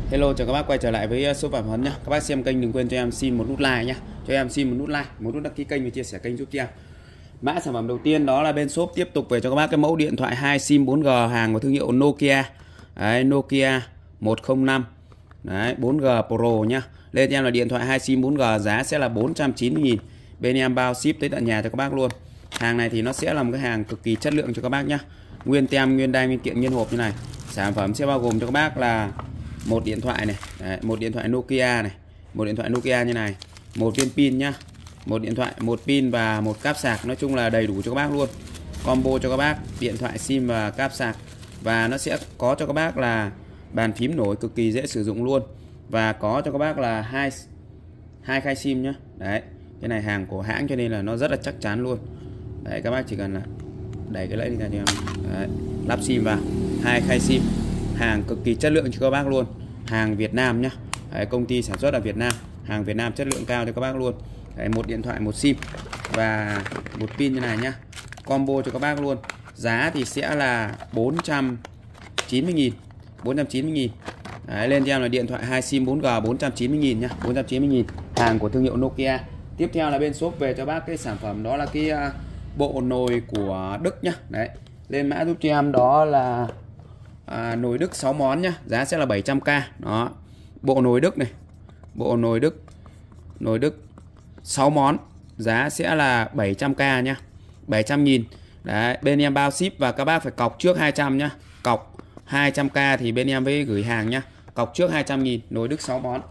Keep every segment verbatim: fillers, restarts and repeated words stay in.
Hello, chào các bác quay trở lại với số Phạm Huấn nhé. Các bác xem kênh đừng quên cho em xin một nút like nhé. Cho em xin một nút like, một nút đăng ký kênh và chia sẻ kênh giúp cho em. Mã sản phẩm đầu tiên đó là bên shop tiếp tục về cho các bác cái mẫu điện thoại hai sim bốn G hàng của thương hiệu Nokia. Đấy, Nokia một không năm. Đấy, bốn G Pro nhá. Lên cho em là điện thoại hai sim bốn G, giá sẽ là bốn trăm chín mươi nghìn. Bên em bao ship tới tận nhà cho các bác luôn. Hàng này thì nó sẽ là một cái hàng cực kỳ chất lượng cho các bác nhá. Nguyên tem, nguyên đai, nguyên kiện, nguyên hộp như này. Sản phẩm sẽ bao gồm cho các bác là một điện thoại này, đấy, một điện thoại Nokia này, một điện thoại Nokia như này, một viên pin nhá, một điện thoại, một pin và một cáp sạc, nói chung là đầy đủ cho các bác luôn. Combo cho các bác điện thoại, sim và cáp sạc, và nó sẽ có cho các bác là bàn phím nổi cực kỳ dễ sử dụng luôn, và có cho các bác là hai hai khai sim nhá. Đấy, cái này hàng của hãng cho nên là nó rất là chắc chắn luôn. Đấy, các bác chỉ cần là đẩy cái lẫy đi ra cho em. Đấy, lắp sim vào, hai khai sim, hàng cực kỳ chất lượng cho các bác luôn, hàng Việt Nam nhá. Đấy, công ty sản xuất ở Việt Nam, hàng Việt Nam chất lượng cao cho các bác luôn. Đấy, một điện thoại, một sim và một pin như này nhá, combo cho các bác luôn. Giá thì sẽ là bốn trăm chín mươi nghìn, bốn trăm chín mươi nghìn. Đấy, lên cho em là điện thoại hai sim bốn G bốn trăm chín mươi nghìn nhá, bốn trăm chín mươi nghìn, hàng của thương hiệu Nokia. Tiếp theo là bên shop về cho bác cái sản phẩm đó là cái uh, bộ nồi của Đức nhá. Đấy, lên mã giúp cho em đó là à, nồi Đức sáu món nhá, giá sẽ là bảy trăm k. Đó, bộ nồi Đức này, bộ nồi Đức, nồi Đức sáu món, giá sẽ là bảy trăm k nhá, bảy trăm nghìn. Đấy, bên em bao ship và các bác phải cọc trước hai trăm nhá, cọc hai trăm k thì bên em mới gửi hàng nhá, cọc trước hai trăm nghìn. Nồi Đức sáu món.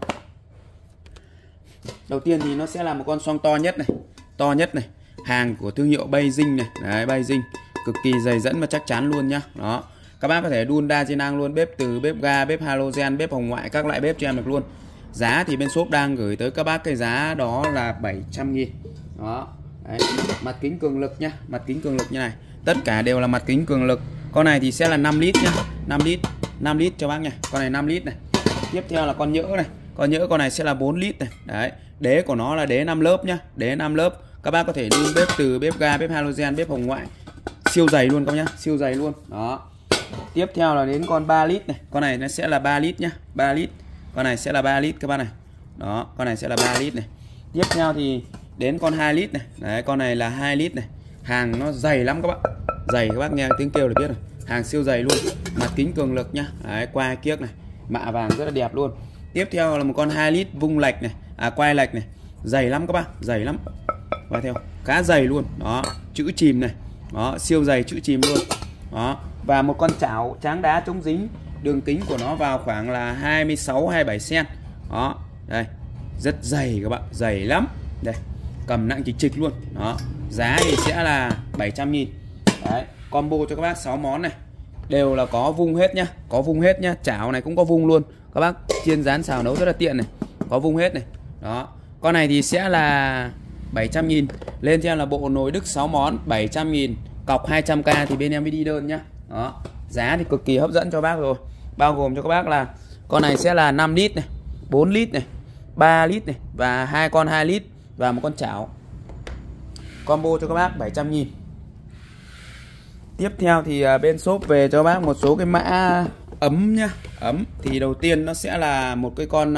Đầu tiên thì nó sẽ là một con xoong to nhất này, to nhất này, hàng của thương hiệu Beijing này. Đấy, Beijing cực kỳ dày dẫn và chắc chắn luôn nhá. Đó, các bác có thể đun đa di năng luôn, bếp từ, bếp ga, bếp halogen, bếp hồng ngoại, các loại bếp cho em được luôn. Giá thì bên shop đang gửi tới các bác cái giá đó là bảy trăm nghìn. Đó. Đấy, mặt kính cường lực nhá, mặt kính cường lực như này, tất cả đều là mặt kính cường lực. Con này thì sẽ là năm lít nhá, năm lít, năm lít cho bác nha. Con này năm lít này. Tiếp theo là con nhỡ này, con nhỡ con này sẽ là bốn lít này. Đấy, đế của nó là đế năm lớp nhá, đế năm lớp. Các bác có thể đun bếp từ, bếp ga, bếp halogen, bếp hồng ngoại, siêu dày luôn các bác nhá, siêu dày luôn. Đó. Tiếp theo là đến con ba lít này, con này nó sẽ là ba lít nhá, ba lít. Con này sẽ là ba lít các bác này. Đó, con này sẽ là ba lít này. Tiếp theo thì đến con hai lít này. Đấy, con này là hai lít này. Hàng nó dày lắm các bạn. Dày, các bác nghe tiếng kêu là biết rồi. Hàng siêu dày luôn. Mặt kính cường lực nhá. Đấy, quai kiếc này, mạ vàng rất là đẹp luôn. Tiếp theo là một con hai lít vung lệch này, à quai lệch này. Dày lắm các bác, dày lắm. Và theo khá dày luôn. Đó, chữ chìm này. Đó, siêu dày chữ chìm luôn. Đó, và một con chảo tráng đá chống dính, đường kính của nó vào khoảng là hai mươi sáu hai mươi bảy xăng-ti-mét. Đó, đây, rất dày các bạn, dày lắm. Đây, cầm nặng chịch chịch luôn. Đó, giá thì sẽ là bảy trăm nghìn. Đấy, combo cho các bác sáu món này, đều là có vung hết nhá, có vung hết nhá, chảo này cũng có vung luôn. Các bác chiên rán xào nấu rất là tiện này, có vung hết này. Đó, con này thì sẽ là bảy trăm nghìn. Lên cho em là bộ nồi Đức sáu món, bảy trăm nghìn, cọc hai trăm k thì bên em mới đi đơn nhá. Đó, giá thì cực kỳ hấp dẫn cho bác rồi. Bao gồm cho các bác là con này sẽ là năm lít này, bốn lít này, ba lít này, và hai con hai lít và một con chảo. Combo cho các bác bảy trăm nghìn. Tiếp theo thì bên shop về cho bác một số cái mã ấm nhá. Ấm thì đầu tiên nó sẽ là một cái con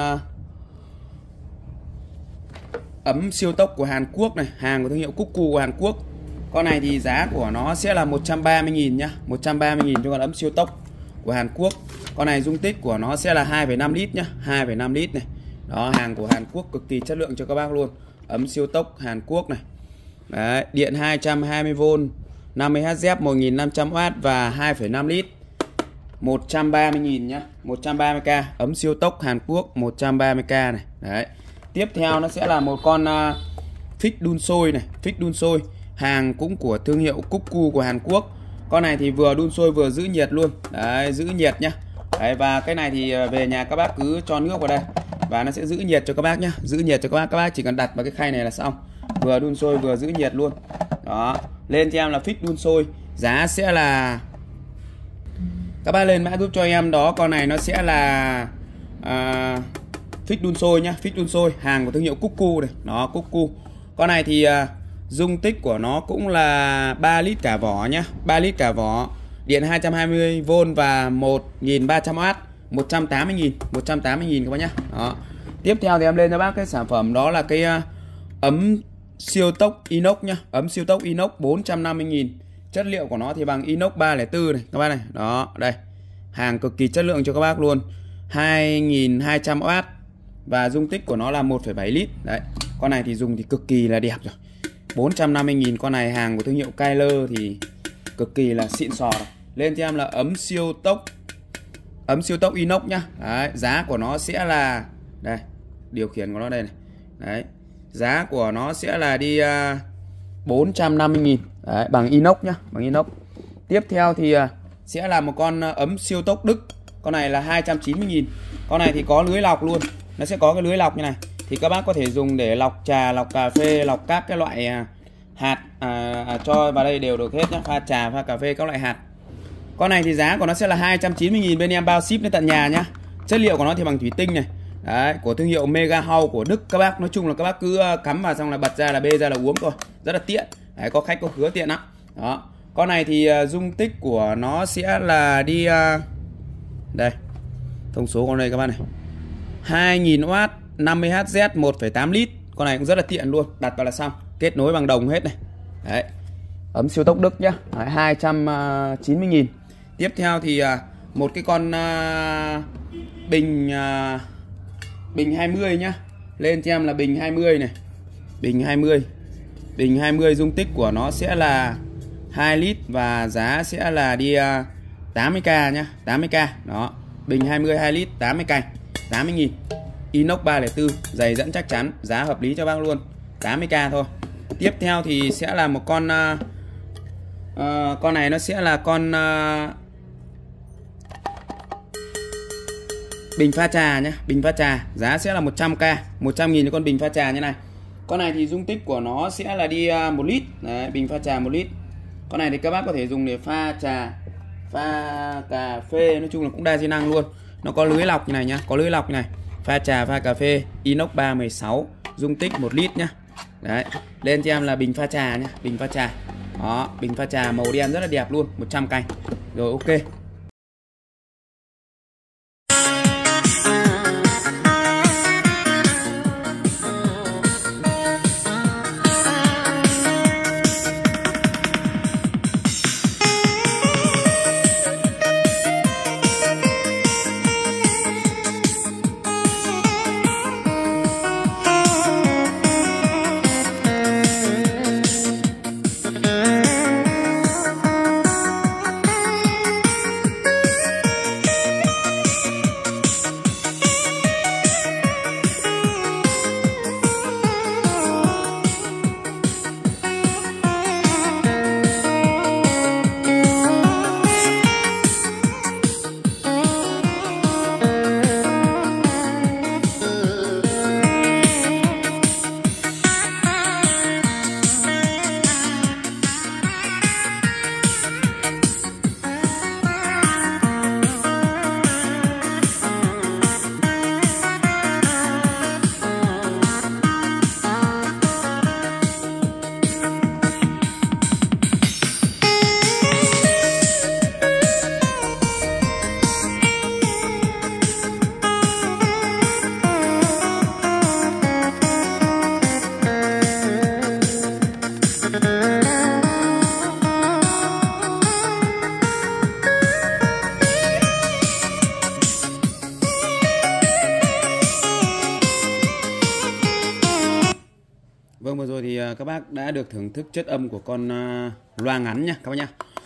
ấm siêu tốc của Hàn Quốc này, hàng của thương hiệu Cuckoo của Hàn Quốc. Con này thì giá của nó sẽ là một trăm ba mươi nghìn nhá, một trăm ba mươi nghìn cho con ấm siêu tốc của Hàn Quốc. Con này dung tích của nó sẽ là hai phẩy năm lít nhá, hai phẩy năm lít này. Đó, hàng của Hàn Quốc cực kỳ chất lượng cho các bác luôn. Ấm siêu tốc Hàn Quốc này. Đấy, điện hai trăm hai mươi vôn, năm mươi héc dép, một nghìn năm trăm oát và hai phẩy năm lít. một trăm ba mươi nghìn nhá, một trăm ba mươi k, ấm siêu tốc Hàn Quốc một trăm ba mươi k này. Đấy. Tiếp theo nó sẽ là một con uh, phích đun sôi này, phích đun sôi, hàng cũng của thương hiệu Cuckoo của Hàn Quốc. Con này thì vừa đun sôi vừa giữ nhiệt luôn. Đấy, giữ nhiệt nhá. Đấy, và cái này thì về nhà các bác cứ cho nước vào đây và nó sẽ giữ nhiệt cho các bác nhá, giữ nhiệt cho các bác. Các bác chỉ cần đặt vào cái khay này là xong, vừa đun sôi vừa giữ nhiệt luôn. Đó, lên cho em là phích đun sôi, giá sẽ là, các bác lên mã giúp cho em đó, con này nó sẽ là à, phích đun sôi nhá, phích đun sôi, hàng của thương hiệu Cuckoo này. Nó Cuckoo. Con này thì à, dung tích của nó cũng là ba lít cả vỏ nhá, ba lít cả vỏ, điện hai trăm hai mươi vôn và một nghìn ba trăm oát, một trăm tám mươi nghìn, một trăm tám mươi nghìn các bác nhá. Đó. Tiếp theo thì em lên cho bác cái sản phẩm đó là cái uh, ấm siêu tốc inox nhá, ấm siêu tốc inox bốn trăm năm mươi nghìn. Chất liệu của nó thì bằng inox ba không bốn này các bác này. Đó, đây. Hàng cực kỳ chất lượng cho các bác luôn. hai nghìn hai trăm oát và dung tích của nó là một phẩy bảy lít. Đấy. Con này thì dùng thì cực kỳ là đẹp rồi. bốn trăm năm mươi nghìn, con này hàng của thương hiệu Kyler thì cực kỳ là xịn sò rồi. Lên cho em là ấm siêu tốc ấm siêu tốc inox nhá. Đấy, giá của nó sẽ là đây, điều khiển của nó đây này. Đấy. Giá của nó sẽ là đi uh, bốn trăm năm mươi nghìn. Đấy, bằng inox nhá, bằng inox. Tiếp theo thì uh, sẽ là một con uh, ấm siêu tốc Đức. Con này là hai trăm chín mươi nghìn. Con này thì có lưới lọc luôn. Nó sẽ có cái lưới lọc như này. Thì các bác có thể dùng để lọc trà, lọc cà phê, lọc các cái loại uh, hạt à, à, cho vào đây đều được hết nhá. Pha trà, pha cà phê, các loại hạt. Con này thì giá của nó sẽ là hai trăm chín mươi nghìn, bên em bao ship đến tận nhà nhá. Chất liệu của nó thì bằng thủy tinh này. Đấy, của thương hiệu Mega House của Đức các bác. Nói chung là các bác cứ cắm vào xong là bật ra là bê ra là uống thôi. Rất là tiện. Đấy, có khách có khứa tiện lắm. Đó. Con này thì uh, dung tích của nó sẽ là đi uh, đây. Thông số con này các bác này. hai nghìn oát, năm mươi héc zét, một phẩy tám lít. Con này cũng rất là tiện luôn, đặt vào là xong. Kết nối bằng đồng hết này. Đấy. Ấm siêu tốc Đức nhá. Đấy, hai trăm chín mươi nghìn. Tiếp theo thì uh, một cái con uh, bình uh, bình hai mươi nhá. Lên cho em là bình hai mươi này. Bình hai mươi. Bình hai mươi dung tích của nó sẽ là hai lít và giá sẽ là đi uh, tám mươi k nhá, tám mươi k. Đó. Bình hai mươi hai lít, tám mươi cành, tám mươi nghìn. Inox ba không bốn, dày dẫn chắc chắn, giá hợp lý cho bác luôn, tám mươi k thôi. Tiếp theo thì sẽ là một con uh, uh, con này nó sẽ là con uh, bình pha trà nhé, bình pha trà, giá sẽ là một trăm k, một trăm nghìn cho con bình pha trà như này. Con này thì dung tích của nó sẽ là đi uh, một lít. Đấy, bình pha trà một lít. Con này thì các bác có thể dùng để pha trà, pha cà phê, nói chung là cũng đa di năng luôn. Nó có lưới lọc như này nhá, có lưới lọc như này. Pha trà, pha cà phê, inox ba một sáu, dung tích một lít nhá. Đấy, lên cho em là bình pha trà nhá, bình pha trà. Đó, bình pha trà màu đen rất là đẹp luôn, một trăm cành. Rồi ok. Vâng, vừa rồi thì các bác đã được thưởng thức chất âm của con loa ngắn nha các bác nhá.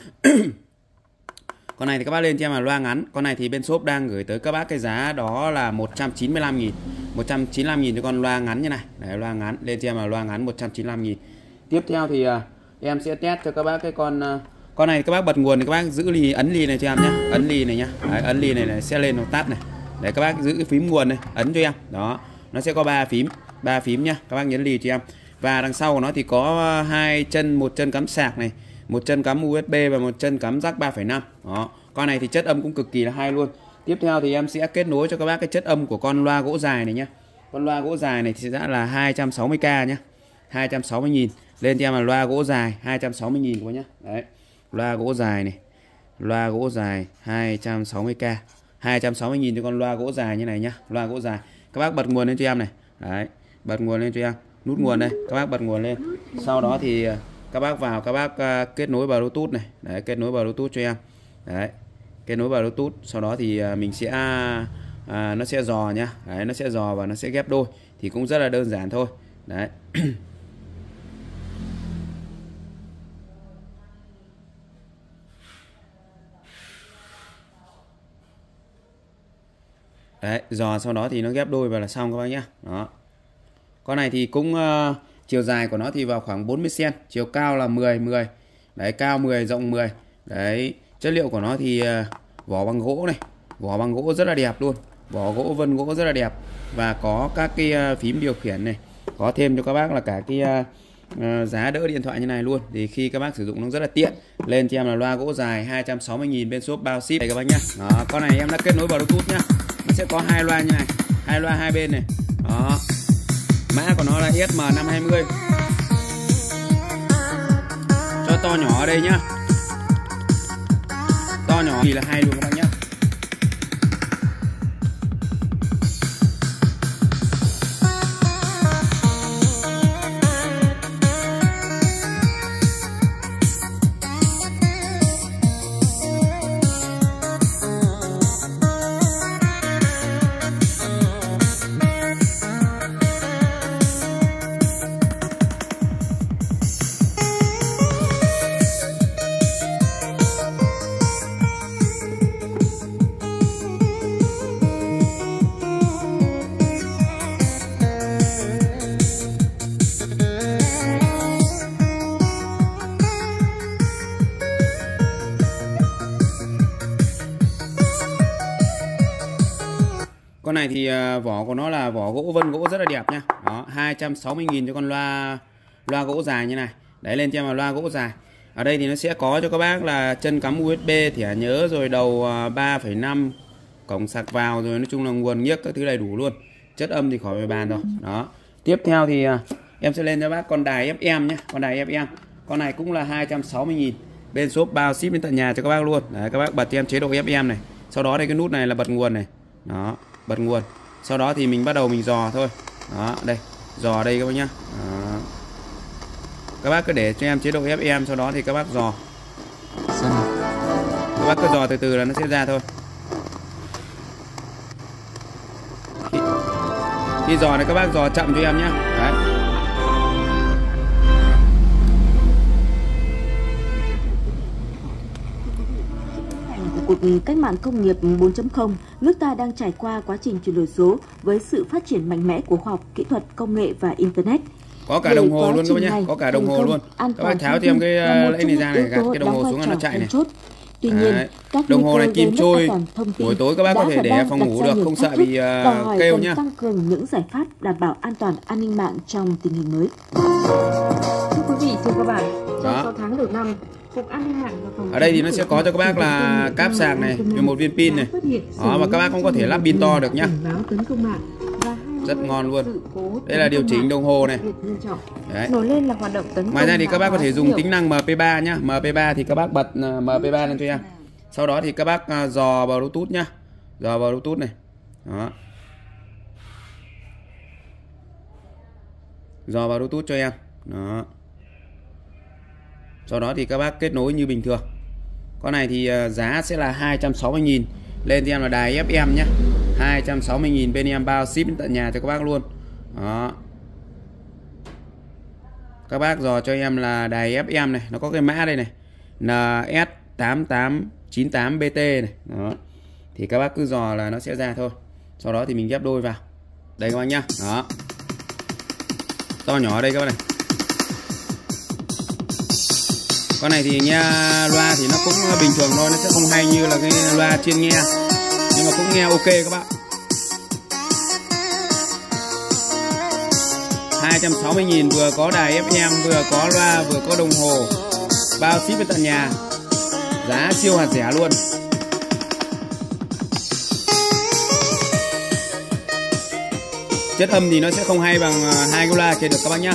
Con này thì các bác lên cho em là loa ngắn. Con này thì bên shop đang gửi tới các bác cái giá đó là một trăm chín mươi lăm nghìn. một trăm chín mươi lăm nghìn cho con loa ngắn như này. Đấy, loa ngắn, lên cho em là loa ngắn một trăm chín mươi lăm nghìn. Tiếp theo thì em sẽ test cho các bác cái con con này các bác bật nguồn thì các bác giữ ly, ấn ly này cho em nhá. Ấn ly này nhá. Đấy, ấn ly này, này sẽ lên nó tắt này. Để các bác giữ cái phím nguồn này, ấn cho em. Đó, nó sẽ có ba phím, ba phím nhá. Các bác nhấn ly cho em. Và đằng sau của nó thì có hai chân, một chân cắm sạc này, một chân cắm u ét bê và một chân cắm jack ba phẩy năm. Đó. Con này thì chất âm cũng cực kỳ là hay luôn. Tiếp theo thì em sẽ kết nối cho các bác cái chất âm của con loa gỗ dài này nhá. Con loa gỗ dài này thì sẽ là hai trăm sáu mươi k nhá. hai trăm sáu mươi nghìn. Lên cho em là loa gỗ dài hai trăm sáu mươi nghìn quá nhá. Đấy. Loa gỗ dài này. Loa gỗ dài hai trăm sáu mươi k. hai trăm sáu mươi nghìn cho con loa gỗ dài như này nhá, loa gỗ dài. Các bác bật nguồn lên cho em này. Đấy, bật nguồn lên cho em. Nút nguồn đây, các bác bật nguồn lên. Sau đó thì các bác vào, các bác uh, kết nối vào Bluetooth này. Đấy, kết nối vào Bluetooth cho em. Đấy, kết nối vào Bluetooth. Sau đó thì uh, mình sẽ uh, nó sẽ dò nhá. Đấy, nó sẽ dò và nó sẽ ghép đôi. Thì cũng rất là đơn giản thôi. Đấy. Đấy, dò sau đó thì nó ghép đôi vào là xong các bác nhá. Đó. Con này thì cũng uh, chiều dài của nó thì vào khoảng bốn mươi xăng ti mét, chiều cao là mười mười. Đấy, cao mười rộng mười. Đấy, chất liệu của nó thì uh, vỏ bằng gỗ này, vỏ bằng gỗ rất là đẹp luôn. Vỏ gỗ vân gỗ rất là đẹp và có các cái uh, phím điều khiển này. Có thêm cho các bác là cả cái uh, uh, giá đỡ điện thoại như này luôn. Thì khi các bác sử dụng nó rất là tiện. Lên cho em là loa gỗ dài hai trăm sáu mươi nghìn bên shop bao ship đây các bác nhá. Đó, con này em đã kết nối vào Bluetooth nhá. Nó sẽ có hai loa như này, hai loa hai bên này. Đó. Mã của nó là S M năm hai mươi. Cho to nhỏ ở đây nhá. To nhỏ thì là hai luôn các bác nhá. Con này thì vỏ của nó là vỏ gỗ vân gỗ rất là đẹp nha. Đó, hai trăm sáu mươi nghìn cho con loa loa gỗ dài như này. Đấy, lên cho em là loa gỗ dài. Ở đây thì nó sẽ có cho các bác là chân cắm u ét bê, thẻ nhớ, rồi đầu ba phẩy năm, cổng sạc vào, rồi nói chung là nguồn nhiếc các thứ đầy đủ luôn. Chất âm thì khỏi phải bàn rồi. Đó. Tiếp theo thì em sẽ lên cho bác con đài ép em nhé, con đài ép em. Con này cũng là hai trăm sáu mươi nghìn. Bên shop bao ship đến tận nhà cho các bác luôn. Đấy, các bác bật cho em chế độ ép em này. Sau đó đây cái nút này là bật nguồn này. Đó, bật nguồn. Sau đó thì mình bắt đầu mình dò thôi. Đó, đây, dò đây các bác nhá. Đó. Các bác cứ để cho em chế độ ép em, sau đó thì các bác dò. Các bác cứ dò từ từ là nó sẽ ra thôi. Khi, khi dò này các bác dò chậm cho em nhá. Đấy. Cuộc cách mạng công nghiệp bốn chấm không, nước ta đang trải qua quá trình chuyển đổi số với sự phát triển mạnh mẽ của khoa học, kỹ thuật, công nghệ và Internet. Có cả đồng hồ luôn các bác nhé, có cả đồng hồ luôn. Các bác tháo cho em cái lấy này ra này, gạt cái đồng hồ xuống là nó chạy này. Tuy nhiên, các đồng hồ này kim trôi, buổi tối các bác có thể để phòng ngủ được, không sợ bị uh, kêu nhá. Tăng cường những giải pháp đảm bảo an toàn an ninh mạng trong tình hình mới. Thưa quý vị, thưa các bạn, trong sáu tháng đầu năm, Cục An ninh mạng và Phòng ở đây thì nó sẽ có cho các bác là cáp sạc này, với một viên pin này. Đó, và các bác cũng có thể lắp pin to được nhá. Rất ngon luôn. Đây là điều chỉnh đồng hồ này. Đấy. Nổi lên là hoạt động tấn công. Ngoài ra thì các bác có thể dùng tính năng em pê ba nhá. em pê ba thì các bác bật em pê ba lên cho em. Sau đó thì các bác dò vào Bluetooth nhá. Dò vào Bluetooth này. Đó. Dò vào Bluetooth cho em. Đó. Sau đó thì các bác kết nối như bình thường. Con này thì giá sẽ là hai trăm sáu mươi nghìn. Lên cho em là đài ép em nhé, hai trăm sáu mươi nghìn bên em bao ship đến tận nhà cho các bác luôn. Đó. Các bác dò cho em là đài ép em này, nó có cái mã đây này, N S tám tám chín tám B T này. Đó. Thì các bác cứ dò là nó sẽ ra thôi. Sau đó thì mình ghép đôi vào. Đây các bác nhá. Đó. To nhỏ ở đây các bác này. Con này thì nghe loa thì nó cũng bình thường thôi, nó sẽ không hay như là cái loa trên nghe, nhưng mà cũng nghe ok các bạn. hai trăm sáu mươi nghìn vừa có đài ép em, vừa có loa, vừa có đồng hồ, bao ship đến tận nhà, giá siêu hạt rẻ luôn. Chất âm thì nó sẽ không hay bằng hai cái loa kia được các bác nhá.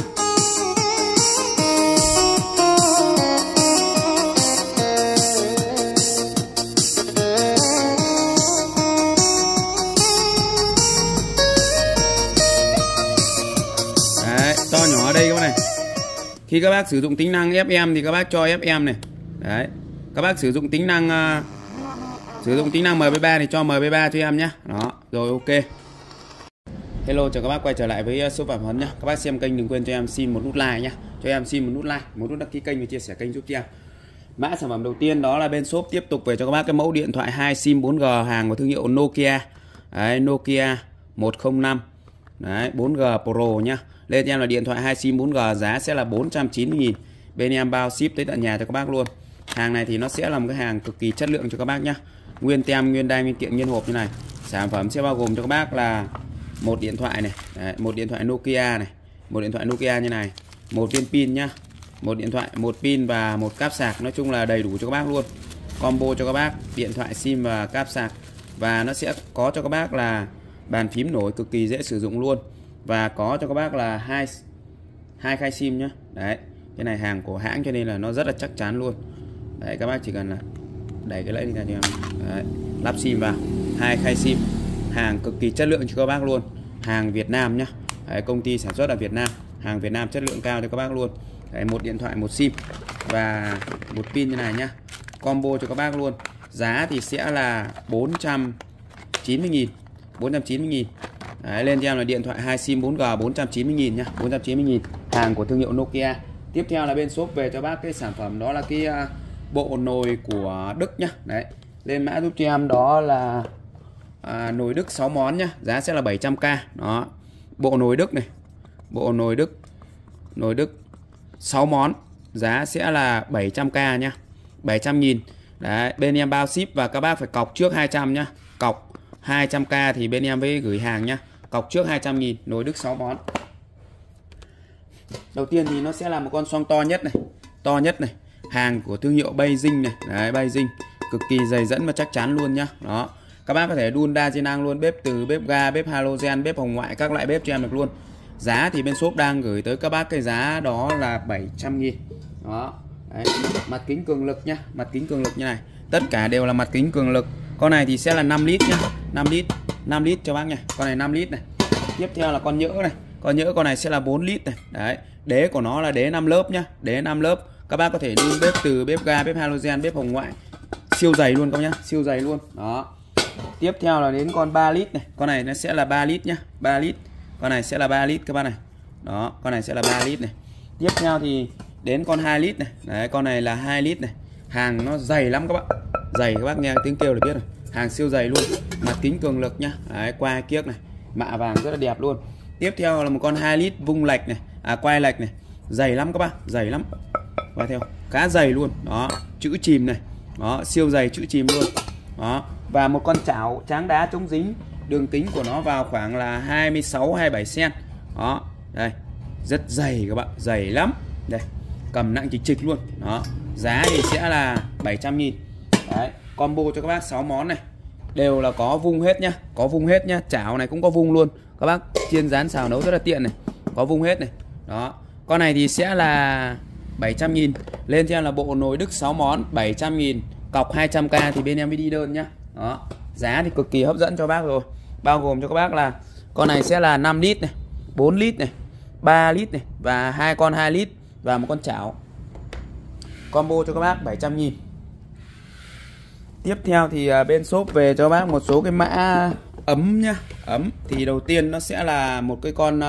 Khi các bác sử dụng tính năng ép em thì các bác cho ép em này. Đấy. Các bác sử dụng tính năng uh, sử dụng tính năng em pê ba thì cho em pê ba cho em nhé. Đó, rồi ok. Hello, chào các bác quay trở lại với số Phạm Huấn nhá. Các bác xem kênh đừng quên cho em xin một nút like nhá. Cho em xin một nút like, một nút đăng ký kênh và chia sẻ kênh giúp cho em. Mã sản phẩm đầu tiên đó là bên shop tiếp tục về cho các bác cái mẫu điện thoại hai sim bốn G hàng của thương hiệu Nokia. Đấy, Nokia một không năm. Đấy, bốn G Pro nhá. Lên cho em là điện thoại hai sim bốn G, giá sẽ là bốn trăm chín mươi nghìn. Bên em bao ship tới tận nhà cho các bác luôn. Hàng này thì nó sẽ là một cái hàng cực kỳ chất lượng cho các bác nhá. Nguyên tem, nguyên đai, nguyên kiện, nguyên hộp như này. Sản phẩm sẽ bao gồm cho các bác là một điện thoại này, đấy, một điện thoại Nokia này, một điện thoại Nokia như này, một viên pin nhá, một điện thoại, một pin và một cáp sạc, nói chung là đầy đủ cho các bác luôn. Combo cho các bác điện thoại, sim và cáp sạc, và nó sẽ có cho các bác là bàn phím nổi cực kỳ dễ sử dụng luôn, và có cho các bác là hai hai khai sim nhá. Đấy, cái này hàng của hãng cho nên là nó rất là chắc chắn luôn. Đấy, các bác chỉ cần là đẩy cái lẫy đi ra cho em. Đấy, lắp sim vào, hai khai sim, hàng cực kỳ chất lượng cho các bác luôn, hàng Việt Nam nhá. Đấy, công ty sản xuất ở Việt Nam, hàng Việt Nam chất lượng cao cho các bác luôn. Đấy, một điện thoại, một sim và một pin như này nhá, combo cho các bác luôn. Giá thì sẽ là bốn trăm chín mươi nghìn, bốn trăm chín mươi nghìn. Đấy, lên cho em là điện thoại hai sim bốn G bốn trăm chín mươi nghìn nhá, bốn trăm chín mươi nghìn, hàng của thương hiệu Nokia. Tiếp theo là bên shop về cho bác cái sản phẩm đó là cái uh, bộ nồi của Đức nhá. Đấy, lên mã giúp cho em đó là à, nồi Đức sáu món nhá, giá sẽ là bảy trăm k. Đó, bộ nồi Đức này, bộ nồi Đức, nồi Đức sáu món, giá sẽ là bảy trăm k nhá, bảy trăm nghìn. Đấy, bên em bao ship và các bác phải cọc trước hai trăm nhá, cọc hai trăm k thì bên em mới gửi hàng nhá, cọc trước hai trăm nghìn, nồi Đức sáu món. Đầu tiên thì nó sẽ là một con xoong to nhất này, to nhất này, hàng của thương hiệu Beijing này. Đấy, Beijing cực kỳ dày dẫn và chắc chắn luôn nhá. Đó, các bác có thể đun đa di năng luôn, bếp từ, bếp ga, bếp halogen, bếp hồng ngoại, các loại bếp cho em được luôn. Giá thì bên shop đang gửi tới các bác cái giá đó là bảy trăm nghìn. Đó. Đấy, mặt kính cường lực nhá, mặt kính cường lực như này, tất cả đều là mặt kính cường lực. Con này thì sẽ là năm lít nhá, năm lít, năm lít cho bác nha. Con này năm lít này. Tiếp theo là con nhỡ này, con nhỡ con này sẽ là bốn lít này. Đấy, đế của nó là đế năm lớp nhá, đế năm lớp. Các bác có thể đun bếp từ, bếp ga, bếp halogen, bếp hồng ngoại, siêu dày luôn các bác nhá, siêu dày luôn. Đó. Tiếp theo là đến con ba lít này, con này nó sẽ là ba lít nhá, ba lít. Con này sẽ là ba lít các bác này. Đó, con này sẽ là ba lít này. Tiếp theo thì đến con hai lít này. Đấy, con này là hai lít này. Hàng nó dày lắm các bác. Dày, các bác nghe tiếng kêu là biết rồi. Hàng siêu dày luôn. Mặt kính cường lực nhá. Đấy, quai kiếc này, mạ vàng rất là đẹp luôn. Tiếp theo là một con hai lít vung lệch này, à quai lệch này. Dày lắm các bác, dày lắm. Và theo, khá dày luôn. Đó, chữ chìm này. Đó, siêu dày chữ chìm luôn. Đó, và một con chảo tráng đá chống dính, đường kính của nó vào khoảng là hai mươi sáu hai mươi bảy xăng-ti-mét. Đó, đây, rất dày các bạn, dày lắm. Đây, cầm nặng chịch chịch luôn. Đó, giá thì sẽ là bảy trăm nghìn. Đấy, combo cho các bác sáu món này, đều là có vung hết nhá, có vung hết nhá. Chảo này cũng có vung luôn, các bác chiên rán xào nấu rất là tiện này, có vung hết này. Đó, con này thì sẽ là bảy trăm nghìn. Lên cho em là bộ nồi Đức sáu món, bảy trăm nghìn, cọc hai trăm k thì bên em mới đi đơn nhá. Đó, giá thì cực kỳ hấp dẫn cho bác rồi. Bao gồm cho các bác là con này sẽ là năm lít này, bốn lít này, ba lít này, và hai con hai lít và một con chảo. Combo cho các bác bảy trăm nghìn. Tiếp theo thì bên shop về cho bác một số cái mã ấm nhá. Ấm thì đầu tiên nó sẽ là một cái con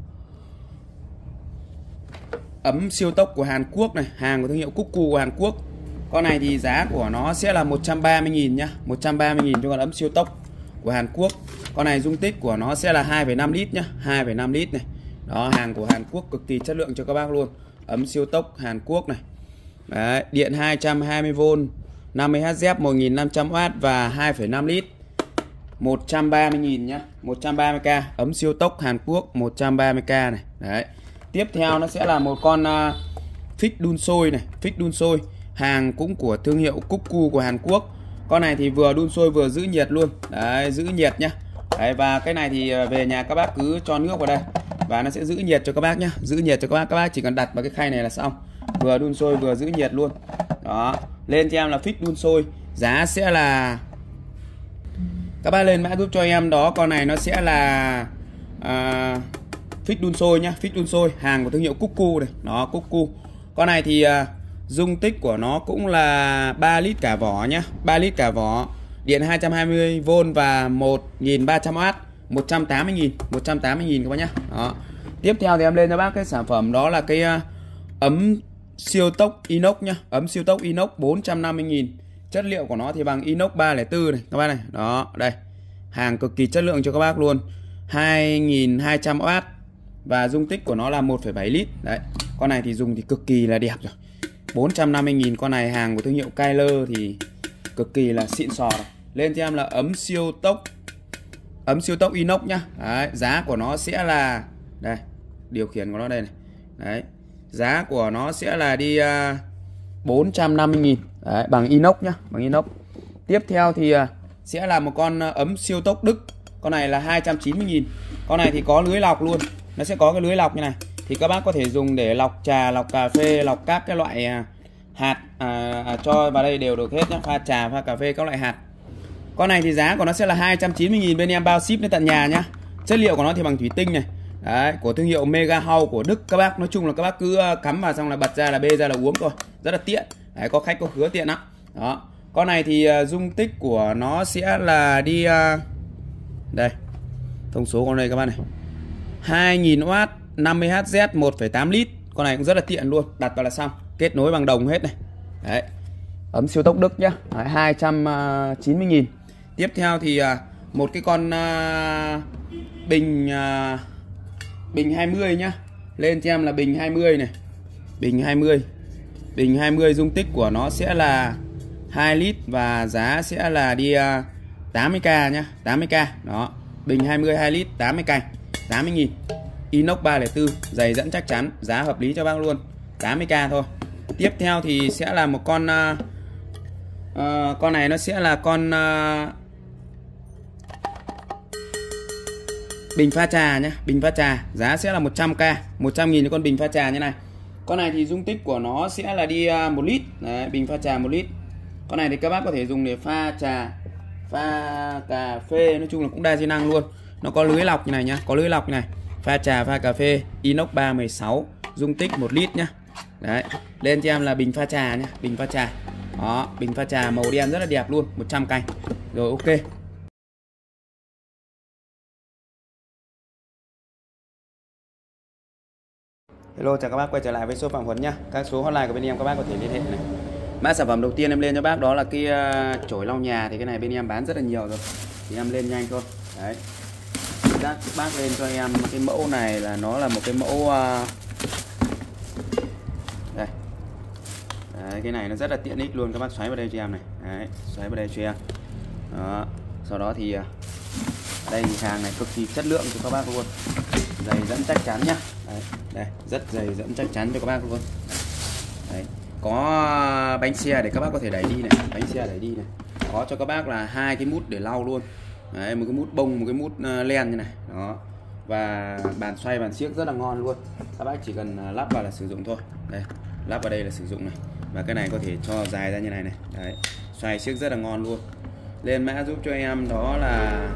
ấm siêu tốc của Hàn Quốc này, hàng của thương hiệu Cuckoo của Hàn Quốc. Con này thì giá của nó sẽ là một trăm ba mươi nghìn nhá, một trăm ba mươi nghìn cho con ấm siêu tốc của Hàn Quốc. Con này dung tích của nó sẽ là hai phẩy năm lít nhá, hai phẩy năm lít này. Đó, hàng của Hàn Quốc cực kỳ chất lượng cho các bác luôn. Ấm siêu tốc Hàn Quốc này. Đấy, điện hai trăm hai mươi vôn, năm mươi héc, một nghìn năm trăm oát và hai phẩy năm lít. một trăm ba mươi nghìn nhá, một trăm ba mươi k, ấm siêu tốc Hàn Quốc một trăm ba mươi k này. Đấy. Tiếp theo nó sẽ là một con uh, phích đun sôi này, phích đun sôi, hàng cũng của thương hiệu Cuckoo của Hàn Quốc. Con này thì vừa đun sôi vừa giữ nhiệt luôn. Đấy, giữ nhiệt nhá. Đấy, và cái này thì về nhà các bác cứ cho nước vào đây và nó sẽ giữ nhiệt cho các bác nhá, giữ nhiệt cho các bác. Các bác chỉ cần đặt vào cái khay này là xong, vừa đun sôi vừa giữ nhiệt luôn. Đó, lên cho em là phích đun sôi, giá sẽ là, các bác lên mã giúp cho em đó, con này nó sẽ là à, phích đun sôi nhá, phích đun sôi, hàng của thương hiệu Cuckoo này, nó Cuckoo. Con này thì uh, dung tích của nó cũng là ba lít cả vỏ nhá, ba lít cả vỏ, điện hai trăm hai mươi vôn và một nghìn ba trăm oát, một trăm tám mươi nghìn, một trăm tám mươi nghìn các bác nhá. Đó. Tiếp theo thì em lên cho bác cái sản phẩm đó là cái uh, ấm siêu tốc inox nhá, ấm siêu tốc inox bốn trăm năm mươi nghìn. Chất liệu của nó thì bằng inox ba không bốn này các bác này. Đó, đây. Hàng cực kỳ chất lượng cho các bác luôn. hai nghìn hai trăm oát và dung tích của nó là một phẩy bảy lít. Đấy. Con này thì dùng thì cực kỳ là đẹp rồi. bốn trăm năm mươi nghìn, con này hàng của thương hiệu Kyler thì cực kỳ là xịn sò rồi. Lên cho em là ấm siêu tốc ấm siêu tốc inox nhá. Đấy, giá của nó sẽ là đây, điều khiển của nó đây này. Đấy. Giá của nó sẽ là đi uh, bốn trăm năm mươi nghìn. Đấy, bằng inox nhá, bằng inox. Tiếp theo thì uh, sẽ là một con uh, ấm siêu tốc Đức. Con này là hai trăm chín mươi nghìn. Con này thì có lưới lọc luôn. Nó sẽ có cái lưới lọc như này. Thì các bác có thể dùng để lọc trà, lọc cà phê, lọc các cái loại uh, hạt à, à, cho vào đây đều được hết nhá. Pha trà, pha cà phê, các loại hạt. Con này thì giá của nó sẽ là hai trăm chín mươi nghìn, bên em bao ship đến tận nhà nhá. Chất liệu của nó thì bằng thủy tinh này. Đấy, của thương hiệu Mega House của Đức các bác. Nói chung là các bác cứ cắm vào xong là bật ra là bê ra là uống thôi. Rất là tiện. Đấy, có khách có khứa tiện lắm. Đó. Con này thì uh, dung tích của nó sẽ là đi uh, đây. Thông số con này các bác này. hai nghìn oát, năm mươi héc zét, một phẩy tám lít. Con này cũng rất là tiện luôn, đặt vào là xong. Kết nối bằng đồng hết này. Đấy. Ấm siêu tốc Đức nhá. Đấy, hai trăm chín mươi nghìn. Tiếp theo thì uh, một cái con uh, bình uh, bình hai mươi nhá. Lên cho em là bình hai mươi này. Bình hai mươi. Bình hai mươi dung tích của nó sẽ là hai lít và giá sẽ là đi uh, tám mươi k nhá, tám mươi k. Đó. Bình hai mươi hai lít, tám mươi k, tám mươi nghìn. Inox ba không bốn, dày dẫn chắc chắn, giá hợp lý cho bác luôn, tám mươi k thôi. Tiếp theo thì sẽ là một con uh, uh, con này nó sẽ là con uh, bình pha trà nhé, bình pha trà, giá sẽ là một trăm k, một trăm nghìn cho con bình pha trà như này. Con này thì dung tích của nó sẽ là đi một lít. Đấy, bình pha trà một lít. Con này thì các bác có thể dùng để pha trà, pha cà phê, nói chung là cũng đa di năng luôn. Nó có lưới lọc như này nhá, có lưới lọc như này. Pha trà, pha cà phê, inox ba một sáu, dung tích một lít nhá. Đấy, lên cho em là bình pha trà nhá, bình pha trà. Đó, bình pha trà màu đen rất là đẹp luôn, một trăm cành. Rồi ok. Hello, chào các bác quay trở lại với số Phạm Huấn nhá. Các số hotline của bên em các bác có thể liên hệ này. Mã sản phẩm đầu tiên em lên cho bác đó là cái uh, chổi lau nhà, thì cái này bên em bán rất là nhiều rồi. Thì em lên nhanh thôi. Đấy. Các bác lên cho em cái mẫu này là nó là một cái mẫu uh... đây. Đấy, cái này nó rất là tiện ích luôn, các bác xoáy vào đây cho em này. Đấy, xoáy vào đây cho em. Đó. Sau đó thì uh... đây thì hàng này cực kỳ chất lượng cho các bác luôn. Dày dẫn chắc chắn nhá. Đấy, đây, rất dày dẫn chắc chắn cho các bác luôn. Đấy, có bánh xe để các bác có thể đẩy đi này, bánh xe đẩy đi này. Có cho các bác là hai cái mút để lau luôn. Đấy, một cái mút bông, một cái mút len như này. Đó. Và bàn xoay, bàn siếc rất là ngon luôn. Các bác chỉ cần lắp vào là sử dụng thôi. Đây, lắp vào đây là sử dụng này. Và cái này có thể cho dài ra như này này. Đấy, xoay siếc rất là ngon luôn. Lên mã giúp cho em đó là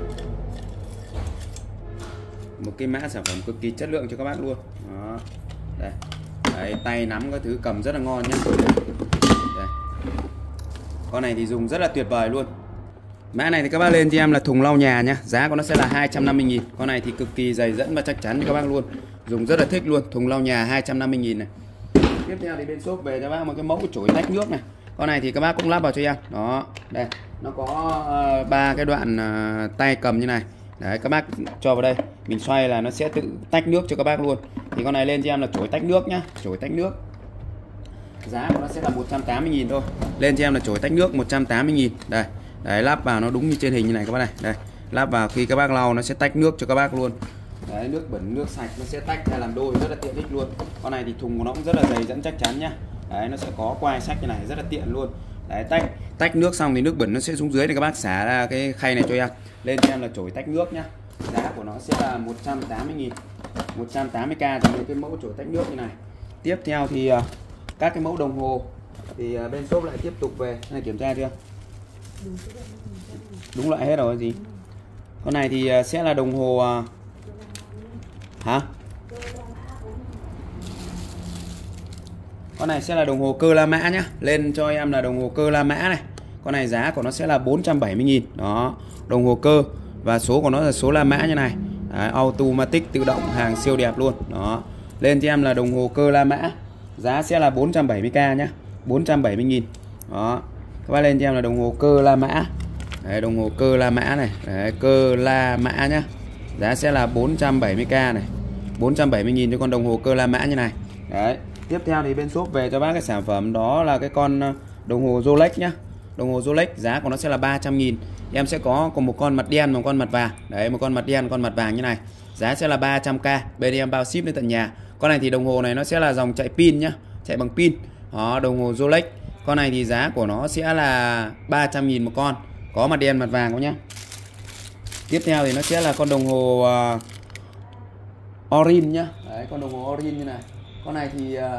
một cái mã sản phẩm cực kỳ chất lượng cho các bác luôn. Đó. Đây. Đấy, tay nắm các thứ cầm rất là ngon nhé. Đây. Con này thì dùng rất là tuyệt vời luôn. Mã này thì các bác lên cho em là thùng lau nhà nhá. Giá của nó sẽ là hai trăm năm mươi nghìn. Con này thì cực kỳ dày dẫn và chắc chắn cho các bác luôn. Dùng rất là thích luôn. Thùng lau nhà hai trăm năm mươi nghìn này. Tiếp theo thì bên shop về cho bác một cái mẫu chổi tách nước này. Con này thì các bác cũng lắp vào cho em. Đó. Đây. Nó có ba uh, cái đoạn uh, tay cầm như này. Đấy, các bác cho vào đây, mình xoay là nó sẽ tự tách nước cho các bác luôn. Thì con này lên cho em là chổi tách nước nhá, chổi tách nước. Giá của nó sẽ là một trăm tám mươi nghìn thôi. Lên cho em là chổi tách nước một trăm tám mươi nghìn. Đây. Đấy, lắp vào nó đúng như trên hình như này các bác này. Đây, lắp vào khi các bác lau nó sẽ tách nước cho các bác luôn. Đấy, nước bẩn, nước sạch nó sẽ tách ra làm đôi, rất là tiện ích luôn. Con này thì thùng của nó cũng rất là dày dẫn chắc chắn nhá. Đấy, nó sẽ có quai sách như này, rất là tiện luôn. Đấy, tách tách nước xong thì nước bẩn nó sẽ xuống dưới, thì các bác xả ra cái khay này cho em. Lên cho em là chổi tách nước nhá. Giá của nó sẽ là một trăm tám mươi nghìn, một trăm tám mươi k cho những cái mẫu chổi tách nước như này. Tiếp theo thì uh, các cái mẫu đồng hồ thì uh, bên shop lại tiếp tục về. Này, kiểm tra chưa? Đúng loại hết rồi gì? Con này thì uh, sẽ là đồng hồ uh... hả? Con này sẽ là đồng hồ cơ La Mã nhá. Lên cho em là đồng hồ cơ La Mã này. Con này giá của nó sẽ là bốn trăm bảy mươi nghìn. Đó, đồng hồ cơ và số của nó là số La Mã như này. Đấy, automatic tự động, hàng siêu đẹp luôn. Đó. Lên cho em là đồng hồ cơ La Mã. Giá sẽ là bốn trăm bảy mươi k nhá. bốn trăm bảy mươi nghìn. Đó. Các bác lên cho em là đồng hồ cơ La Mã. Đấy, đồng hồ cơ La Mã này. Đấy, cơ La Mã nhá. Giá sẽ là bốn trăm bảy mươi k này. bốn trăm bảy mươi nghìn cho con đồng hồ cơ La Mã như này. Đấy. Tiếp theo thì bên shop về cho bác cái sản phẩm đó là cái con đồng hồ Rolex nhá. Đồng hồ Rolex giá của nó sẽ là ba trăm nghìn. Em sẽ có cùng một con mặt đen và một con mặt vàng. Đấy, một con mặt đen, con mặt vàng như này. Giá sẽ là ba trăm k. Bên em bao ship đến tận nhà. Con này thì đồng hồ này nó sẽ là dòng chạy pin nhá, chạy bằng pin. Đó, đồng hồ Rolex. Con này thì giá của nó sẽ là ba trăm nghìn một con. Có mặt đen, mặt vàng không nhá. Tiếp theo thì nó sẽ là con đồng hồ uh, Orin nhá. Đấy, con đồng hồ Orin như này. Con này thì uh,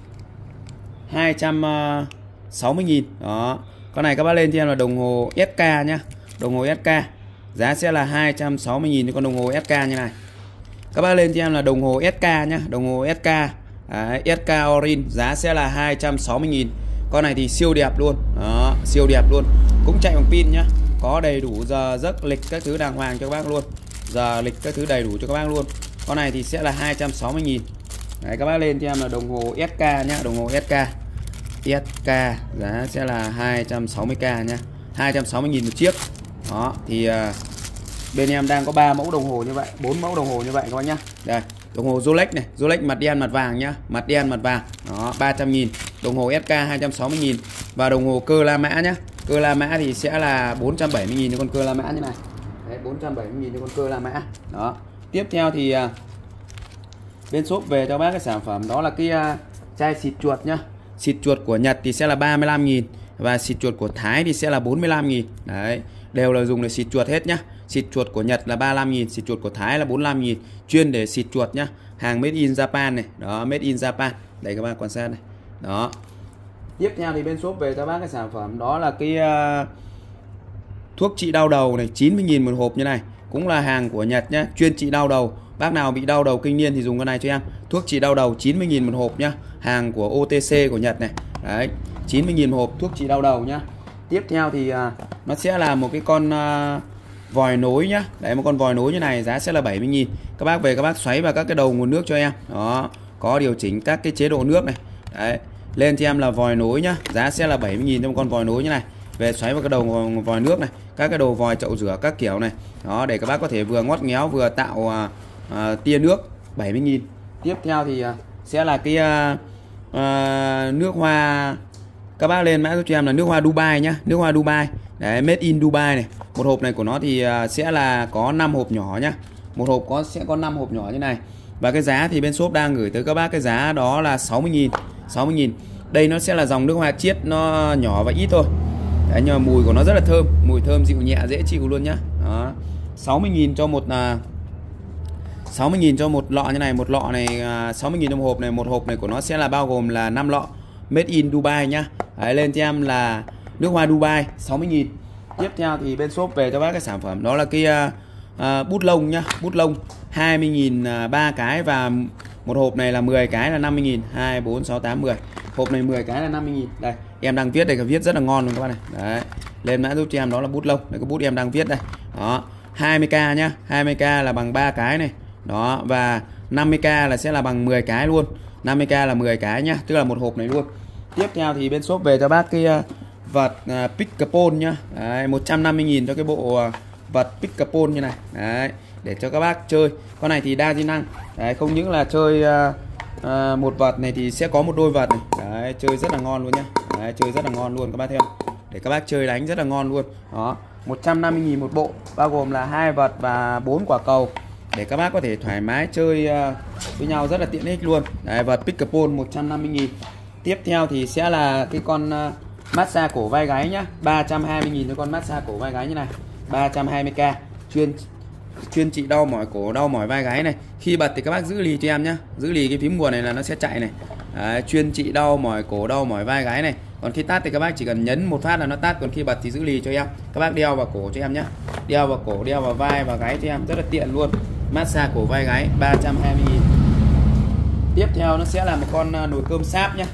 hai trăm sáu mươi nghìn. Đó. Con này các bác lên cho em là đồng hồ ét ca nhá. Đồng hồ ét ca. Giá sẽ là hai trăm sáu mươi nghìn cho con đồng hồ ét ca như này. Các bác lên cho em là đồng hồ ét ca nhá. Đồng hồ ét ca. Đấy, ét ca Orin. Giá sẽ là hai trăm sáu mươi nghìn. Con này thì siêu đẹp luôn. Đó, siêu đẹp luôn. Cũng chạy bằng pin nhá. Có đầy đủ giờ giấc lịch các thứ đàng hoàng cho các bác luôn. Giờ lịch các thứ đầy đủ cho các bác luôn. Con này thì sẽ là hai trăm sáu mươi nghìn. Đấy, các bác lên cho em là đồng hồ ét ca nhá. Đồng hồ ét ca. ét ca giá sẽ là hai trăm sáu mươi k nhá. hai trăm sáu mươi nghìn một chiếc. Đó, thì uh, bên em đang có ba mẫu đồng hồ như vậy, bốn mẫu đồng hồ như vậy các bác nhá. Đây, đồng hồ Rolex này, Rolex mặt đen mặt vàng nhá, mặt đen mặt vàng. Đó, ba trăm nghìn. Đồng hồ ét ca hai trăm sáu mươi nghìn và đồng hồ cơ La Mã nhá. Cơ La Mã thì sẽ là bốn trăm bảy mươi nghìn cho con cơ La Mã như này. Đấy, bốn trăm bảy mươi nghìn cho con cơ La Mã. Đó. Tiếp theo thì uh, bên shop về cho bác cái sản phẩm đó là cái uh, chai xịt chuột nhá. Xịt chuột của Nhật thì sẽ là ba mươi lăm nghìn và xịt chuột của Thái thì sẽ là bốn mươi lăm nghìn. Đấy, đều là dùng để xịt chuột hết nhá. Xịt chuột của Nhật là ba mươi lăm nghìn, xịt chuột của Thái là bốn mươi lăm nghìn, chuyên để xịt chuột nhá. Hàng made in Japan này. Đó, made in Japan. Đây các bạn quan sát này. Đó. Tiếp theo thì bên shop về cho bác cái sản phẩm đó là cái uh, thuốc trị đau đầu này, chín mươi nghìn một hộp như này. Cũng là hàng của Nhật nhá, chuyên trị đau đầu. Bác nào bị đau đầu kinh niên thì dùng cái này cho em. Thuốc trị đau đầu chín mươi nghìn một hộp nhá. Hàng của ô tê xê của Nhật này. Đấy, chín mươi nghìn một hộp thuốc trị đau đầu nhá. Tiếp theo thì uh, nó sẽ là một cái con uh, vòi nối nhá. Đấy, một con vòi nối như này giá sẽ là bảy mươi nghìn. Các bác về các bác xoáy vào các cái đầu nguồn nước cho em. Đó, có điều chỉnh các cái chế độ nước này. Đấy, lên cho em là vòi nối nhá. Giá sẽ là bảy mươi nghìn cho một con vòi nối như này. Về xoáy vào cái đầu vòi nước này, các cái đầu vòi chậu rửa các kiểu này. Đó, để các bác có thể vừa ngót nghéo vừa tạo uh, uh, tia nước, bảy mươi nghìn. Tiếp theo thì uh, sẽ là cái uh, uh, nước hoa. Các bác lên mã giúp cho em là nước hoa Dubai nhá. Nước hoa Dubai. Đấy, made in Dubai này. Một hộp này của nó thì uh, sẽ là có năm hộp nhỏ nhá. Một hộp có sẽ có năm hộp nhỏ như này. Và cái giá thì bên shop đang gửi tới các bác cái giá đó là sáu mươi nghìn. sáu mươi nghìn. Đây nó sẽ là dòng nước hoa chiết, nó nhỏ và ít thôi. Đấy, nhưng mà mùi của nó rất là thơm, mùi thơm dịu nhẹ dễ chịu luôn nhá. Đó. sáu mươi nghìn cho một uh, sáu mươi nghìn cho một lọ như này, một lọ này uh, sáu mươi nghìn trong hộp này, một hộp này của nó sẽ là bao gồm là năm lọ. Made in Dubai nhá. Đấy, lên cho em là nước hoa Dubai sáu mươi nghìn. Tiếp theo thì bên shop về cho bác cái sản phẩm đó là cái uh, uh, bút lông nhá, bút lông hai mươi nghìn uh, ba cái và một hộp này là mười cái là năm mươi nghìn, hai bốn sáu tám mười. Hộp này mười cái là năm mươi nghìn. Đây, em đang viết đây, cái viết rất là ngon luôn các bạn này. Đấy. Lên mã giúp cho em đó là bút lông. Đây, cái bút em đang viết đây. Đó, hai mươi k nhá. hai mươi k là bằng ba cái này. Đó, và năm mươi k là sẽ là bằng mười cái luôn. năm mươi k là mười cái nhá, tức là một hộp này luôn. Tiếp theo thì bên shop về cho bác cái uh, vật uh, Picapone nhá. Đấy, một trăm năm mươi nghìn cho cái bộ uh, vật Picapone như này. Đấy, để cho các bác chơi. Con này thì đa di năng. Đấy, không những là chơi uh, uh, một vật này thì sẽ có một đôi vật này. Đấy, chơi rất là ngon luôn nhá. Đấy, chơi rất là ngon luôn các bác thấy không? Để các bác chơi đánh rất là ngon luôn. Đó, một trăm năm mươi nghìn một bộ, bao gồm là hai vật và bốn quả cầu. Để các bác có thể thoải mái chơi uh, với nhau rất là tiện ích luôn. Đấy, vật Picapone một trăm năm mươi nghìn. Tiếp theo thì sẽ là cái con uh, massage cổ vai gáy nhá, ba trăm hai mươi nghìn cho con massage cổ vai gáy như này. ba trăm hai mươi k, chuyên chuyên trị đau mỏi cổ, đau mỏi vai gáy này. Khi bật thì các bác giữ lì cho em nhá, giữ lì cái phím nguồn này là nó sẽ chạy này. Đấy, chuyên trị đau mỏi cổ, đau mỏi vai gáy này. Còn khi tắt thì các bác chỉ cần nhấn một phát là nó tắt, còn khi bật thì giữ lì cho em. Các bác đeo vào cổ cho em nhá, đeo vào cổ, đeo vào vai và gáy cho em, rất là tiện luôn. Massage cổ vai gáy ba trăm hai mươi nghìn. Tiếp theo nó sẽ là một con nồi cơm sáp nhá.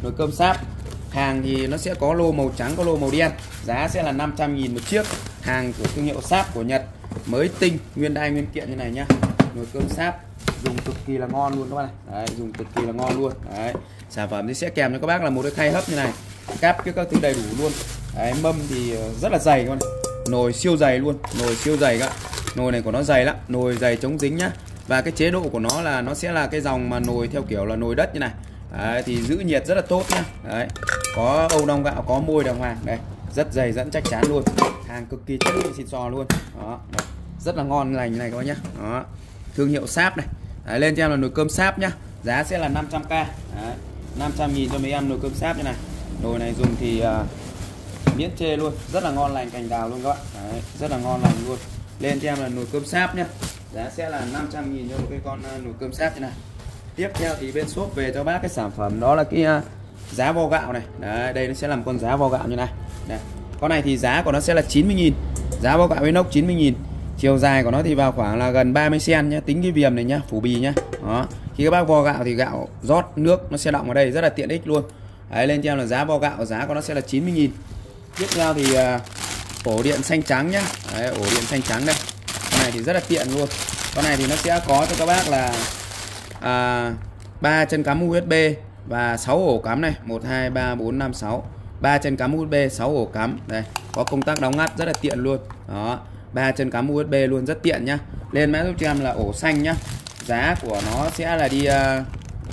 nồi cơm sáp. Hàng thì nó sẽ có lô màu trắng, có lô màu đen. Giá sẽ là năm trăm nghìn một chiếc. Hàng của thương hiệu sáp của Nhật, mới tinh, nguyên đai nguyên kiện như này nhá. Nồi cơm sáp dùng cực kỳ là ngon luôn các bạn này. Đấy, dùng cực kỳ là ngon luôn. Đấy. Sản phẩm thì sẽ kèm cho các bác là một cái khay hấp như này, cáp các thứ đầy đủ luôn. Đấy, mâm thì rất là dày các bạn này. Nồi siêu dày luôn, nồi siêu dày các. Nồi này của nó dày lắm, nồi dày chống dính nhá. Và cái chế độ của nó là nó sẽ là cái dòng mà nồi theo kiểu là nồi đất như này. Đấy, thì giữ nhiệt rất là tốt nhá. Đấy, có âu đông gạo, có môi đàng hoàng. Đây, rất dày dẫn chắc chắn luôn. Hàng cực kỳ chất lượng xịn sò luôn. Đó, đấy. Rất là ngon lành này các bác nhá. Đó. Thương hiệu sáp này. Đấy, lên cho em là nồi cơm sáp nhá. Giá sẽ là năm trăm k. Đấy, năm trăm nghìn cho mấy em nồi cơm sáp như này. Nồi này dùng thì uh, miễn chê luôn, rất là ngon lành cành đào luôn các bạn. Đấy, rất là ngon lành luôn. Lên cho em là nồi cơm sáp nhá. Giá sẽ là năm trăm nghìn cho một cái con uh, nồi cơm sáp như này. Tiếp theo thì bên shop về cho bác cái sản phẩm đó là cái uh, giá vo gạo này. Đấy, đây nó sẽ là một con giá vo gạo như này. Đây. Con này thì giá của nó sẽ là chín mươi nghìn. Giá vo gạo inox chín mươi nghìn. Chiều dài của nó thì vào khoảng là gần ba mươi xăng-ti-mét nhá, tính cái viền này nhá, phủ bì nhá. Đó. Khi các bác vo gạo thì gạo rót nước nó sẽ đọng ở đây, rất là tiện ích luôn. Đấy, lên cho em là giá vo gạo, giá của nó sẽ là chín mươi nghìn. Tiếp theo thì uh, ổ điện xanh trắng nhá. Đấy, ổ điện xanh trắng đây. Con này thì rất là tiện luôn. Con này thì nó sẽ có cho các bác là à, ba chân cắm u ét bê và sáu ổ cắm này, một hai ba bốn năm sáu. ba chân cắm u ét bê, sáu ổ cắm. Đây, có công tắc đóng ngắt rất là tiện luôn. Đó, ba chân cắm u ét bê luôn, rất tiện nhá. Lên mã giúp cho em là ổ xanh nhá. Giá của nó sẽ là đi uh,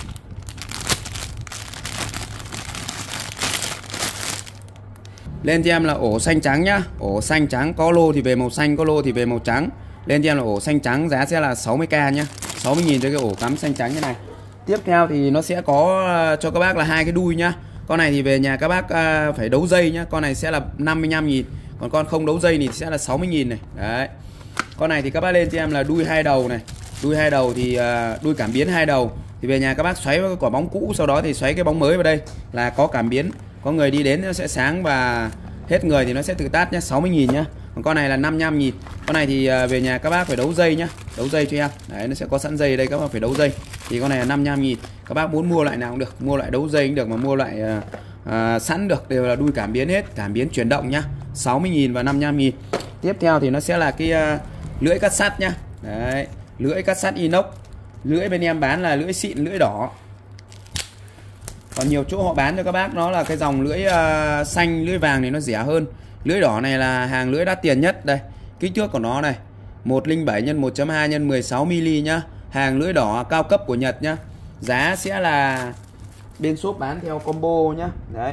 lên cho em là ổ xanh trắng nhá. Ổ xanh trắng, có lô thì về màu xanh, có lô thì về màu trắng. Lên cho em là ổ xanh trắng, giá sẽ là sáu mươi k nhá. sáu mươi nghìn cho cái ổ cắm xanh trắng như này. Tiếp theo thì nó sẽ có cho các bác là hai cái đuôi nhá. Con này thì về nhà các bác phải đấu dây nhá. Con này sẽ là năm mươi lăm nghìn. Còn con không đấu dây thì sẽ là sáu mươi nghìn này. Đấy. Con này thì các bác lên cho em là đuôi hai đầu này. Đuôi hai đầu thì đuôi cảm biến hai đầu. Thì về nhà các bác xoáy vào cái quả bóng cũ, sau đó thì xoáy cái bóng mới vào đây là có cảm biến. Có người đi đến nó sẽ sáng và hết người thì nó sẽ tự tắt nhá, sáu mươi nghìn nhá. Còn con này là năm mươi lăm nghìn. Con này thì về nhà các bác phải đấu dây nhá, đấu dây cho em. Đấy, nó sẽ có sẵn dây ở đây, các bác phải đấu dây. Thì con này là năm mươi lăm nghìn. Các bác muốn mua loại nào cũng được, mua loại đấu dây cũng được, mà mua loại uh, uh, sẵn được, đều là đuôi cảm biến hết, cảm biến chuyển động nhá. sáu mươi nghìn và năm mươi lăm nghìn. Tiếp theo thì nó sẽ là cái uh, lưỡi cắt sắt nhá. Đấy, lưỡi cắt sắt inox. Lưỡi bên em bán là lưỡi xịn, lưỡi đỏ. Còn nhiều chỗ họ bán cho các bác nó là cái dòng lưỡi uh, xanh, lưỡi vàng thì nó rẻ hơn. Lưỡi đỏ này là hàng lưỡi đắt tiền nhất. Đây, kích thước của nó này, một không bảy nhân một chấm hai nhân mười sáu mi-li-mét nhá. Hàng lưỡi đỏ cao cấp của Nhật nhá. Giá sẽ là bên shop bán theo combo nhá. Đấy.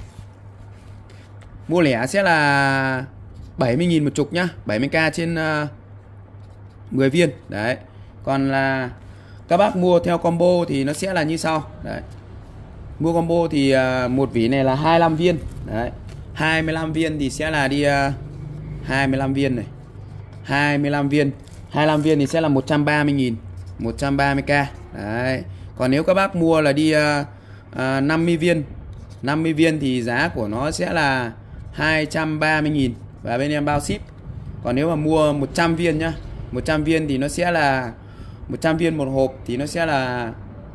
Mua lẻ sẽ là bảy mươi nghìn một chục nhá, bảy mươi k trên uh, mười viên. Đấy. Còn là các bác mua theo combo thì nó sẽ là như sau. Đấy. Mua combo thì uh, một vỉ này là hai mươi lăm viên. Đấy. hai mươi lăm viên thì sẽ là đi uh, hai mươi lăm viên này. hai mươi lăm viên. hai mươi lăm viên thì sẽ là một trăm ba mươi nghìn, một trăm ba mươi k. Đấy. Còn nếu các bác mua là đi uh, uh, năm mươi viên, năm mươi viên thì giá của nó sẽ là hai trăm ba mươi nghìn và bên em bao ship. Còn nếu mà mua một trăm viên nhá, một trăm viên thì nó sẽ là một trăm viên một hộp thì nó sẽ là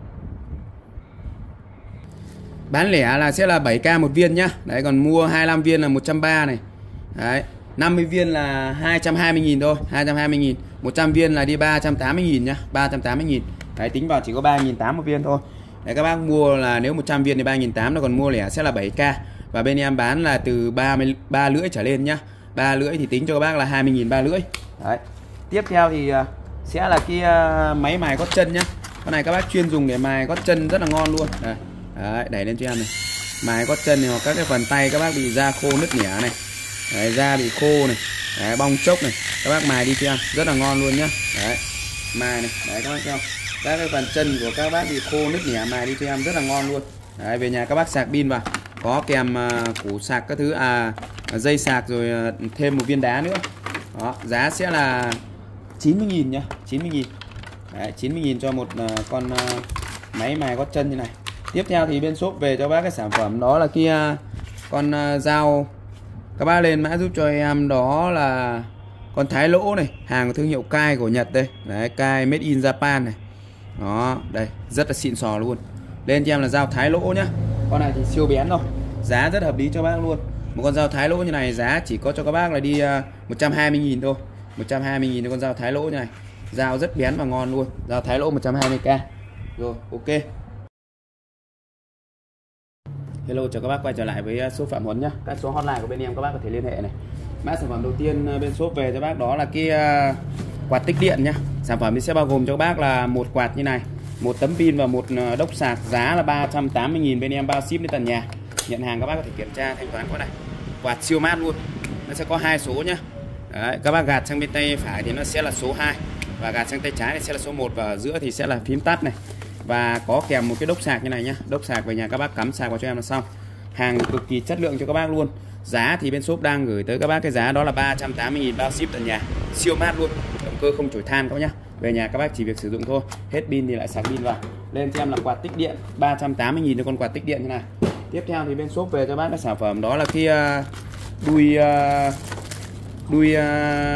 bán lẻ là sẽ là bảy k một viên nhá. Đấy, còn mua hai mươi lăm viên là một trăm ba mươi này. Đấy, năm mươi viên là hai trăm hai mươi nghìn thôi, hai trăm hai mươi nghìn. một trăm viên là đi ba trăm tám mươi nghìn nhá, ba trăm tám mươi nghìn. Đấy, tính vào chỉ có ba nghìn tám trăm một viên thôi. Đấy, các bác mua là nếu một trăm viên thì ba nghìn tám trăm, còn mua lẻ sẽ là bảy k. Và bên em bán là từ ba mươi ba lưỡi trở lên nhá. ba lưỡi thì tính cho các bác là hai mươi nghìn ba lưỡi. Đấy. Tiếp theo thì sẽ là cái máy mài gót chân nhá. Con này các bác chuyên dùng để mài gót chân rất là ngon luôn. Đấy. Đấy, đẩy lên cho em này. Mài gót chân này, hoặc các cái phần tay các bác bị da khô nứt nẻ này. Đấy, da bị khô này. Đấy, bong chốc này. Các bác mài đi cho em, rất là ngon luôn nhá. Đấy. Mài này, đấy các bác xem. Các cái phần chân của các bác bị khô nứt nẻ mài đi cho em rất là ngon luôn. Đấy, về nhà các bác sạc pin vào. Có kèm uh, củ sạc các thứ, à dây sạc rồi uh, thêm một viên đá nữa. Đó, giá sẽ là chín mươi nghìn nhá, chín mươi nghìn. Đấy, chín mươi nghìn cho một uh, con uh, máy mài gót chân như này. Tiếp theo thì bên shop về cho bác cái sản phẩm đó là kia uh, con uh, dao. Các bác lên mã giúp cho em đó là con thái lỗ này, hàng của thương hiệu Kai của Nhật đây. Đấy, Kai made in Japan này. Đó, đây, rất là xịn sò luôn. Lên cho em là dao thái lỗ nhá. Con này thì siêu bén rồi, giá rất hợp lý cho bác luôn. Một con dao thái lỗ như này giá chỉ có cho các bác là đi một trăm hai mươi nghìn thôi. một trăm hai mươi nghìn cho con dao thái lỗ như này. Dao rất bén và ngon luôn. Dao thái lỗ một trăm hai mươi k. Rồi, ok. Hello, chào các bác quay trở lại với shop Phạm Huấn nhá. Các số hotline của bên em các bác có thể liên hệ này. Mã sản phẩm đầu tiên bên shop về cho bác đó là cái quạt tích điện nhá. Sản phẩm thì sẽ bao gồm cho các bác là một quạt như này, một tấm pin và một đốc sạc, giá là ba trăm tám mươi nghìn, bên em bao ship đến tận nhà. Nhận hàng các bác có thể kiểm tra thanh toán qua này. Quạt siêu mát luôn. Nó sẽ có hai số nhá. Đấy, các bác gạt sang bên tay phải thì nó sẽ là số hai và gạt sang tay trái thì sẽ là số một, và ở giữa thì sẽ là phím tắt này. Và có kèm một cái đốc sạc như này nhá. Đốc sạc về nhà các bác cắm sạc vào cho em là xong. Hàng cực kỳ chất lượng cho các bác luôn. Giá thì bên shop đang gửi tới các bác cái giá đó là ba trăm tám mươi nghìn, bao ship tận nhà. Siêu mát luôn. Động cơ không chổi than các bác nhá. Về nhà các bác chỉ việc sử dụng thôi. Hết pin thì lại sạc pin vào. Lên cho em là quạt tích điện ba trăm tám mươi nghìn cho con quạt tích điện như này. Tiếp theo thì bên shop về cho bác cái sản phẩm đó là cái uh, đuôi uh, đuôi uh,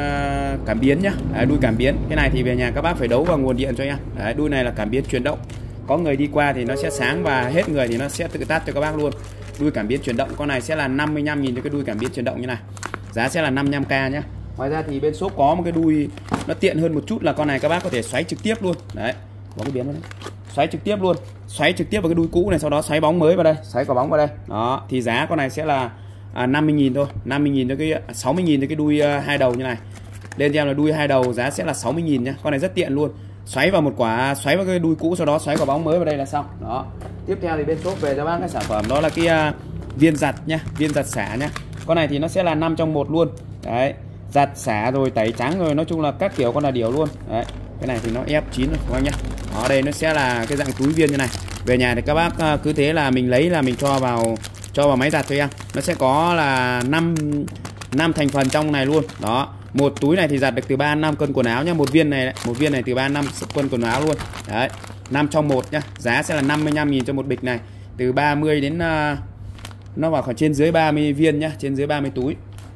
cảm biến nhá. Đấy, đuôi cảm biến. Cái này thì về nhà các bác phải đấu vào nguồn điện cho em. Đấy, đuôi này là cảm biến chuyển động. Có người đi qua thì nó sẽ sáng và hết người thì nó sẽ tự tắt cho các bác luôn. Đuôi cảm biến chuyển động, con này sẽ là năm mươi lăm nghìn cho cái đuôi cảm biến chuyển động như này. Giá sẽ là năm mươi lăm k nhá. Ngoài ra thì bên shop có một cái đuôi nó tiện hơn một chút là con này các bác có thể xoáy trực tiếp luôn. Đấy, có cái biến vào đấy. Xoáy trực tiếp luôn, xoáy trực tiếp vào cái đuôi cũ này, sau đó xoáy bóng mới vào đây, xoáy quả bóng vào đây. Đó, thì giá con này sẽ là à, năm mươi nghìn thôi, năm mươi nghìn cho cái sáu mươi nghìn cho cái đuôi uh, hai đầu như này. Lên cho em là đuôi hai đầu giá sẽ là sáu mươi nghìn nhá. Con này rất tiện luôn. Xoáy vào một quả, xoáy vào cái đuôi cũ, sau đó xoáy quả bóng mới vào đây là xong. Đó. Tiếp theo thì bên shop về cho bác cái sản phẩm đó là cái uh, viên giặt nhá, viên giặt xả nhá. Con này thì nó sẽ là năm trong một luôn. Đấy, giặt xả rồi tẩy trắng rồi, nói chung là các kiểu con là điều luôn. Đấy. Cái này thì nó ép chín rồi các bác nhá. Ở đây nó sẽ là cái dạng túi viên như này. Về nhà thì các bác uh, cứ thế là mình lấy là mình cho vào cho vào máy giặt cho em. Nó sẽ có là năm năm thành phần trong này luôn. Đó. Một túi này thì giặt được từ ba đến năm cân quần áo nhá. Một viên này một viên này từ ba đến năm cân quần áo luôn. Đấy. năm trong một nhá. Giá sẽ là năm mươi lăm nghìn cho một bịch này. Từ ba mươi đến uh, nó vào khoảng trên dưới ba mươi viên nhá, trên dưới ba mươi túi.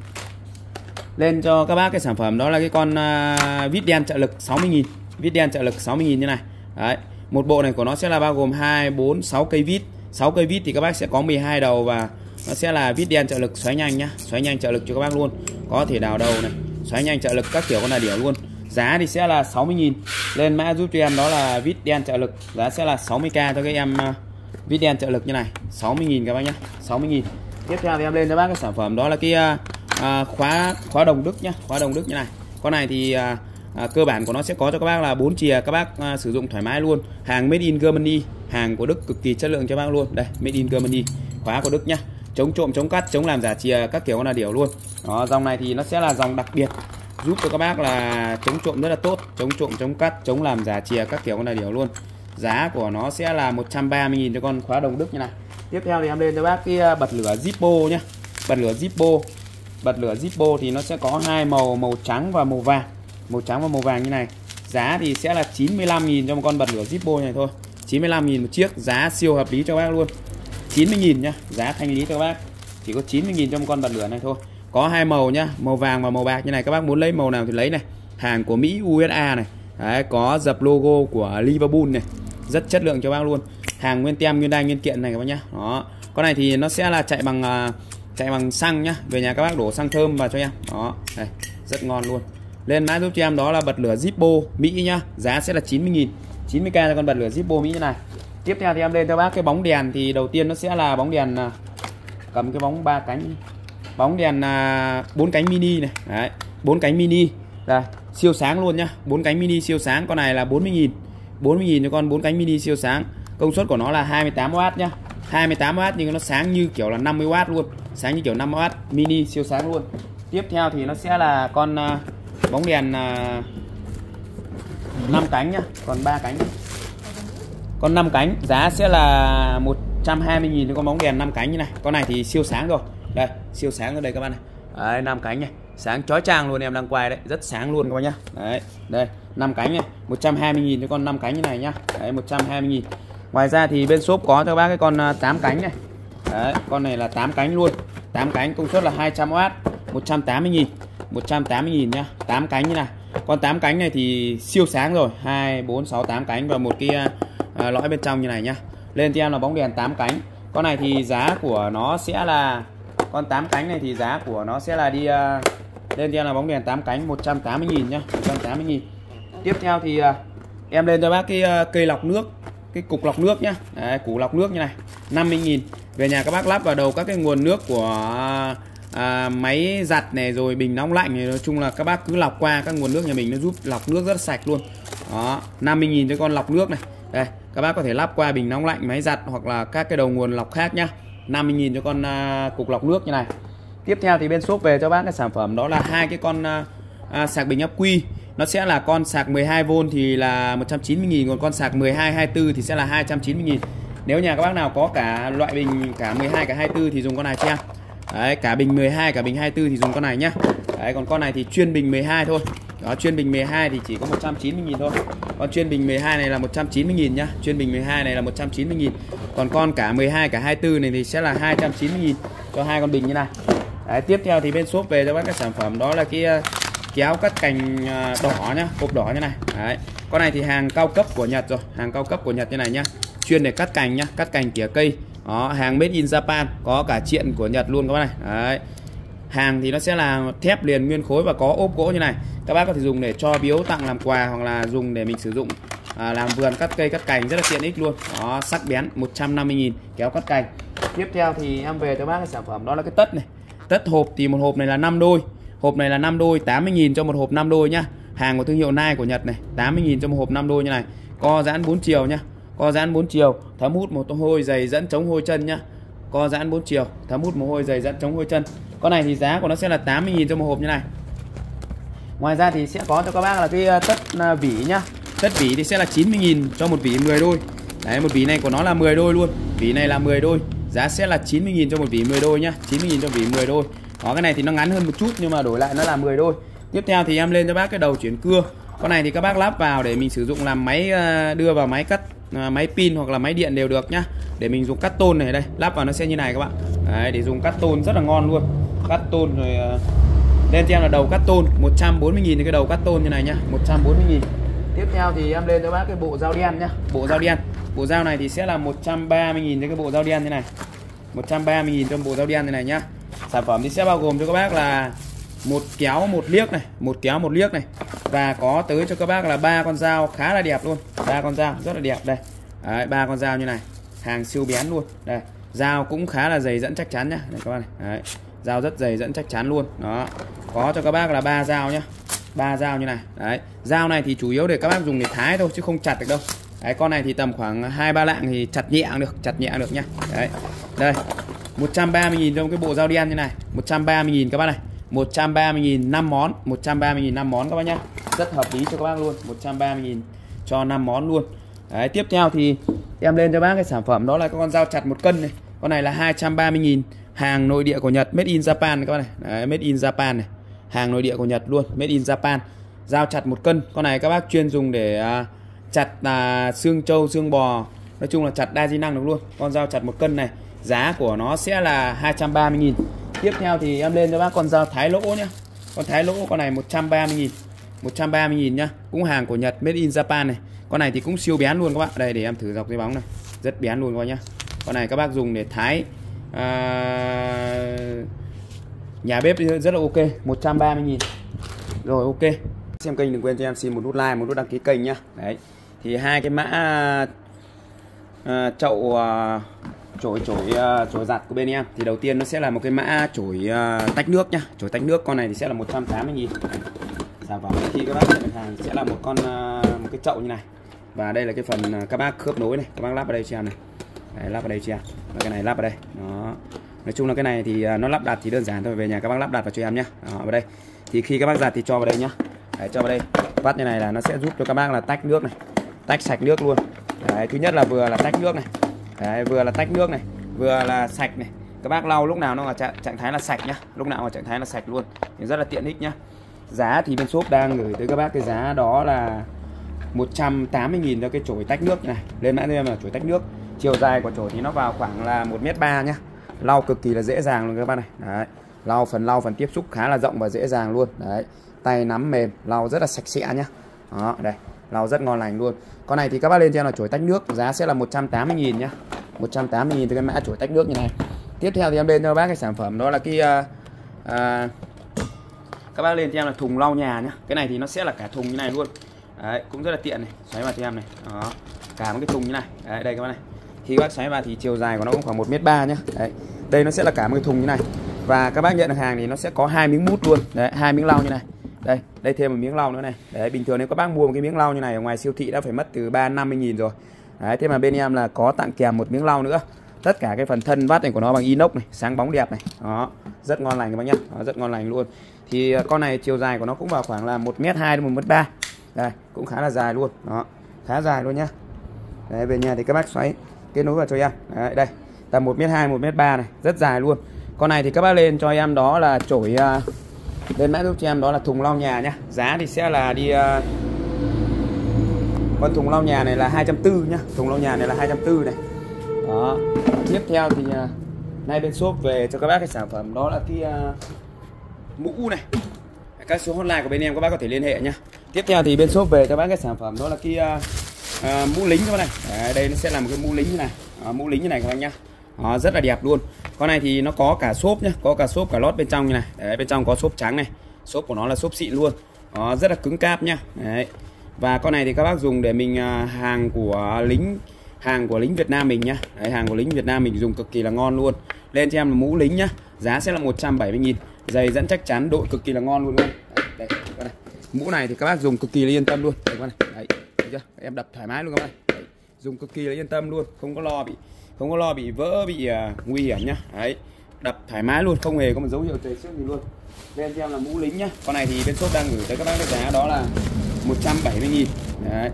Lên cho các bác cái sản phẩm đó là cái con uh, vít đen trợ lực sáu mươi nghìn. Vít đen trợ lực sáu mươi nghìn như này. Đấy. Một bộ này của nó sẽ là bao gồm hai, bốn, sáu cây vít. sáu cây vít thì các bác sẽ có mười hai đầu, và nó sẽ là vít đen trợ lực xoáy nhanh nhá. Xoáy nhanh trợ lực cho các bác luôn. Có thể đào đầu này, xoáy nhanh trợ lực các kiểu con là đỉa luôn. Giá thì sẽ là sáu mươi nghìn. Lên mã giúp cho em đó là vít đen trợ lực. Giá sẽ là sáu mươi k cho các em uh, vít đen trợ lực như này. sáu mươi nghìn các bác nhá. sáu mươi nghìn. Tiếp theo thì em lên cho bác cái sản phẩm đó là cái uh, uh, khóa khóa đồng Đức nhá. Khóa đồng Đức như này. Con này thì uh, À, cơ bản của nó sẽ có cho các bác là bốn chìa, các bác à, sử dụng thoải mái luôn. Hàng made in Germany, hàng của Đức cực kỳ chất lượng cho bác luôn. Đây, made in Germany, khóa của Đức nhá. Chống trộm, chống cắt, chống làm giả chìa các kiểu con là điều luôn. Đó, dòng này thì nó sẽ là dòng đặc biệt giúp cho các bác là chống trộm rất là tốt, chống trộm, chống cắt, chống làm giả chìa các kiểu con là điều luôn. Giá của nó sẽ là một trăm ba mươi nghìn cho con khóa đồng Đức như này. Tiếp theo thì em lên cho bác cái bật lửa Zippo nhá. Bật lửa Zippo. Bật lửa Zippo thì nó sẽ có hai màu, màu trắng và màu vàng. Màu trắng và màu vàng như này. Giá thì sẽ là chín mươi lăm nghìn cho một con bật lửa Zippo này thôi. chín mươi lăm nghìn một chiếc, giá siêu hợp lý cho bác luôn. chín mươi nghìn nhá, giá thanh lý cho các bác. Chỉ có chín mươi nghìn cho một con bật lửa này thôi. Có hai màu nhá, màu vàng và màu bạc như này, các bác muốn lấy màu nào thì lấy này. Hàng của Mỹ u ét a này. Đấy, có dập logo của Liverpool này. Rất chất lượng cho bác luôn. Hàng nguyên tem, nguyên đai, nguyên kiện này các bác nhá. Đó. Con này thì nó sẽ là chạy bằng uh, chạy bằng xăng nhá. Về nhà các bác đổ xăng thơm vào cho em. Đó, đây, rất ngon luôn. Lên mã giúp cho em đó là bật lửa Zippo Mỹ nhá. Giá sẽ là chín mươi nghìn. chín mươi k cho con bật lửa Zippo Mỹ như này. Tiếp theo thì em lên cho bác cái bóng đèn. Thì đầu tiên nó sẽ là bóng đèn, cầm cái bóng ba cánh, bóng đèn bốn cánh mini này. Đấy, bốn cánh mini. Đây, siêu sáng luôn nhá. bốn cánh mini siêu sáng. Con này là bốn mươi nghìn. bốn mươi nghìn cho con bốn cánh mini siêu sáng. Công suất của nó là hai mươi tám oát nhá. hai mươi tám oát nhưng nó sáng như kiểu là năm mươi oát luôn. Sáng như kiểu năm mươi oát, mini siêu sáng luôn. Tiếp theo thì nó sẽ là con uh, bóng đèn uh, năm cánh nhá, còn ba cánh. Con năm cánh giá sẽ là một trăm hai mươi nghìn cho con bóng đèn năm cánh như này. Con này thì siêu sáng rồi. Đây, siêu sáng ở đây các bạn này. Đấy, năm cánh này, sáng chói chang luôn, em đang quay đấy, rất sáng luôn các bạn nhá. Đấy, đây, năm cánh này, một trăm hai mươi nghìn cho con năm cánh như này nhá. Đấy, một trăm hai mươi nghìn. Ngoài ra thì bên shop có cho bác cái con tám cánh này. Đấy, con này là tám cánh luôn. tám cánh công suất là hai trăm oát, một trăm tám mươi nghìn. một trăm tám mươi nghìn nhá, tám cánh như này. Con tám cánh này thì siêu sáng rồi, hai, bốn, sáu, tám cánh và một cái uh, lõi bên trong như này nhá. Lên cho em là bóng đèn tám cánh. Con này thì giá của nó sẽ là con tám cánh này thì giá của nó sẽ là đi uh, lên cho em là bóng đèn tám cánh một trăm tám mươi nghìn nhá, một trăm tám mươi nghìn. Tiếp theo thì uh, em lên cho bác cái uh, cây lọc nước, cái cục lọc nước nhá. Đấy, củ lọc nước như này năm mươi nghìn. Về nhà các bác lắp vào đầu các cái nguồn nước của à, máy giặt này rồi bình nóng lạnh này, nói chung là các bác cứ lọc qua các nguồn nước nhà mình, nó giúp lọc nước rất sạch luôn. Đó, năm mươi nghìn cho con lọc nước này. Đây, các bác có thể lắp qua bình nóng lạnh, máy giặt hoặc là các cái đầu nguồn lọc khác nhá. năm mươi nghìn cho con à, cục lọc nước như này. Tiếp theo thì bên shop về cho bác cái sản phẩm đó là hai cái con à, à, sạc bình ắc quy. Nó sẽ là con sạc mười hai vôn thì là một trăm chín mươi nghìn, còn con sạc mười hai hai mươi tư thì sẽ là hai trăm chín mươi nghìn. Nếu nhà các bác nào có cả loại bình cả mười hai cả hai mươi tư thì dùng con này cho em. Đấy, cả bình mười hai cả bình hai mươi tư thì dùng con này nhá. Đấy, còn con này thì chuyên bình mười hai thôi. Đó, chuyên bình mười hai thì chỉ có một trăm chín mươi nghìn thôi. Còn chuyên bình mười hai này là một trăm chín mươi nghìn nhá. Chuyên bình mười hai này là một trăm chín mươi nghìn. Còn con cả mười hai cả hai mươi tư này thì sẽ là hai trăm chín mươi nghìn cho hai con bình như này. Đấy, tiếp theo thì bên shop về cho bác cái sản phẩm đó là cái kéo cắt cành đỏ nhá, hộp đỏ như này. Đấy, con này thì hàng cao cấp của Nhật rồi, hàng cao cấp của Nhật như này nhá. Chuyên để cắt cành nhá, cắt cành tỉa cây. Đó, hàng made in Japan, có cả triện của Nhật luôn các bác này. Đấy. Hàng thì nó sẽ là thép liền nguyên khối và có ốp gỗ như này. Các bác có thể dùng để cho biếu tặng làm quà hoặc là dùng để mình sử dụng à, làm vườn cắt cây cắt cành rất là tiện ích luôn. Đó, sắc bén một trăm năm mươi nghìn kéo cắt cành. Tiếp theo thì em về cho bác cái sản phẩm đó là cái tất này. Tất hộp thì một hộp này là năm đôi. Hộp này là năm đôi, tám mươi nghìn cho một hộp năm đôi nhá. Hàng của thương hiệu Nike của Nhật này, tám mươi nghìn cho một hộp năm đôi như này. Co giãn bốn chiều nhá. Co giãn bốn chiều, thấm hút một hôi dày dẫn chống hôi chân nhá. Co giãn bốn chiều, thấm hút một hôi dày dẫn chống hôi chân. Con này thì giá của nó sẽ là tám mươi nghìn cho một hộp như này. Ngoài ra thì sẽ có cho các bác là cái tất vỉ nhá. Tất vỉ thì sẽ là chín mươi nghìn cho một vỉ mười đôi. Đấy, một vỉ này của nó là mười đôi luôn. Vỉ này là mười đôi. Giá sẽ là chín mươi nghìn cho một vỉ mười đôi nhá. chín mươi nghìn cho vỉ mười đôi. Đó, cái này thì nó ngắn hơn một chút nhưng mà đổi lại nó là mười đôi. Tiếp theo thì em lên cho bác cái đầu chuyển cưa. Con này thì các bác lắp vào để mình sử dụng làm máy, đưa vào máy cắt máy pin hoặc là máy điện đều được nhá. Để mình dùng cắt tôn này, đây lắp vào nó sẽ như này các bạn. Đấy, để dùng cắt tôn rất là ngon luôn. Cắt tôn rồi lên cho em là đầu cắt tôn một trăm bốn mươi nghìn cái đầu cắt tôn như này nhá, một trăm bốn mươi nghìn. Tiếp theo thì em lên cho bác cái bộ dao đen nhá. Bộ dao đen. Bộ dao này thì sẽ là một trăm ba mươi nghìn cái bộ dao đen như này. một trăm ba mươi nghìn cho bộ dao đen như này nhá. Sản phẩm thì sẽ bao gồm cho các bác là một kéo một liếc này, một kéo một liếc này, và có tới cho các bác là ba con dao khá là đẹp luôn, ba con dao rất là đẹp đây. Đấy, ba con dao như này, hàng siêu bén luôn. Đây, dao cũng khá là dày dẫn chắc chắn nhá, đây các bác này. Đấy, dao rất dày dẫn chắc chắn luôn. Đó, có cho các bác là ba dao nhá, ba dao như này. Đấy, dao này thì chủ yếu để các bác dùng để thái thôi chứ không chặt được đâu. Đấy, con này thì tầm khoảng hai ba lạng thì chặt nhẹ được, chặt nhẹ được nhá. Đấy, đây một trăm ba mươi nghìn trong cái bộ dao đen như này, một trăm ba mươi nghìn các bác này. một trăm ba mươi nghìn năm món, một trăm ba mươi nghìn năm món các bác nhá. Rất hợp lý cho các bác luôn, một trăm ba mươi nghìn cho năm món luôn. Đấy, tiếp theo thì em lên cho bác cái sản phẩm đó là con dao chặt một cân này. Con này là hai trăm ba mươi nghìn, hàng nội địa của Nhật, made in Japan các bác này. Đấy, made in Japan này. Hàng nội địa của Nhật luôn, made in Japan. Dao chặt một cân. Con này các bác chuyên dùng để uh, chặt uh, xương trâu, xương bò. Nói chung là chặt đa di năng được luôn. Con dao chặt một cân này, giá của nó sẽ là hai trăm ba mươi nghìn. Tiếp theo thì em lên cho bác con dao thái lỗ nhá. Con thái lỗ con này một trăm ba mươi nghìn. một trăm ba mươi nghìn nhá. Cũng hàng của Nhật, made in Japan này. Con này thì cũng siêu bén luôn các bác. Đây để em thử dọc dây bóng này. Rất bén luôn các bác nhá. Con này các bác dùng để thái à, nhà bếp rất là ok, một trăm ba mươi nghìn. Rồi ok. Xem kênh đừng quên cho em xin một nút like, một nút đăng ký kênh nhá. Đấy. Thì hai cái mã à, chậu à, chổi chổi uh, chổi giặt của bên em thì đầu tiên nó sẽ là một cái mã chổi uh, tách nước nhá. Chổi tách nước con này thì sẽ là một trăm tám mươi nghìn. Sản phẩm khi các bác nhận hàng sẽ là một con uh, một cái chậu như này. Và đây là cái phần uh, các bác khớp nối này, các bác lắp vào đây cho em này. Đấy, lắp vào đây cho em. Và cái này lắp vào đây. Đó. Nói chung là cái này thì uh, nó lắp đặt thì đơn giản thôi, về nhà các bác lắp đặt vào cho em nhá. Đó, vào đây. Thì khi các bác giặt thì cho vào đây nhá. Đấy, cho vào đây. Vắt như này là nó sẽ giúp cho các bác là tách nước này, tách sạch nước luôn. Đấy, thứ nhất là vừa là tách nước này. Đấy, vừa là tách nước này, vừa là sạch này. Các bác lau lúc nào nó là trạng, trạng thái là sạch nhá, lúc nào là trạng thái là sạch luôn. Thì rất là tiện ích nhá. Giá thì bên shop đang gửi tới các bác cái giá đó là một trăm tám mươi nghìn cho cái chổi tách nước này. Lên mã cho em là chổi tách nước. Chiều dài của chổi thì nó vào khoảng là một mét ba nhá. Lau cực kỳ là dễ dàng luôn các bác này. Đấy. Lau phần lau phần tiếp xúc khá là rộng và dễ dàng luôn. Đấy. Tay nắm mềm, lau rất là sạch sẽ nhá. Đó, đây. Lau rất ngon lành luôn. Con này thì các bác lên cho em là chổi tách nước, giá sẽ là một trăm tám mươi nghìn nhá. một trăm tám mươi nghìn từ cái mã chổi tách nước như này. Tiếp theo thì em lên cho bác cái sản phẩm đó là cái uh, uh, các bác lên cho em là thùng lau nhà nhá. Cái này thì nó sẽ là cả thùng như này luôn. Đấy, cũng rất là tiện này, xoáy vào cho em này. Đó. Cả một cái thùng như này. Đấy, đây các bác này. Khi các bác xoáy vào thì chiều dài của nó cũng khoảng một mét ba nhá. Đấy. Đây nó sẽ là cả một cái thùng như này. Và các bác nhận được hàng thì nó sẽ có hai miếng mút luôn. Đấy, hai miếng lau như này. Đây, đây thêm một miếng lau nữa này. Đấy, bình thường nếu các bác mua một cái miếng lau như này ở ngoài siêu thị đã phải mất từ ba năm mươi nghìn rồi. Đấy, thế mà bên em là có tặng kèm một miếng lau nữa. Tất cả cái phần thân vắt này của nó bằng inox này, sáng bóng đẹp này. Đó, rất ngon lành các bác nhá. Đó, rất ngon lành luôn. Thì con này chiều dài của nó cũng vào khoảng là một mét hai đến một mét ba. Đây, cũng khá là dài luôn. Đó, khá dài luôn nhá. Đấy, về nhà thì các bác xoáy kết nối vào cho em. Đấy, đây, tầm một mét hai, một mét ba này, rất dài luôn. Con này thì các bác lên cho em đó là chổi uh, lên mã giúp cho em đó là thùng lau nhà nhá. Giá thì sẽ là đi uh, con thùng lau nhà này là hai trăm tư mươi nhá. Thùng lau nhà này là hai trăm tư mươi này. Đó. Tiếp theo thì uh, nay bên shop về cho các bác cái sản phẩm đó là cái uh, mũ này. Các số hotline của bên em các bác có thể liên hệ nhá. Tiếp theo thì bên shop về cho bác cái sản phẩm đó là cái uh, uh, mũ lính các bác này. Đấy, đây nó sẽ là một cái mũ lính như này. Đó, mũ lính như này các bác nhá. Đó, rất là đẹp luôn. Con này thì nó có cả xốp nhá, có cả xốp cả lót bên trong như này. Đấy, bên trong có xốp trắng này. Xốp của nó là xốp xịn luôn. Đó, rất là cứng cáp nhá. Đấy. Và con này thì các bác dùng để mình uh, hàng của lính hàng của lính Việt Nam mình nhá. Đấy, hàng của lính Việt Nam mình dùng cực kỳ là ngon luôn. Lên cho em là mũ lính nhá. Giá sẽ là một trăm bảy mươi nghìn. Giày dẫn chắc chắn, độ cực kỳ là ngon luôn luôn. Đấy, đây, con này. Mũ này thì các bác dùng cực kỳ là yên tâm luôn. Đây, con này. Đấy, thấy chưa? Em đập thoải mái luôn các bác. Đấy, dùng cực kỳ là yên tâm luôn, không có lo bị không có lo bị vỡ, bị uh, nguy hiểm nhá. Đấy, đập thoải mái luôn, không hề có một dấu hiệu trầy xước gì luôn. Lên cho em là mũ lính nhá. Con này thì bên shop đang gửi tới các bác cái giá đó là một trăm bảy mươi nghìn. Đấy,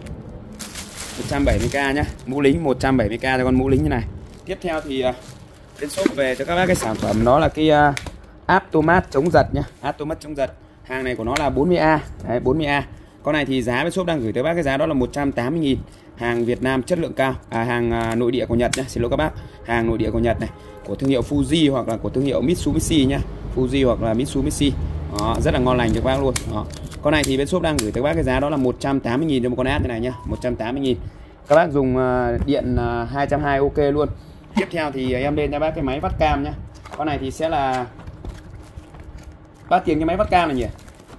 một trăm bảy mươi k nhá. Mũ lính một trăm bảy mươi k cho con mũ lính như này. Tiếp theo thì uh, bên shop về cho các bác cái sản phẩm đó là cái uh, Automat chống giật nhá. Automat chống giật. Hàng này của nó là bốn mươi A. Đấy, bốn mươi A. Con này thì giá bên shop đang gửi tới bác cái giá đó là một trăm tám mươi nghìn. Hàng Việt Nam chất lượng cao. À, hàng uh, nội địa của Nhật nhá. Xin lỗi các bác. Hàng nội địa của Nhật này. Của thương hiệu Fuji hoặc là của thương hiệu Mitsubishi nhá. Fuji hoặc là Mitsubishi. Đó, rất là ngon lành cho các bác luôn. Đó. Con này thì bên shop đang gửi tới bác cái giá đó là một trăm tám mươi nghìn cho một con át như này nhá. một trăm tám mươi nghìn. Các bác dùng uh, điện uh, hai trăm hai mươi ok luôn. Tiếp theo thì em lên cho bác cái máy vắt cam nhá. Con này thì sẽ là bao tiền cái máy vắt cam này nhỉ?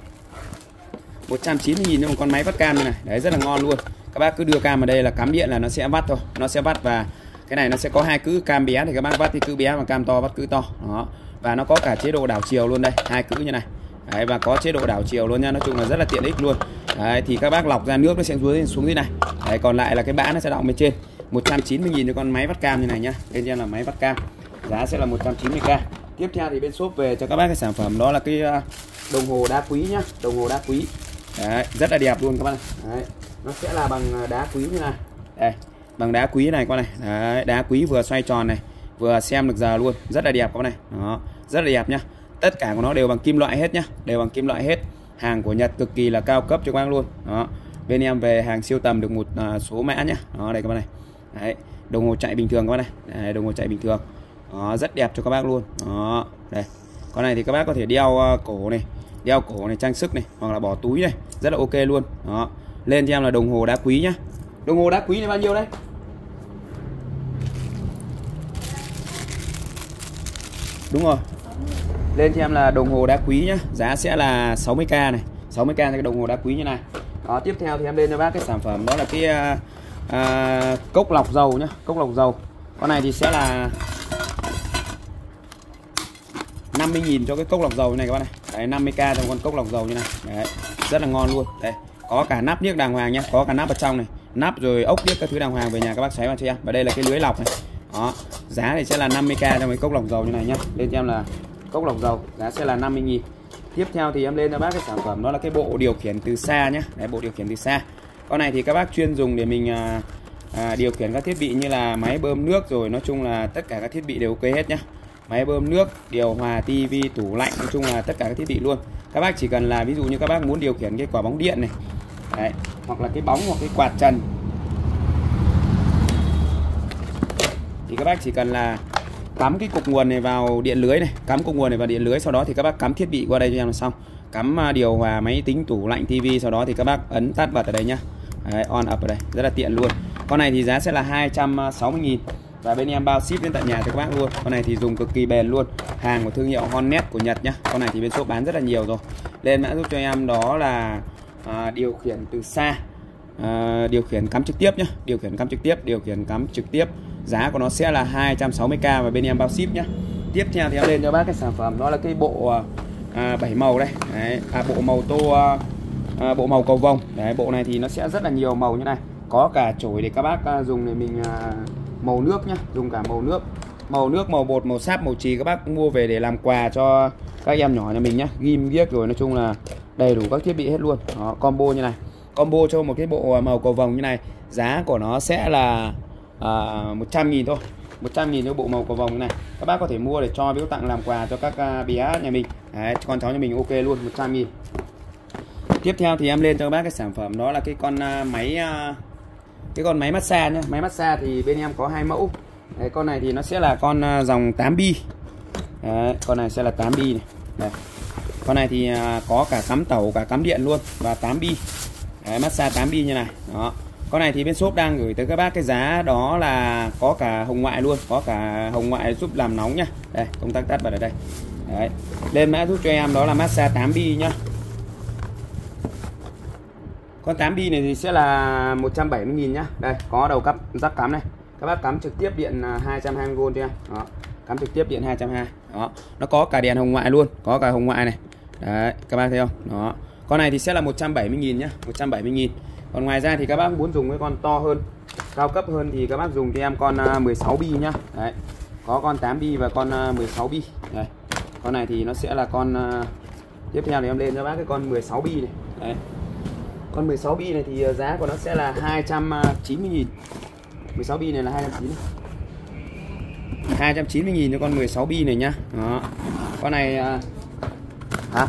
một trăm chín mươi nghìn cho một con máy vắt cam như này. Đấy, rất là ngon luôn. Các bác cứ đưa cam vào đây là cắm điện là nó sẽ vắt thôi. Nó sẽ vắt và cái này nó sẽ có hai cữ cam bé thì các bác vắt thì cữ bé và cam to vắt cữ to. Đó. Và nó có cả chế độ đảo chiều luôn đây, hai cữ như này. Đấy, và có chế độ đảo chiều luôn nha. Nói chung là rất là tiện ích luôn. Đấy, thì các bác lọc ra nước nó sẽ xuống xuống dưới này. Đấy, còn lại là cái bã nó sẽ đọng bên trên. một trăm chín mươi nghìn cho con máy vắt cam như này nhá. Bên trên là máy vắt cam. Giá sẽ là một trăm chín mươi k. Tiếp theo thì bên shop về cho các bác cái sản phẩm đó là cái đồng hồ đá quý nhá. Đồng hồ đá quý. Đấy, rất là đẹp luôn các bác. Đấy, nó sẽ là bằng đá quý như này. Đây, bằng đá quý này con này. Đấy, đá quý vừa xoay tròn này, vừa xem được giờ luôn, rất là đẹp các bác này. Đó, rất là đẹp nhá. Tất cả của nó đều bằng kim loại hết nhá, đều bằng kim loại hết. Hàng của Nhật cực kỳ là cao cấp cho các bác luôn. Đó. Bên em về hàng siêu tầm được một uh, số mã nhá. Đó, đây các bác này. Đấy, đồng hồ chạy bình thường các bác này. Đấy, đồng hồ chạy bình thường. Đó, rất đẹp cho các bác luôn. Đó, đây. Con này thì các bác có thể đeo uh, cổ này, đeo cổ này, trang sức này, hoặc là bỏ túi này, rất là ok luôn. Đó. Lên cho em là đồng hồ đá quý nhá. Đồng hồ đá quý này bao nhiêu đấy? Đúng rồi. Lên cho em là đồng hồ đá quý nhá. Giá sẽ là sáu mươi k này. sáu mươi k cho cái đồng hồ đá quý như này. Đó, tiếp theo thì em lên cho bác cái sản phẩm đó là cái uh, uh, cốc lọc dầu nhá. Cốc lọc dầu. Con này thì sẽ là năm mươi nghìn cho cái cốc lọc dầu như này các bạn này. Đấy, năm mươi k cho con cốc lọc dầu như này. Đấy, rất là ngon luôn. Đây, có cả nắp niếc đàng hoàng nhá, có cả nắp ở trong này, nắp rồi ốc niếc các thứ đàng hoàng. Về nhà các bác xoáy vào cho em. Và đây là cái lưới lọc này. Đó, giá thì sẽ là năm mươi k cho cái cốc lọc dầu như này nhá. Lên cho em là cốc lọc dầu, giá sẽ là năm mươi nghìn. Tiếp theo thì em lên cho bác cái sản phẩm đó là cái bộ điều khiển từ xa nhá. Đấy, bộ điều khiển từ xa. Con này thì các bác chuyên dùng để mình à, à, điều khiển các thiết bị như là máy bơm nước, rồi nói chung là tất cả các thiết bị đều ok hết nhá. Máy bơm nước, điều hòa, tivi, tủ lạnh, nói chung là tất cả các thiết bị luôn. Các bác chỉ cần là ví dụ như các bác muốn điều khiển cái quả bóng điện này. Đấy, hoặc là cái bóng hoặc cái quạt trần. Thì các bác chỉ cần là cắm cái cục nguồn này vào điện lưới này, cắm cục nguồn này vào điện lưới, sau đó thì các bác cắm thiết bị qua đây cho em là xong. Cắm điều hòa, máy tính, tủ lạnh, tivi, sau đó thì các bác ấn tắt bật ở đây nhá. Đấy, on up ở đây, rất là tiện luôn. Con này thì giá sẽ là hai trăm sáu mươi nghìn. và bên em bao ship đến tận nhà cho các bác luôn. Con này thì dùng cực kỳ bền luôn, hàng của thương hiệu Hornet của Nhật nhá. Con này thì bên shop bán rất là nhiều rồi. Lên mã giúp cho em đó là à, điều khiển từ xa, à, điều khiển cắm trực tiếp nhá, điều khiển cắm trực tiếp, điều khiển cắm trực tiếp. Giá của nó sẽ là hai trăm sáu mươi k và bên em bao ship nhá. Tiếp theo thì em lên cho bác cái sản phẩm đó là cái bộ à, bảy màu đây. Đấy, à, bộ màu tô à, bộ màu cầu vồng. Đấy, bộ này thì nó sẽ rất là nhiều màu như này. Có cả chổi để các bác à, dùng để mình à, màu nước nhá, dùng cả màu nước, màu nước, màu bột, màu sáp, màu chì, các bác mua về để làm quà cho các em nhỏ nhà mình nhá. Ghim ghiếc rồi nói chung là đầy đủ các thiết bị hết luôn. Đó, combo như này, combo cho một cái bộ màu cầu vồng như này, giá của nó sẽ là à, một trăm nghìn thôi. một trăm nghìn cho bộ màu cầu vồng như này. Các bác có thể mua để cho biếu tặng làm quà cho các uh, bé nhà mình. Đấy, con cháu nhà mình ok luôn, một trăm nghìn. Tiếp theo thì em lên cho các bác cái sản phẩm đó là cái con uh, máy uh, cái con máy massage nhá. Máy massage thì bên em có hai mẫu. Đấy, con này thì nó sẽ là con uh, dòng tám bi. Đấy, con này sẽ là tám bi này. Đây. Con này thì uh, có cả cắm tẩu, cả cắm điện luôn và tám bi. Đấy, massage tám bi như này. Đó. Con này thì bên shop đang gửi tới các bác cái giá đó là có cả hồng ngoại luôn, có cả hồng ngoại giúp làm nóng nhá. Đây, công tắc tắt vào ở đây. Đấy. Lên mã giúp cho em đó là massage tám bi nhá. Con tám bi này thì sẽ là một trăm bảy mươi nghìn nhá. Đây, có đầu cắm rắc cắm này. Các bác cắm trực tiếp điện hai trăm hai mươi vôn cho em. Đó. Cắm trực tiếp điện hai trăm hai mươi. Đó. Nó có cả đèn hồng ngoại luôn, có cả hồng ngoại này. Đấy, các bác thấy không? Đó. Con này thì sẽ là một trăm bảy mươi nghìn nhá, một trăm bảy mươi nghìn. Còn ngoài ra thì các bác muốn dùng cái con to hơn, cao cấp hơn thì các bác dùng cho em con mười sáu bi nhá. Đấy. Có con tám bi và con mười sáu bi. Đây. Con này thì nó sẽ là con tiếp theo thì em lên cho bác cái con mười sáu bi này. Đấy. Con mười sáu bi này thì giá của nó sẽ là hai trăm chín mươi nghìn. mười sáu bi này là hai trăm chín mươi. hai trăm chín mươi nghìn cho con mười sáu bi này nhá. Đó. Con này hả?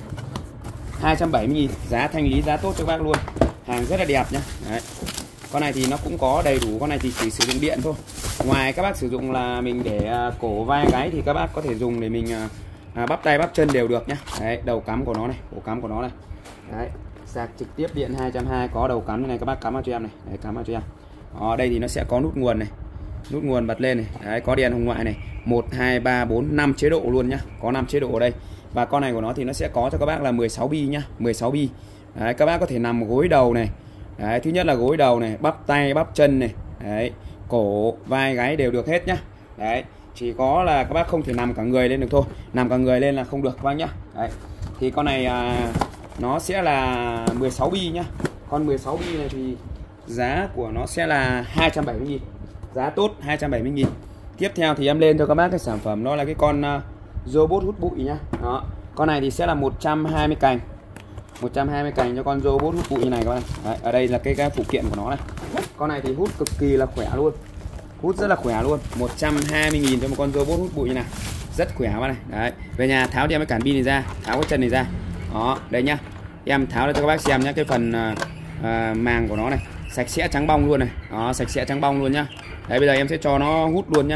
hai trăm bảy mươi nghìn, giá thanh lý giá tốt cho các bác luôn. Hàng rất là đẹp nhá. Đấy. Con này thì nó cũng có đầy đủ, con này thì chỉ sử dụng điện thôi. Ngoài các bác sử dụng là mình để cổ vai gáy thì các bác có thể dùng để mình à, bắp tay bắp chân đều được nhá. Đấy, đầu cắm của nó này, ổ cắm của nó này. Đấy, sạc trực tiếp điện hai trăm hai mươi, có đầu cắm như này, các bác cắm vào cho em này. Đấy, cắm vào cho em. Đó, đây thì nó sẽ có nút nguồn này. Nút nguồn bật lên này. Đấy, có đèn hồng ngoại này, một hai ba bốn năm chế độ luôn nhá. Có năm chế độ ở đây. Và con này của nó thì nó sẽ có cho các bác là mười sáu bi nhá, mười sáu bi. Đấy, các bác có thể nằm gối đầu này. Đấy, thứ nhất là gối đầu này, bắp tay bắp chân này. Đấy, cổ vai gáy đều được hết nhá. Đấy, chỉ có là các bác không thể nằm cả người lên được thôi. Nằm cả người lên là không được các bác nhá. Đấy. Thì con này à, nó sẽ là mười sáu bi nhá. Con mười sáu bi này thì giá của nó sẽ là hai trăm bảy mươi nghìn. Giá tốt hai trăm bảy mươi nghìn. Tiếp theo thì em lên cho các bác cái sản phẩm đó là cái con uh, robot hút bụi nhá. Đó. Con này thì sẽ là một trăm hai mươi cành. một trăm hai mươi cành cho con robot hút bụi như này các bạn. Đấy, ở đây là cái, cái phụ kiện của nó này. Con này thì hút cực kỳ là khỏe luôn. Hút rất là khỏe luôn. một trăm hai mươi nghìn cho một con robot hút bụi như này. Rất khỏe các bạn này. Đấy, về nhà tháo đi em cái cản pin này ra, tháo cái chân này ra. Đó, đây nhá. Em tháo ra cho các bác xem nhá, cái phần uh, uh, màng của nó này, sạch sẽ trắng bong luôn này. Đó, sạch sẽ trắng bong luôn nhá. Đấy, bây giờ em sẽ cho nó hút luôn nhá.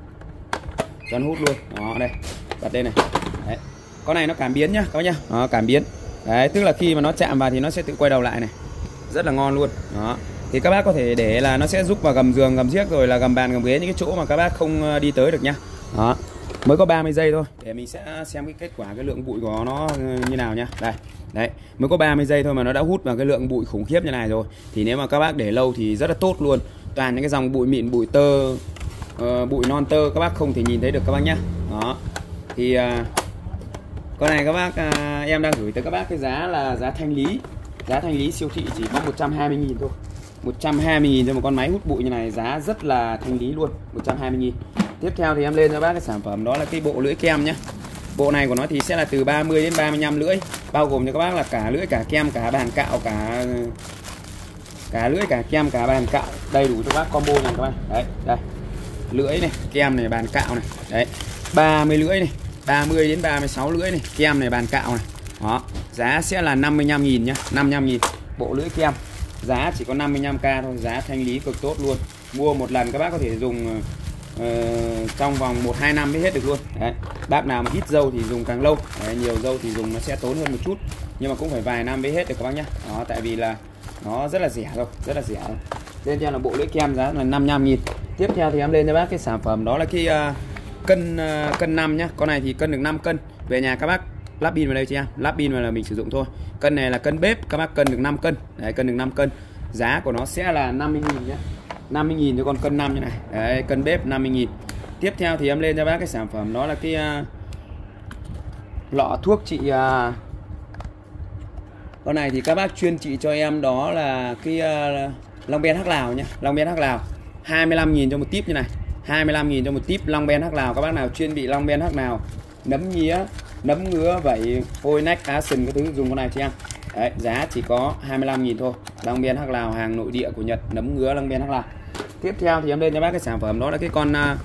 Cho nó hút luôn. Đó, đây. Bật đây này. Đấy. Con này nó cảm biến nhá các bác nhá. Đó, cảm biến. Đấy, tức là khi mà nó chạm vào thì nó sẽ tự quay đầu lại này. Rất là ngon luôn. Đó. Thì các bác có thể để là nó sẽ giúp vào gầm giường, gầm chiếc rồi là gầm bàn, gầm ghế, những cái chỗ mà các bác không đi tới được nhá. Đó. Mới có ba mươi giây thôi để mình sẽ xem cái kết quả, cái lượng bụi của nó như nào nhá. Đây. Đấy, mới có ba mươi giây thôi mà nó đã hút vào cái lượng bụi khủng khiếp như này rồi. Thì nếu mà các bác để lâu thì rất là tốt luôn. Toàn những cái dòng bụi mịn, bụi tơ, uh, bụi non tơ các bác không thể nhìn thấy được các bác nhá. Đó. Thì uh, con này các bác uh, em đang gửi tới các bác cái giá là giá thanh lý. Giá thanh lý siêu thị chỉ có một trăm hai mươi nghìn thôi. một trăm hai mươi nghìn cho một con máy hút bụi như này, giá rất là thanh lý luôn, một trăm hai mươi nghìn. Tiếp theo thì em lên cho bác cái sản phẩm đó là cái bộ lưỡi kem nhá. Bộ này của nó thì sẽ là từ ba mươi đến ba mươi lăm lưỡi, bao gồm cho các bác là cả lưỡi, cả kem, cả bàn cạo, cả cả lưỡi, cả kem, cả bàn cạo, đầy đủ cho bác combo này các bác. Đấy, đây. Lưỡi này, kem này, bàn cạo này. Đấy. ba mươi lưỡi này, ba mươi đến ba mươi sáu lưỡi này, kem này, bàn cạo này. Đó, giá sẽ là năm mươi lăm nghìn nhá, năm mươi lăm nghìn bộ lưỡi kem. Giá chỉ có năm mươi lăm k thôi, giá thanh lý cực tốt luôn. Mua một lần các bác có thể dùng uh, trong vòng một hai năm mới hết được luôn. Đấy. Bác nào mà ít dâu thì dùng càng lâu. Đấy, nhiều dâu thì dùng nó sẽ tốn hơn một chút, nhưng mà cũng phải vài năm mới hết được các bác nhé. Đó, tại vì là nó rất là rẻ rồi, rất là rẻ rồi. Lên cho em là bộ lưỡi kem giá là năm mươi lăm nghìn. Tiếp theo thì em lên cho bác cái sản phẩm đó là cái uh, cân uh, cân năm nhá. Con này thì cân được năm cân. Về nhà các bác lắp pin vào đây cho em, lắp pin vào là mình sử dụng thôi. Cân này là cân bếp, các bác cân được năm cân. Đấy, cân được năm cân. Giá của nó sẽ là năm mươi nghìn nhá. năm mươi nghìn cho con cân năm như này. Đấy, cân bếp năm mươi nghìn. Tiếp theo thì em lên cho bác cái sản phẩm đó là cái uh, lọ thuốc trị uh, con này thì các bác chuyên trị cho em đó là cái uh, Long Ben Hắc Lào nhá. Long Ben Hắc Lào hai mươi lăm nghìn cho một típ như này. hai mươi lăm nghìn cho một típ Long Ben Hắc Lào. Các bác nào chuyên bị Long Ben Hắc Lào, nấm nhía, nấm ngứa, vảy, hôi nách, á sừng cái thứ dùng con này cho em. Đấy, giá chỉ có hai mươi lăm nghìn thôi. Long Ben Hắc Lào hàng nội địa của Nhật, nấm ngứa Long Ben Hắc Lào. Tiếp theo thì em lên cho bác cái sản phẩm đó là cái con uh,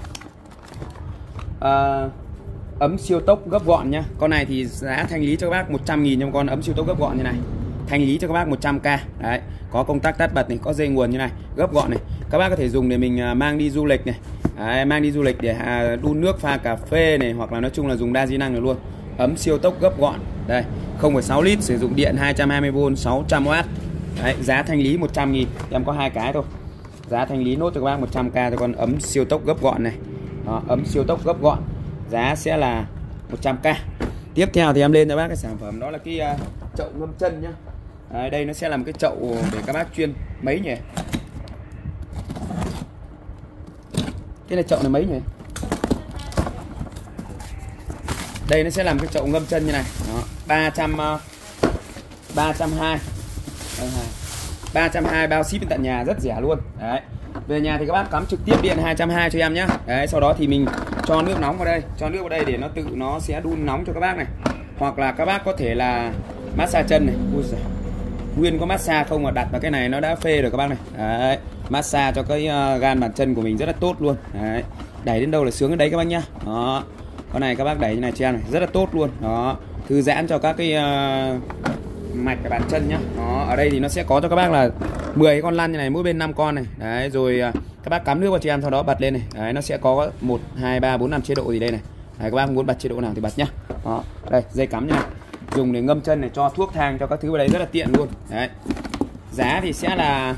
uh, ấm siêu tốc gấp gọn nhá. Con này thì giá thanh lý cho các bác một trăm nghìn trong con ấm siêu tốc gấp gọn như này. Thanh lý cho các bác một trăm k. Đấy, có công tắc tắt bật này, có dây nguồn như này, gấp gọn này. Các bác có thể dùng để mình mang đi du lịch này. Đấy, mang đi du lịch để đun nước pha cà phê này, hoặc là nói chung là dùng đa di năng được luôn. Ấm siêu tốc gấp gọn. Đây, không phẩy sáu lít, sử dụng điện hai trăm hai mươi vôn, sáu trăm oát. Đấy, giá thanh lý một trăm nghìn. Em có hai cái thôi. Giá thanh lý nốt cho các bác một trăm k cho con ấm siêu tốc gấp gọn này. Đó, ấm siêu tốc gấp gọn. Giá sẽ là một trăm k. Tiếp theo thì em lên cho bác cái sản phẩm đó là cái uh, chậu ngâm chân nhá. Đấy, đây nó sẽ là một cái chậu để các bác chuyên mấy nhỉ? Cái này chậu này mấy nhỉ? Đây nó sẽ làm cái chậu ngâm chân như này. Đó, ba trăm ba trăm hai mươi. ba trăm hai mươi bao ship đến tận nhà, rất rẻ luôn. Đấy. Về nhà thì các bác cắm trực tiếp điện hai trăm hai mươi cho em nhé. Đấy, sau đó thì mình cho nước nóng vào đây, cho nước vào đây để nó tự nó sẽ đun nóng cho các bác này. Hoặc là các bác có thể là massage chân này. Ui giời. Nguyên có massage không mà đặt vào cái này nó đã phê rồi các bác này. Đấy, massage cho cái uh, gan bàn chân của mình rất là tốt luôn. Đấy. Đẩy đến đâu là sướng đến đấy các bác nhá. Đó. Con này các bác đẩy như này cho em này, rất là tốt luôn. Đó. Thư giãn cho các cái uh, mạch cái bàn chân nhá. Đó, ở đây thì nó sẽ có cho các bác là mười con lăn như này, mỗi bên năm con này. Đấy, rồi các bác cắm nước vào cho em, sau đó bật lên này. Đấy, nó sẽ có một hai ba bốn năm chế độ gì đây này. Đấy, các bác muốn bật chế độ nào thì bật nhá. Đó, đây dây cắm như này. Dùng để ngâm chân này, cho thuốc thang, cho các thứ vào đây rất là tiện luôn. Đấy. Giá thì sẽ là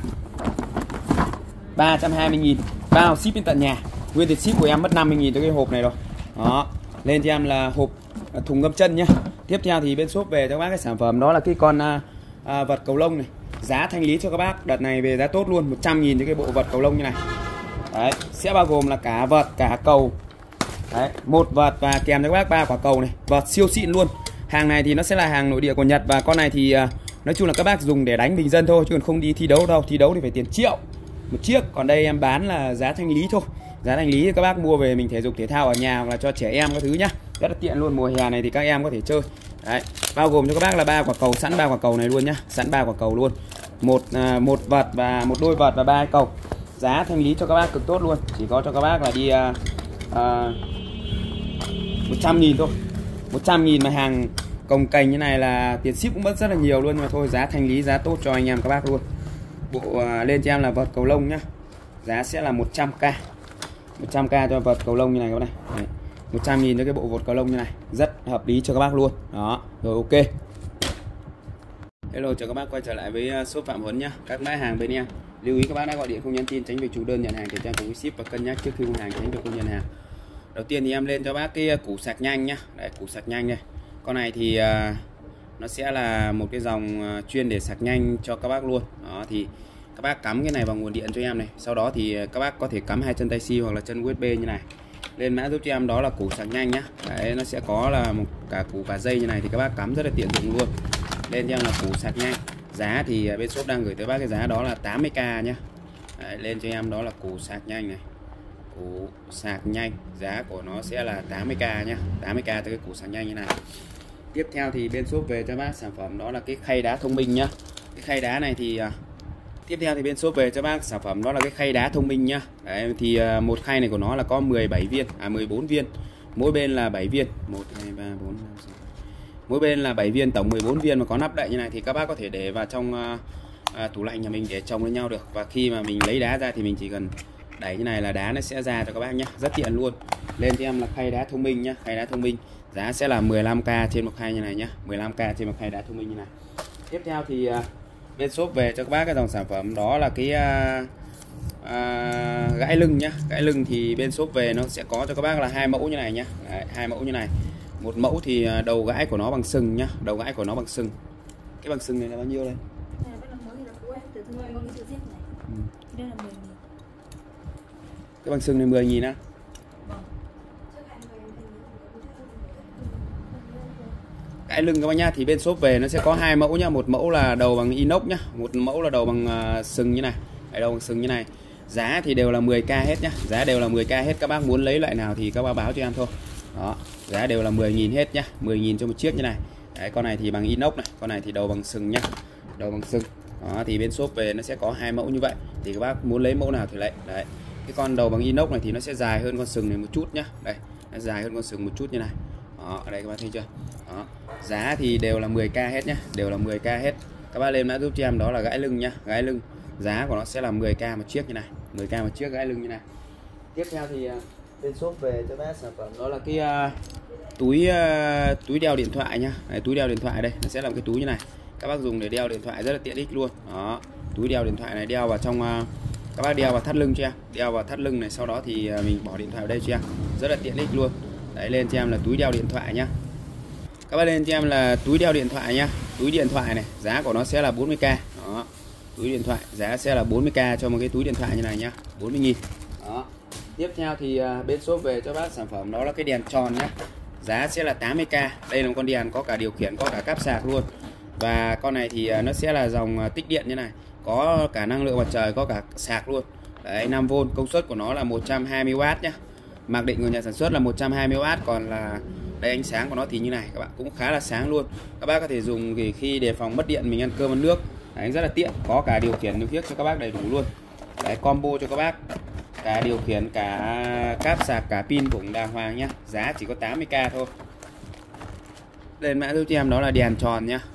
ba trăm hai mươi nghìn, bao ship đến tận nhà. Nguyên tiền ship của em mất năm mươi nghìn cho cái hộp này rồi. Đó, lên cho em là hộp thùng ngâm chân nhá. Tiếp theo thì bên shop về cho các bác cái sản phẩm đó là cái con à, à, vật cầu lông này. Giá thanh lý cho các bác đợt này về giá tốt luôn, một trăm nghìn cho cái bộ vật cầu lông như này. Đấy, sẽ bao gồm là cả vật cả cầu. Đấy, một vật và kèm cho các bác ba quả cầu này, vật siêu xịn luôn. Hàng này thì nó sẽ là hàng nội địa của Nhật, và con này thì à, nói chung là các bác dùng để đánh bình dân thôi, chứ còn không đi thi đấu đâu. Thi đấu thì phải tiền triệu một chiếc, còn đây em bán là giá thanh lý thôi. Giá thanh lý thì các bác mua về mình thể dục thể thao ở nhà hoặc là cho trẻ em các thứ nhá, rất là tiện luôn. Mùa hè này thì các em có thể chơi. Đấy, bao gồm cho các bác là ba quả cầu, sẵn ba quả cầu này luôn nhá, sẵn ba quả cầu luôn, một à, một vật và một đôi vật và ba cầu. Giá thanh lý cho các bác cực tốt luôn, chỉ có cho các bác là đi à, à, một trăm nghìn thôi. Một trăm nghìn mà hàng cồng cành như này là tiền ship cũng mất rất là nhiều luôn, nhưng mà thôi giá thanh lý giá tốt cho anh em các bác luôn. Bộ à, lên cho em là vật cầu lông nhá, giá sẽ là một trăm k. một trăm k cho vật cầu lông như này các bác này. Đấy, một trăm nghìn cho cái bộ vợt cầu lông như này, rất hợp lý cho các bác luôn. Đó, rồi ok. Hello, chào các bác quay trở lại với shop Phạm Huấn nhá. Các mã hàng bên em, lưu ý các bác đã gọi điện không nhắn tin, tránh việc chủ đơn nhận hàng, kiểm tra cùng ship và cân nhắc trước khi mua hàng, tránh việc không nhận hàng. Đầu tiên thì em lên cho bác cái củ sạc nhanh nhá. Đấy, củ sạc nhanh đây. Con này thì uh, nó sẽ là một cái dòng uh, chuyên để sạc nhanh cho các bác luôn. Đó, thì các bác cắm cái này vào nguồn điện cho em này, sau đó thì các bác có thể cắm hai chân Type C hoặc là chân u ét bê như này. Lên mã giúp cho em đó là củ sạc nhanh nhá. Đấy, nó sẽ có là một cả củ và dây như này, thì các bác cắm rất là tiện dụng luôn. Lên cho em là củ sạc nhanh. Giá thì bên shop đang gửi tới bác cái giá đó là tám mươi k nhá. Đấy, lên cho em đó là củ sạc nhanh này, củ sạc nhanh, giá của nó sẽ là tám mươi k nhá, tám mươi k tới cái củ sạc nhanh như này. Tiếp theo thì bên shop về cho bác sản phẩm đó là cái khay đá thông minh nhá. Cái khay đá này thì Tiếp theo thì bên shop về cho bác sản phẩm đó là cái khay đá thông minh nhá. Đấy, thì một khay này của nó là có mười bảy viên, à mười bốn viên. Mỗi bên là bảy viên, một hai ba bốn năm sáu. Mỗi bên là bảy viên, tổng mười bốn viên, mà có nắp đậy như này thì các bác có thể để vào trong à, à, tủ lạnh nhà mình để chồng với nhau được. Và khi mà mình lấy đá ra thì mình chỉ cần đẩy như này là đá nó sẽ ra cho các bác nhá, rất tiện luôn. Lên cho em là khay đá thông minh nhá, khay đá thông minh. Giá sẽ là mười lăm k trên một khay như này nhá, mười lăm k trên một khay đá thông minh như này. Tiếp theo thì à, bên shop về cho các bác cái dòng sản phẩm đó là cái uh, à, gãi lưng nhá. Gãi lưng thì bên shop về nó sẽ có cho các bác là hai mẫu như này nhá. Đấy, hai mẫu như này. Một mẫu thì đầu gãi của nó bằng sừng nhá, đầu gãi của nó bằng sừng. Cái bằng sừng này là bao nhiêu đây? Ừ. Cái bằng sừng này mười nghìn á. Gãi lưng các bác nhá, thì bên shop về nó sẽ có hai mẫu nhá, một mẫu là đầu bằng inox nhá, một mẫu là đầu bằng uh, sừng như này. Đấy, đầu bằng sừng như này. Giá thì đều là mười k hết nhá, giá đều là mười k hết. Các bác muốn lấy loại nào thì các bác báo cho em thôi. Đó, giá đều là mười nghìn hết nhá, mười nghìn cho một chiếc như này. Đấy, con này thì bằng inox này, con này thì đầu bằng sừng nhá, đầu bằng sừng. Đó, thì bên shop về nó sẽ có hai mẫu như vậy, thì các bác muốn lấy mẫu nào thì lấy. Đấy, cái con đầu bằng inox này thì nó sẽ dài hơn con sừng này một chút nhá. Đây, nó dài hơn con sừng một chút như này. Đó, ở đây các bác thấy chưa? Đó, giá thì đều là mười k hết nhá, đều là mười k hết. Các bác lên mã giúp cho em đó là gãi lưng nhá, gãi lưng. Giá của nó sẽ là mười k một chiếc như này, mười k một chiếc gãi lưng như này. Tiếp theo thì bên shop về cho bác sản phẩm đó là cái uh, túi uh, túi đeo điện thoại nhá. Đấy, túi đeo điện thoại đây, nó sẽ là một cái túi như này. Các bác dùng để đeo điện thoại rất là tiện ích luôn. Đó, túi đeo điện thoại này đeo vào trong uh, các bác đeo vào thắt lưng cho em, đeo vào thắt lưng này, sau đó thì uh, mình bỏ điện thoại vào đây cho em, rất là tiện ích luôn. Đấy, lên cho em là túi đeo điện thoại nhá. Các bác lên cho em là túi đeo điện thoại nhá. Túi điện thoại này, giá của nó sẽ là bốn mươi k. Đó, túi điện thoại giá sẽ là bốn mươi k cho một cái túi điện thoại như này nhá, bốn mươi nghìn. Đó. Tiếp theo thì uh, bên shop về cho bác sản phẩm đó là cái đèn tròn nhá. Giá sẽ là tám mươi k. Đây là một con đèn có cả điều khiển, có cả cáp sạc luôn. Và con này thì uh, nó sẽ là dòng uh, tích điện như này, có cả năng lượng mặt trời, có cả sạc luôn. Đấy, năm vôn, công suất của nó là một trăm hai mươi oát nhá. Mặc định của nhà sản xuất là một trăm hai mươi oát, còn là đây ánh sáng của nó thì như này các bạn, cũng khá là sáng luôn. Các bác có thể dùng thì khi đề phòng mất điện mình ăn cơm ăn nước. Đấy, rất là tiện, có cả điều khiển điều khiển cho các bác đầy đủ luôn. Đấy, combo cho các bác, cả điều khiển, cả cáp sạc, cả pin cũng đàng hoàng nhá. Giá chỉ có tám mươi k thôi. Lên mã giúp cho em đó là đèn tròn nhá.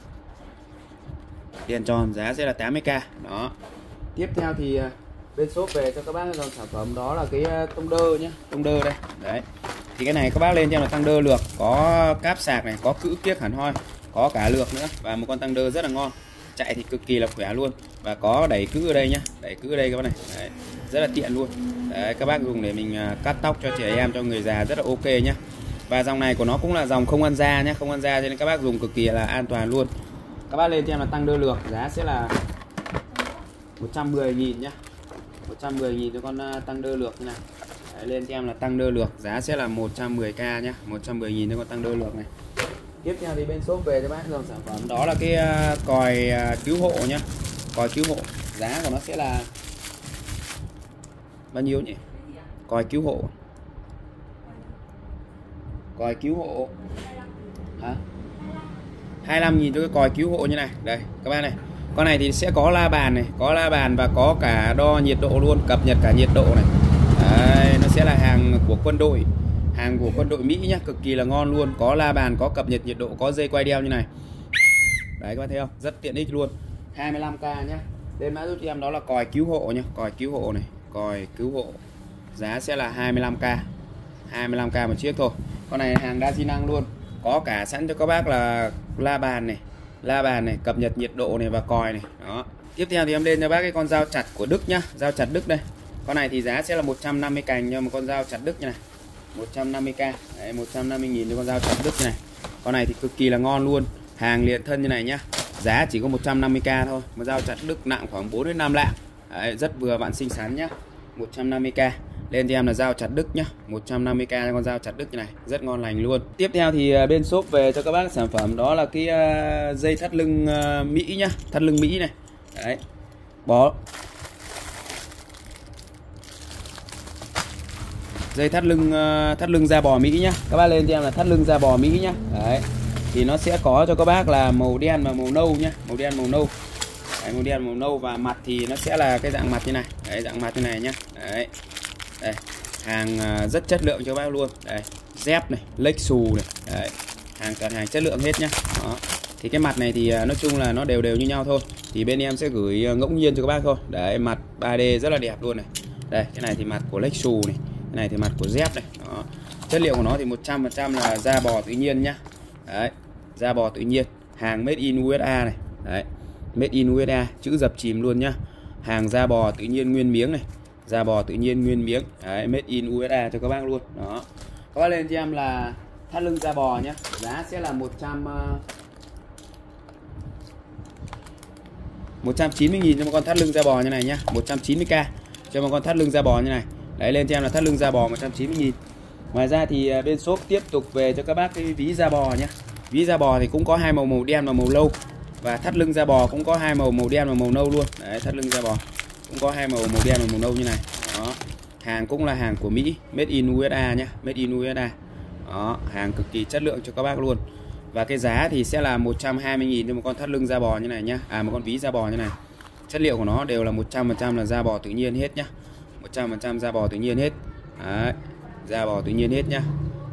Đèn tròn giá sẽ là tám mươi k. Đó. Tiếp theo thì bên shop về cho các bác dòng sản phẩm đó là cái tông đơ nhá, tông đơ đây. Đấy. Thì cái này các bác lên cho em là tăng đơ lược, có cáp sạc này, có cữ kiếc hẳn hoi, có cả lược nữa, và một con tăng đơ rất là ngon, chạy thì cực kỳ là khỏe luôn, và có đẩy cữ ở đây nhá, đẩy cữ ở đây các bác này. Đấy, rất là tiện luôn. Đấy, các bác dùng để mình cắt tóc cho trẻ em, cho người già rất là ok nhá. Và dòng này của nó cũng là dòng không ăn da nhá, không ăn da cho nên các bác dùng cực kỳ là an toàn luôn. Các bác lên cho em là tăng đơ lược, giá sẽ là một trăm mười nghìn nhá, một trăm mười nghìn cho con tăng đơ lược như này. Đấy, lên cho em là tăng đơ lược, giá sẽ là một trăm mười k nhá, một trăm mười nghìn cho con tăng đơ lược này. Tiếp theo thì bên shop về cho bác dòng sản phẩm đó là cái uh, còi uh, cứu hộ nhá. Còi cứu hộ, giá của nó sẽ là bao nhiêu nhỉ? Còi cứu hộ, còi cứu hộ hả? hai mươi lăm nghìn cho cái còi cứu hộ như này. Đây các bác này, con này thì sẽ có la bàn này, có la bàn và có cả đo nhiệt độ luôn, cập nhật cả nhiệt độ này. Đấy, nó sẽ là hàng của quân đội, hàng của quân đội Mỹ nhá, cực kỳ là ngon luôn, có la bàn, có cập nhật nhiệt độ, có dây quay đeo như này. Đấy các bạn thấy không, rất tiện ích luôn. Hai mươi lăm k nhá. Lên mã giúp cho em đó là còi cứu hộ nhá, còi cứu hộ này, còi cứu hộ, giá sẽ là hai mươi lăm k, hai mươi lăm k một chiếc thôi. Con này hàng đa di năng luôn, có cả sẵn cho các bác là la bàn này, la bàn này, cập nhật nhiệt độ này và còi này. Đó. Tiếp theo thì em lên cho bác cái con dao chặt của Đức nhá, dao chặt Đức đây. Con này thì giá sẽ là một trăm năm mươi cành cho một con dao chặt Đức như này, một trăm năm mươi k. Đấy, một trăm năm mươi nghìn cho con dao chặt Đức như này. Con này thì cực kỳ là ngon luôn, hàng liền thân như này nhá. Giá chỉ có một trăm năm mươi k thôi. Một dao chặt Đức nặng khoảng bốn đến năm lạng. Đấy, rất vừa vặn xinh xắn nhá. một trăm năm mươi k. Lên cho em là dao chặt Đức nhá, một trăm năm mươi k cho con dao chặt Đức như này, rất ngon lành luôn. Tiếp theo thì bên shop về cho các bác sản phẩm đó là cái uh, dây thắt lưng uh, Mỹ nhá, thắt lưng Mỹ này. Đấy. Bó dây thắt lưng uh, thắt lưng da bò Mỹ nhá. Các bác lên cho em là thắt lưng da bò Mỹ nhá. Đấy. Thì nó sẽ có cho các bác là màu đen và màu nâu nhá, màu đen màu nâu. Đấy, màu đen màu nâu, và mặt thì nó sẽ là cái dạng mặt như này. Đấy, dạng mặt như này nhá. Đấy. Đây, hàng uh, rất chất lượng cho các bác luôn. Đây, dép này, lếch xù này. Đấy, hàng toàn hàng chất lượng hết nhá. Đó. Thì cái mặt này thì uh, nói chung là nó đều đều như nhau thôi. Thì bên em sẽ gửi uh, ngẫu nhiên cho các bác thôi. Đấy, mặt ba D rất là đẹp luôn này. Đây, cái này thì mặt của lếch xù này, cái này thì mặt của dép này. Đó. Chất liệu của nó thì một trăm phần trăm là da bò tự nhiên nhá. Đấy, da bò tự nhiên, hàng made in u ét a này. Đấy, made in u ét a, chữ dập chìm luôn nhá. Hàng da bò tự nhiên nguyên miếng này, da bò tự nhiên nguyên miếng. Đấy, made in u ét a cho các bác luôn. Đó. Các bác lên cho em là thắt lưng da bò nhé. Giá sẽ là một trăm một trăm chín mươi nghìn cho một con thắt lưng da bò như này nhá. một trăm chín mươi k cho một con thắt lưng da bò như này. Đấy, lên cho em là thắt lưng da bò một trăm chín mươi nghìn. Ngoài ra thì bên shop tiếp tục về cho các bác cái ví da bò nhé. Ví da bò thì cũng có hai màu, màu đen và màu nâu. Và thắt lưng da bò cũng có hai màu, màu đen và màu nâu luôn. Đấy, thắt lưng da bò cũng có hai màu, màu đen và màu nâu như này. Đó. Hàng cũng là hàng của Mỹ, made in u ét a nhé, made in u ét a. Đó, hàng cực kỳ chất lượng cho các bác luôn. Và cái giá thì sẽ là một trăm hai mươi nghìn cho một con thắt lưng da bò như này nhá. À, một con ví da bò như này. Chất liệu của nó đều là một trăm phần trăm là da bò tự nhiên hết nhá. một trăm phần trăm da bò tự nhiên hết. Đấy, da bò tự nhiên hết nhá.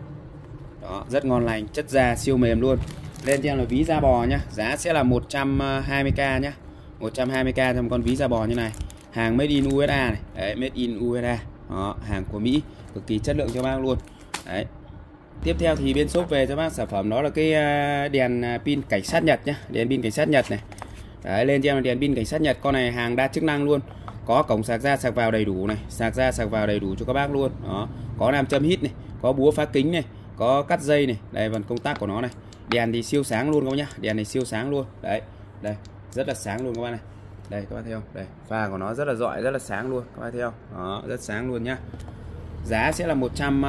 Đó, rất ngon lành, chất da siêu mềm luôn. Lên cho em là ví da bò nhá. Giá sẽ là một trăm hai mươi k nhá. một trăm hai mươi k cho một con ví da bò như này. Hàng made in u ét a này. Đấy, made in u ét a. Đó, hàng của Mỹ, cực kỳ chất lượng cho bác luôn. Đấy. Tiếp theo thì bên shop về cho bác sản phẩm đó là cái đèn pin cảnh sát Nhật nhá. Đèn pin cảnh sát Nhật này. Đấy, lên cho em là đèn pin cảnh sát Nhật. Con này hàng đa chức năng luôn. Có cổng sạc ra sạc vào đầy đủ này. Sạc ra sạc vào đầy đủ cho các bác luôn. Đó. Có nam châm hít này. Có búa phá kính này. Có cắt dây này. Đây phần công tắc của nó này. Đèn thì siêu sáng luôn các bác nhá. Đèn này siêu sáng luôn. Đấy. Đây. Rất là sáng luôn các bác này. Đây các bác thấy không? Đây. Pha của nó rất là rọi, rất là sáng luôn. Các bác thấy không? Đó. Rất sáng luôn nhá. Giá sẽ là một trăm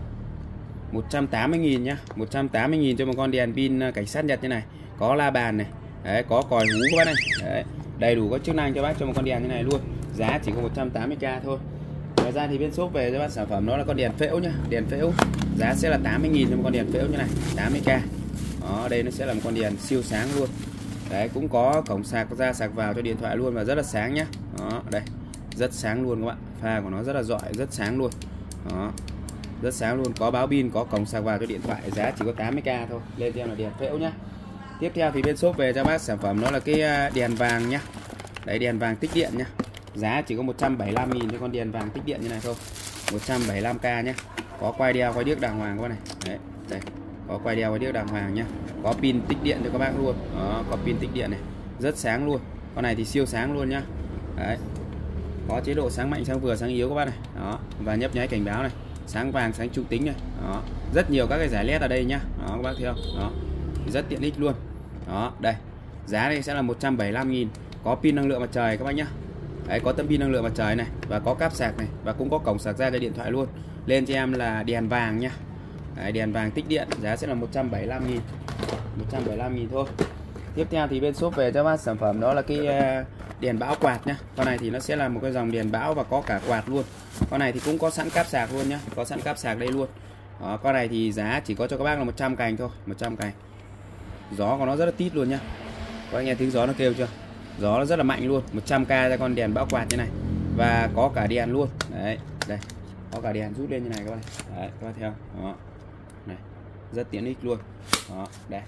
một trăm tám mươi nghìn nhá. một trăm tám mươi nghìn cho một con đèn pin cảnh sát Nhật như này. Có la bàn này. Đấy. Có còi hú các bác này. Đấy. Đầy đủ các chức năng cho bác cho một con đèn như này luôn. Giá chỉ có một trăm tám mươi k thôi. Ngoài ra thì bên shop về cho bác sản phẩm đó là con đèn phễu nhá. Đèn phễu. Giá sẽ là tám mươi nghìn cho một con đèn phễu như này. tám mươi k. Đó, đây nó sẽ là một con đèn siêu sáng luôn. Đấy, cũng có cổng sạc ra sạc vào cho điện thoại luôn và rất là sáng nhá. Đó, đây. Rất sáng luôn các bạn. Pha của nó rất là rọi, rất sáng luôn. Đó. Rất sáng luôn, có báo pin, có cổng sạc vào cho điện thoại, giá chỉ có tám mươi k thôi. Lên cho em là đèn phễu nhá. Tiếp theo thì bên shop về cho bác sản phẩm đó là cái đèn vàng nhá. Đấy, đèn vàng tích điện nhá. Giá chỉ có một trăm bảy mươi lăm nghìn cho con đèn vàng tích điện như này thôi. một trăm bảy mươi lăm k nhá. Có quay đeo, quay điếc đàng hoàng các bạn này. Đấy, đây. Có quay đeo, quay điếc đàng hoàng nhá. Có pin tích điện cho các bác luôn. Đó, có pin tích điện này. Rất sáng luôn. Con này thì siêu sáng luôn nhá. Đấy. Có chế độ sáng mạnh, sáng vừa, sáng yếu các bác này. Đó, và nhấp nháy cảnh báo này. Sáng vàng, sáng trung tính này. Đó. Rất nhiều các cái giải led ở đây nhá. Đó các bác thấy không? Đó. Rất tiện ích luôn. Đó, đây. Giá đây sẽ là một trăm bảy mươi lăm nghìn. Có pin năng lượng mặt trời các bác nhá. Đấy, có tấm pin năng lượng mặt trời này và có cáp sạc này và cũng có cổng sạc ra cho điện thoại luôn. Lên cho em là đèn vàng nhá. Đấy, đèn vàng tích điện, giá sẽ là một trăm bảy mươi lăm nghìn. một trăm bảy mươi lăm nghìn thôi. Tiếp theo thì bên shop về cho bác sản phẩm đó là cái đèn bão quạt nhá. Con này thì nó sẽ là một cái dòng đèn bão và có cả quạt luôn. Con này thì cũng có sẵn cáp sạc luôn nhá, có sẵn cáp sạc đây luôn. Đó, con này thì giá chỉ có cho các bác là một trăm cành thôi, một trăm cành. Gió của nó rất là tít luôn nhá. Các bác nghe tiếng gió nó kêu chưa? Gió nó rất là mạnh luôn. Một trăm k ra con đèn bão quạt như này. Và có cả đèn luôn. Đấy, đây. Có cả đèn rút lên như này các bạn. Đấy, các bạn thấy không? Đó. Này, rất tiện ích luôn. Đó, đây.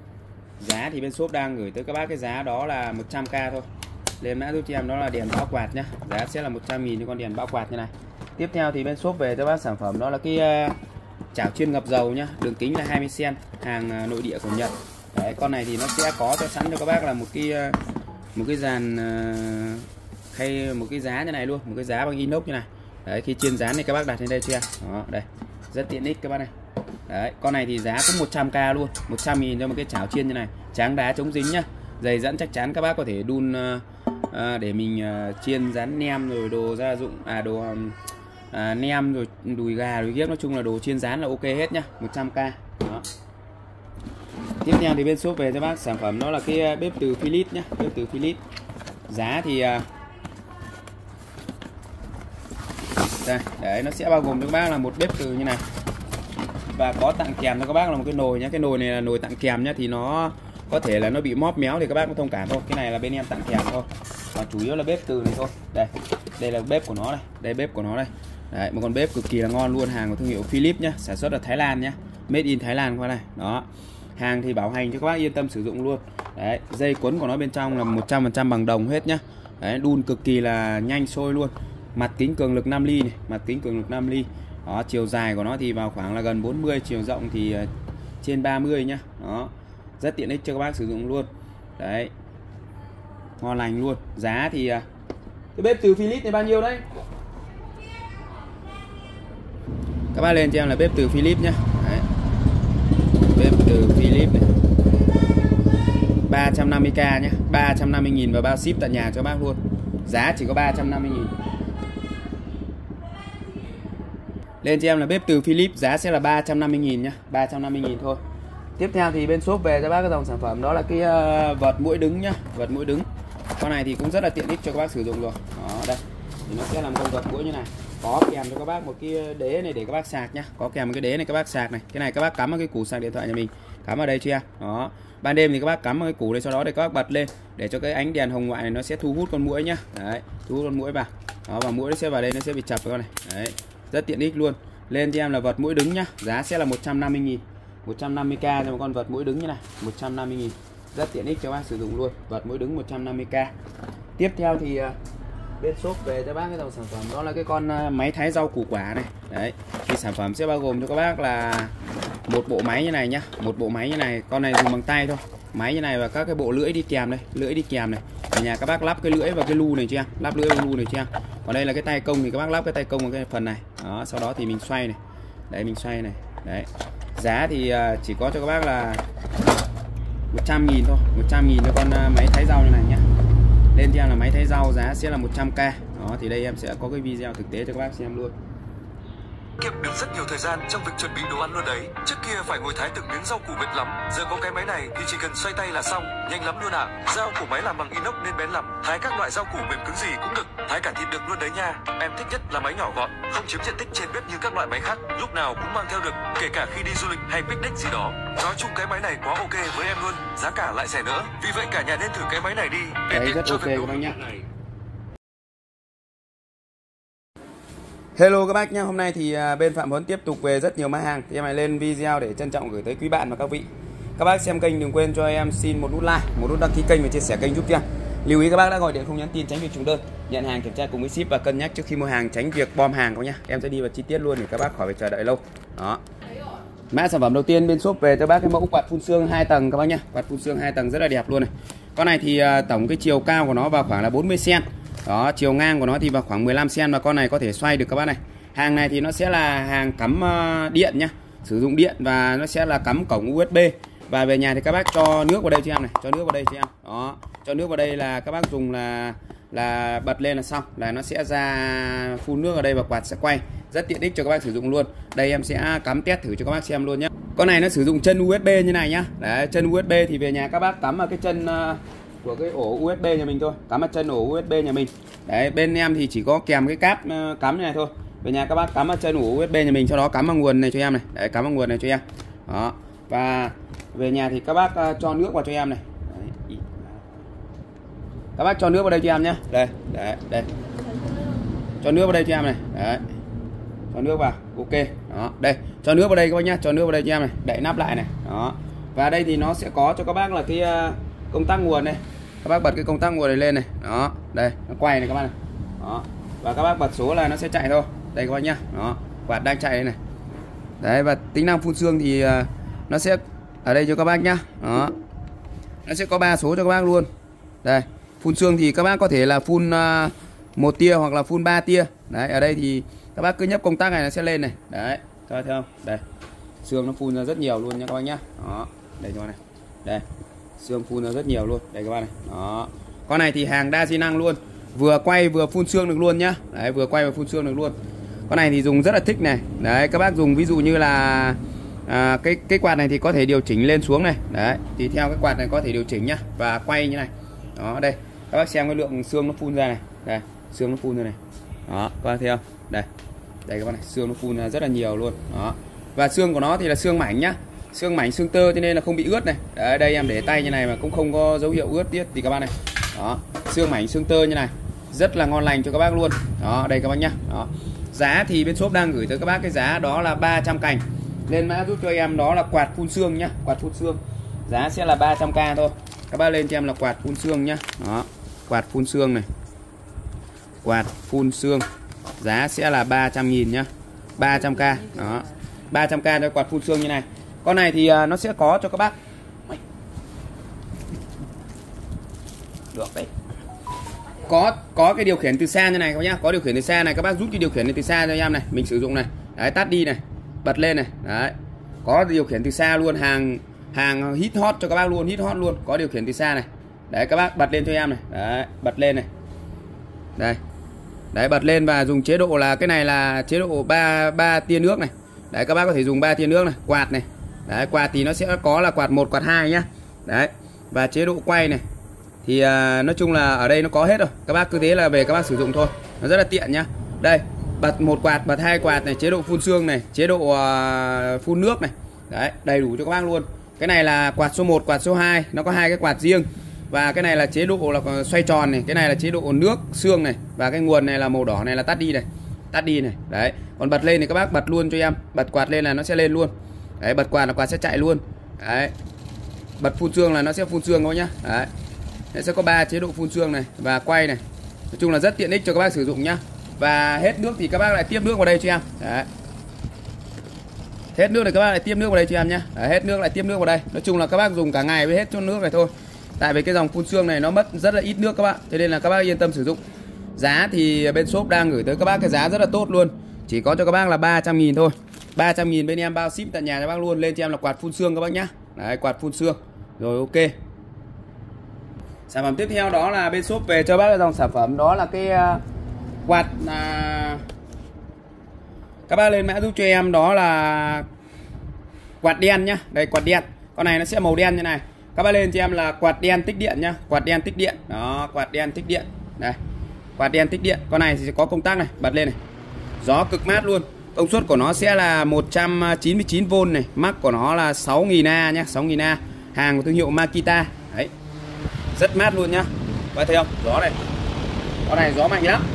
Giá thì bên shop đang gửi tới các bác cái giá đó là một trăm k thôi. Lên mã giúp cho em đó là đèn bão quạt nhá. Giá sẽ là một trăm nghìn cho con đèn bão quạt như này. Tiếp theo thì bên shop về cho bác sản phẩm đó là cái uh, chảo chiên ngập dầu nhá. Đường kính là hai mươi xăng ti mét, hàng uh, nội địa của Nhật. Đấy, con này thì nó sẽ có cho sẵn cho các bác là một cái uh, một cái dàn uh, hay một cái giá như này luôn, một cái giá bằng inox như này. Đấy, khi chiên rán thì các bác đặt lên đây cho em. Đó, đây. Rất tiện ích các bác này. Đấy, con này thì giá cũng một trăm k luôn, một trăm nghìn cho một cái chảo chiên như này. Tráng đá chống dính nhá. Dày dẫn chắc chắn các bác có thể đun uh, uh, để mình uh, chiên rán nem rồi đồ gia dụng à đồ um, uh, nem rồi đùi gà rồi ghép, nói chung là đồ chiên rán là ok hết nhá, một trăm k. Đó. Tiếp theo thì bên shop về cho bác sản phẩm đó là cái bếp từ Philips nhá, bếp từ Philips. Giá thì uh, đây, đấy, nó sẽ bao gồm cho các bác là một bếp từ như này. Và có tặng kèm cho các bác là một cái nồi nhá. Cái nồi này là nồi tặng kèm nhá, thì nó có thể là nó bị móp méo thì các bác cũng thông cảm thôi. Cái này là bên em tặng kèm thôi. Còn chủ yếu là bếp từ này thôi. Đây, đây là bếp của nó này, đây bếp của nó đây. Đấy, một con bếp cực kỳ là ngon luôn, hàng của thương hiệu Philips nhá, sản xuất ở Thái Lan nhá. Made in Thái Lan qua này. Đó. Hàng thì bảo hành cho các bác yên tâm sử dụng luôn. Đấy, dây quấn của nó bên trong là một trăm phần trăm bằng đồng hết nhá. Đấy, đun cực kỳ là nhanh sôi luôn. Mặt kính cường lực năm ly này, mặt kính cường lực năm ly. Đó, chiều dài của nó thì vào khoảng là gần bốn mươi, chiều rộng thì trên ba mươi nhá. Đó. Rất tiện ích cho các bác sử dụng luôn. Đấy. Ngon lành luôn. Giá thì cái bếp từ Philips này bao nhiêu đấy? Các bác lên cho em là bếp từ Philips nhá. Đấy. Bếp từ Philips này. ba trăm năm mươi k nhá, ba trăm năm mươi nghìn và bao ship tận nhà cho bác luôn. Giá chỉ có ba trăm năm mươi nghìn. Lên cho em là bếp từ Philips, giá sẽ là ba trăm năm mươi nghìn nhá, ba trăm năm mươi nghìn thôi. Tiếp theo thì bên shop về cho bác cái dòng sản phẩm đó là cái uh, vợt mũi đứng nhá, vợt mũi đứng. Con này thì cũng rất là tiện ích cho các bác sử dụng rồi. Đó, đây. Thì nó sẽ làm con vợt mũi như này. Có kèm cho các bác một cái đế này để các bác sạc nhá. Có kèm một cái đế này các bác sạc này. Cái này các bác cắm vào cái củ sạc điện thoại nhà mình. Cắm vào đây chưa? Đó. Ban đêm thì các bác cắm vào cái củ đây, sau đó để các bác bật lên để cho cái ánh đèn hồng ngoại này nó sẽ thu hút con muỗi nhá. Đấy, thu hút con muỗi vào. Đó, và muỗi nó sẽ vào đây, nó sẽ bị chập vào con này. Đấy. Rất tiện ích luôn. Lên cho em là vợt mũi đứng nhá. Giá sẽ là một trăm năm mươi nghìn. một trăm năm mươi k cho một con vợt mũi đứng như này, một trăm năm mươi nghìn. Rất tiện ích cho bác sử dụng luôn. Vợt mũi đứng một trăm năm mươi k. Tiếp theo thì bên shop về cho bác cái dòng sản phẩm đó là cái con máy thái rau củ quả này. Đấy. Thì sản phẩm sẽ bao gồm cho các bác là một bộ máy như này nhá, một bộ máy như này, con này dùng bằng tay thôi. Máy như này và các cái bộ lưỡi đi kèm đây, lưỡi đi kèm này. Ở nhà các bác lắp cái lưỡi và cái lu này cho em, lắp lưỡi và lu này cho em. Còn đây là cái tay công thì các bác lắp cái tay công vào cái phần này. Đó, sau đó thì mình xoay này. Đấy, mình xoay này. Đấy. Giá thì chỉ có cho các bác là một trăm nghìn thôi, một trăm nghìn cho con máy thái rau như này nhá. Lên cho em là máy thái rau, giá sẽ là một trăm k. Đó, thì đây em sẽ có cái video thực tế cho các bác xem luôn. Kiệm được rất nhiều thời gian trong việc chuẩn bị đồ ăn luôn đấy. Trước kia phải ngồi thái từng miếng rau củ mệt lắm, giờ có cái máy này thì chỉ cần xoay tay là xong, nhanh lắm luôn ạ. À. Dao của máy làm bằng inox nên bén lắm, thái các loại rau củ mềm cứng gì cũng được, thái cả thịt được luôn đấy nha. Em thích nhất là máy nhỏ gọn, không chiếm diện tích trên bếp như các loại máy khác, lúc nào cũng mang theo được, kể cả khi đi du lịch hay picnic gì đó. Nói chung cái máy này quá ok với em luôn, giá cả lại rẻ nữa. Vì vậy cả nhà nên thử cái máy này đi để đấy, tiện rất cho ok việc các bác nhé. này. Hello các bác nhé, hôm nay thì bên Phạm Huấn tiếp tục về rất nhiều mã hàng. Thì em lại lên video để trân trọng gửi tới quý bạn và các vị. Các bác xem kênh đừng quên cho em xin một nút like, một nút đăng ký kênh và chia sẻ kênh giúp cho em. Lưu ý các bác đã gọi điện không nhắn tin tránh việc trùng đơn. Nhận hàng kiểm tra cùng với ship và cân nhắc trước khi mua hàng tránh việc bom hàng các nhá. Em sẽ đi vào chi tiết luôn để các bác khỏi phải chờ đợi lâu. Đó. Mã sản phẩm đầu tiên bên shop về cho bác cái mẫu quạt phun sương hai tầng các bác nhá. Quạt phun sương hai tầng rất là đẹp luôn này. Con này thì tổng cái chiều cao của nó vào khoảng là bốn mươi xăng ti mét. Đó, chiều ngang của nó thì vào khoảng mười lăm xăng ti mét và con này có thể xoay được các bác này. Hàng này thì nó sẽ là hàng cắm điện nhá, sử dụng điện và nó sẽ là cắm cổng u ét bê. Và về nhà thì các bác cho nước vào đây cho em này, cho nước vào đây cho em. Đó, cho nước vào đây là các bác dùng là là bật lên là xong, là nó sẽ ra phun nước ở đây và quạt sẽ quay. Rất tiện ích cho các bác sử dụng luôn. Đây em sẽ cắm test thử cho các bác xem luôn nhé. Con này nó sử dụng chân u ét bê như này nhá. Đấy, chân u ét bê thì về nhà các bác cắm vào cái chân của cái ổ u ét bê nhà mình thôi, cắm vào chân ổ u ét bê nhà mình. Đấy, bên em thì chỉ có kèm cái cáp cắm như này thôi. Về nhà các bác cắm vào chân ổ u ét bê nhà mình, sau đó cắm vào nguồn này cho em này. Đấy, cắm vào nguồn này cho em. Đó. Và về nhà thì các bác cho nước vào cho em này. Đấy. Các bác cho nước vào đây cho em nhé. Đây, đấy, đây. Cho nước vào đây cho em này. Đấy. Cho nước vào. Ok. Đó, đây. Cho nước vào đây các bác nhá, cho nước vào đây cho em này. Đậy nắp lại này. Đó. Và đây thì nó sẽ có cho các bác là cái công tắc nguồn này. Các bác bật cái công tắc nguồn này lên này. Đó, đây, nó quay này các bác này. Đó. Và các bác bật số là nó sẽ chạy thôi. Đây các bác nhá. Đó, quạt đang chạy đây này. Đấy, và tính năng phun sương thì nó sẽ ở đây cho các bác nhá. Đó. Nó sẽ có ba số cho các bác luôn. Đây, phun sương thì các bác có thể là phun uh, một tia hoặc là phun ba tia. Đấy, ở đây thì các bác cứ nhấp công tắc này nó sẽ lên này. Đấy, các bác thấy không? Đây. Sương nó phun ra rất nhiều luôn nha các bác nhá. Đó, đây cho bác này. Đây. Sương phun ra rất nhiều luôn. Đây các bác này. Đó. Con này thì hàng đa di năng luôn. Vừa quay vừa phun sương được luôn nhá. Đấy, vừa quay vừa phun sương được luôn. Con này thì dùng rất là thích này. Đấy, các bác dùng ví dụ như là à, cái cái quạt này thì có thể điều chỉnh lên xuống này. Đấy, thì theo cái quạt này có thể điều chỉnh nhá và quay như này. Đó, đây. Các bác xem cái lượng sương nó phun ra này. Đây, sương nó phun ra này. Đó, các bác thấy không? Đây. Đây các bác này, sương nó phun ra rất là nhiều luôn. Đó. Và xương của nó thì là xương mảnh nhá. Xương mảnh, xương tơ cho nên là không bị ướt này. Đấy, đây em để tay như này mà cũng không có dấu hiệu ướt tiết thì các bác này. Đó, xương mảnh, xương tơ như này. Rất là ngon lành cho các bác luôn. Đó, đây các bác nhá. Đó. Giá thì bên shop đang gửi tới các bác cái giá đó là ba trăm cành. Lên mã giúp cho em đó là quạt phun sương nhá, quạt phun sương. Giá sẽ là ba trăm k thôi. Các bác lên cho em là quạt phun sương nhá. Đó, quạt phun sương này. Quạt phun sương. Giá sẽ là ba trăm nghìn nhá. ba trăm k. Đó. ba trăm k cho quạt phun sương như này. Con này thì nó sẽ có cho các bác. Được đấy. Có có cái điều khiển từ xa như này các bác nhá, có điều khiển từ xa này, các bác rút cái điều khiển này từ xa cho em này, mình sử dụng này. Đấy, tắt đi này, bật lên này. Đấy, có điều khiển từ xa luôn, hàng hàng hit hot cho các bác luôn, hit hot luôn, có điều khiển từ xa này. Đấy, các bác bật lên cho em này. Đấy, bật lên này. Đây. Đấy, bật lên và dùng chế độ là cái này là chế độ ba ba tia nước này. Đấy, các bác có thể dùng ba tia nước này, quạt này. Đấy, quạt thì nó sẽ có là quạt một, quạt hai nhá. Đấy. Và chế độ quay này thì uh, nói chung là ở đây nó có hết rồi. Các bác cứ thế là về các bác sử dụng thôi. Nó rất là tiện nhá. Đây, bật một quạt, bật hai quạt này, chế độ phun sương này, chế độ uh, phun nước này. Đấy, đầy đủ cho các bác luôn. Cái này là quạt số một, quạt số hai, nó có hai cái quạt riêng. Và cái này là chế độ là xoay tròn này, cái này là chế độ nước sương này, và cái nguồn này là màu đỏ này là tắt đi này, tắt đi này. Đấy, còn bật lên thì các bác bật luôn cho em, bật quạt lên là nó sẽ lên luôn. Đấy, bật quạt là quạt sẽ chạy luôn. Đấy, bật phun sương là nó sẽ phun sương thôi nhá. Đấy, nó sẽ có ba chế độ phun sương này và quay này. Nói chung là rất tiện ích cho các bác sử dụng nhá. Và hết nước thì các bác lại tiếp nước vào đây cho em. Đấy, hết nước thì các bác lại tiếp nước vào đây cho em nhá. Đấy, hết nước lại tiếp nước vào đây. Nói chung là các bác dùng cả ngày với hết cho nước này thôi. Tại vì cái dòng phun sương này nó mất rất là ít nước các bạn, cho nên là các bác yên tâm sử dụng. Giá thì bên shop đang gửi tới các bác cái giá rất là tốt luôn, chỉ có cho các bác là ba trăm nghìn thôi. Ba trăm nghìn bên em bao ship tận nhà cho bác luôn. Lên cho em là quạt phun sương các bác nhá. Đấy, quạt phun sương. Rồi, ok. Sản phẩm tiếp theo đó là bên shop về cho bác cái dòng sản phẩm đó là cái uh, quạt uh, các bác lên mã giúp cho em đó là quạt đen nhá. Đây, quạt đen. Con này nó sẽ màu đen như này. Các bác lên cho em là quạt đen tích điện nhá, quạt đen tích điện. Đó, quạt đen tích điện. Đây. Quạt đen tích điện. Con này thì sẽ có công tắc này, bật lên này. Gió cực mát luôn. Công suất của nó sẽ là một trăm chín mươi chín vôn này, mắc của nó là sáu nghìn A nhá, sáu nghìn A. Hàng của thương hiệu Makita. Đấy. Rất mát luôn nhá. Các thấy không? Gió này. Con này gió mạnh lắm.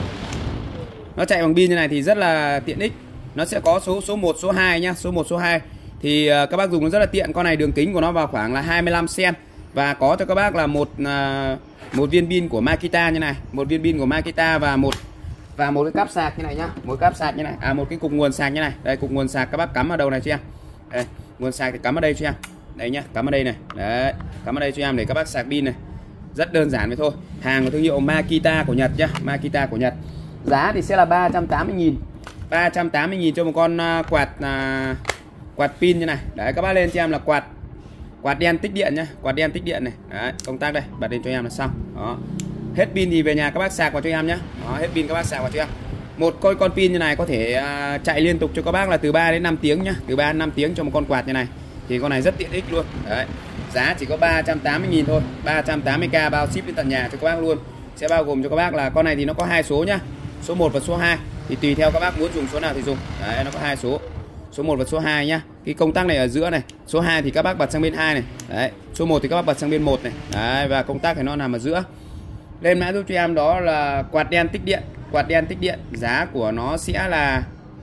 Nó chạy bằng pin như này thì rất là tiện ích. Nó sẽ có số số một, số hai nhá, số một, số hai. Thì uh, các bác dùng nó rất là tiện. Con này đường kính của nó vào khoảng là hai mươi lăm xăng-ti-mét. Và có cho các bác là một uh, một viên pin của Makita như này, một viên pin của Makita và một và một cái cáp sạc như này nhá, một cáp sạc như này, à một cái cục nguồn sạc như này. Đây, cục nguồn sạc các bác cắm vào đầu này cho em. Đây, nguồn sạc thì cắm vào đây cho em. Đây nhá, cắm vào đây này. Đấy, cắm vào đây cho em để các bác sạc pin này. Rất đơn giản vậy thôi. Hàng của thương hiệu Makita của Nhật nhá, Makita của Nhật. Giá thì sẽ là ba trăm tám mươi nghìn. ba trăm tám mươi nghìn cho một con uh, quạt uh, quạt pin như này. Đấy, các bác lên cho em là quạt quạt đen tích điện nhá, quạt đen tích điện này. Đấy, công tắc đây, bật lên cho em là xong. Đó. Hết pin thì về nhà các bác sạc vào cho em nhá. Đó, hết pin các bác sạc vào cho em. Một con con pin như này có thể uh, chạy liên tục cho các bác là từ ba đến năm tiếng nhá, từ ba đến năm tiếng cho một con quạt như này. Thì con này rất tiện ích luôn. Đấy. Giá chỉ có ba trăm tám mươi nghìn thôi, ba trăm tám mươi k bao ship đến tận nhà cho các bác luôn. Sẽ bao gồm cho các bác là con này thì nó có hai số nhá. Số một và số hai. Thì tùy theo các bác muốn dùng số nào thì dùng. Đấy, nó có hai số. Số một và số hai nhá. Cái công tắc này ở giữa này. Số hai thì các bác bật sang bên hai này. Đấy, số một thì các bác bật sang bên một này. Đấy, và công tắc thì nó nằm ở giữa. Lên mã giúp cho em đó là quạt đen tích điện, quạt đen tích điện. Giá của nó sẽ là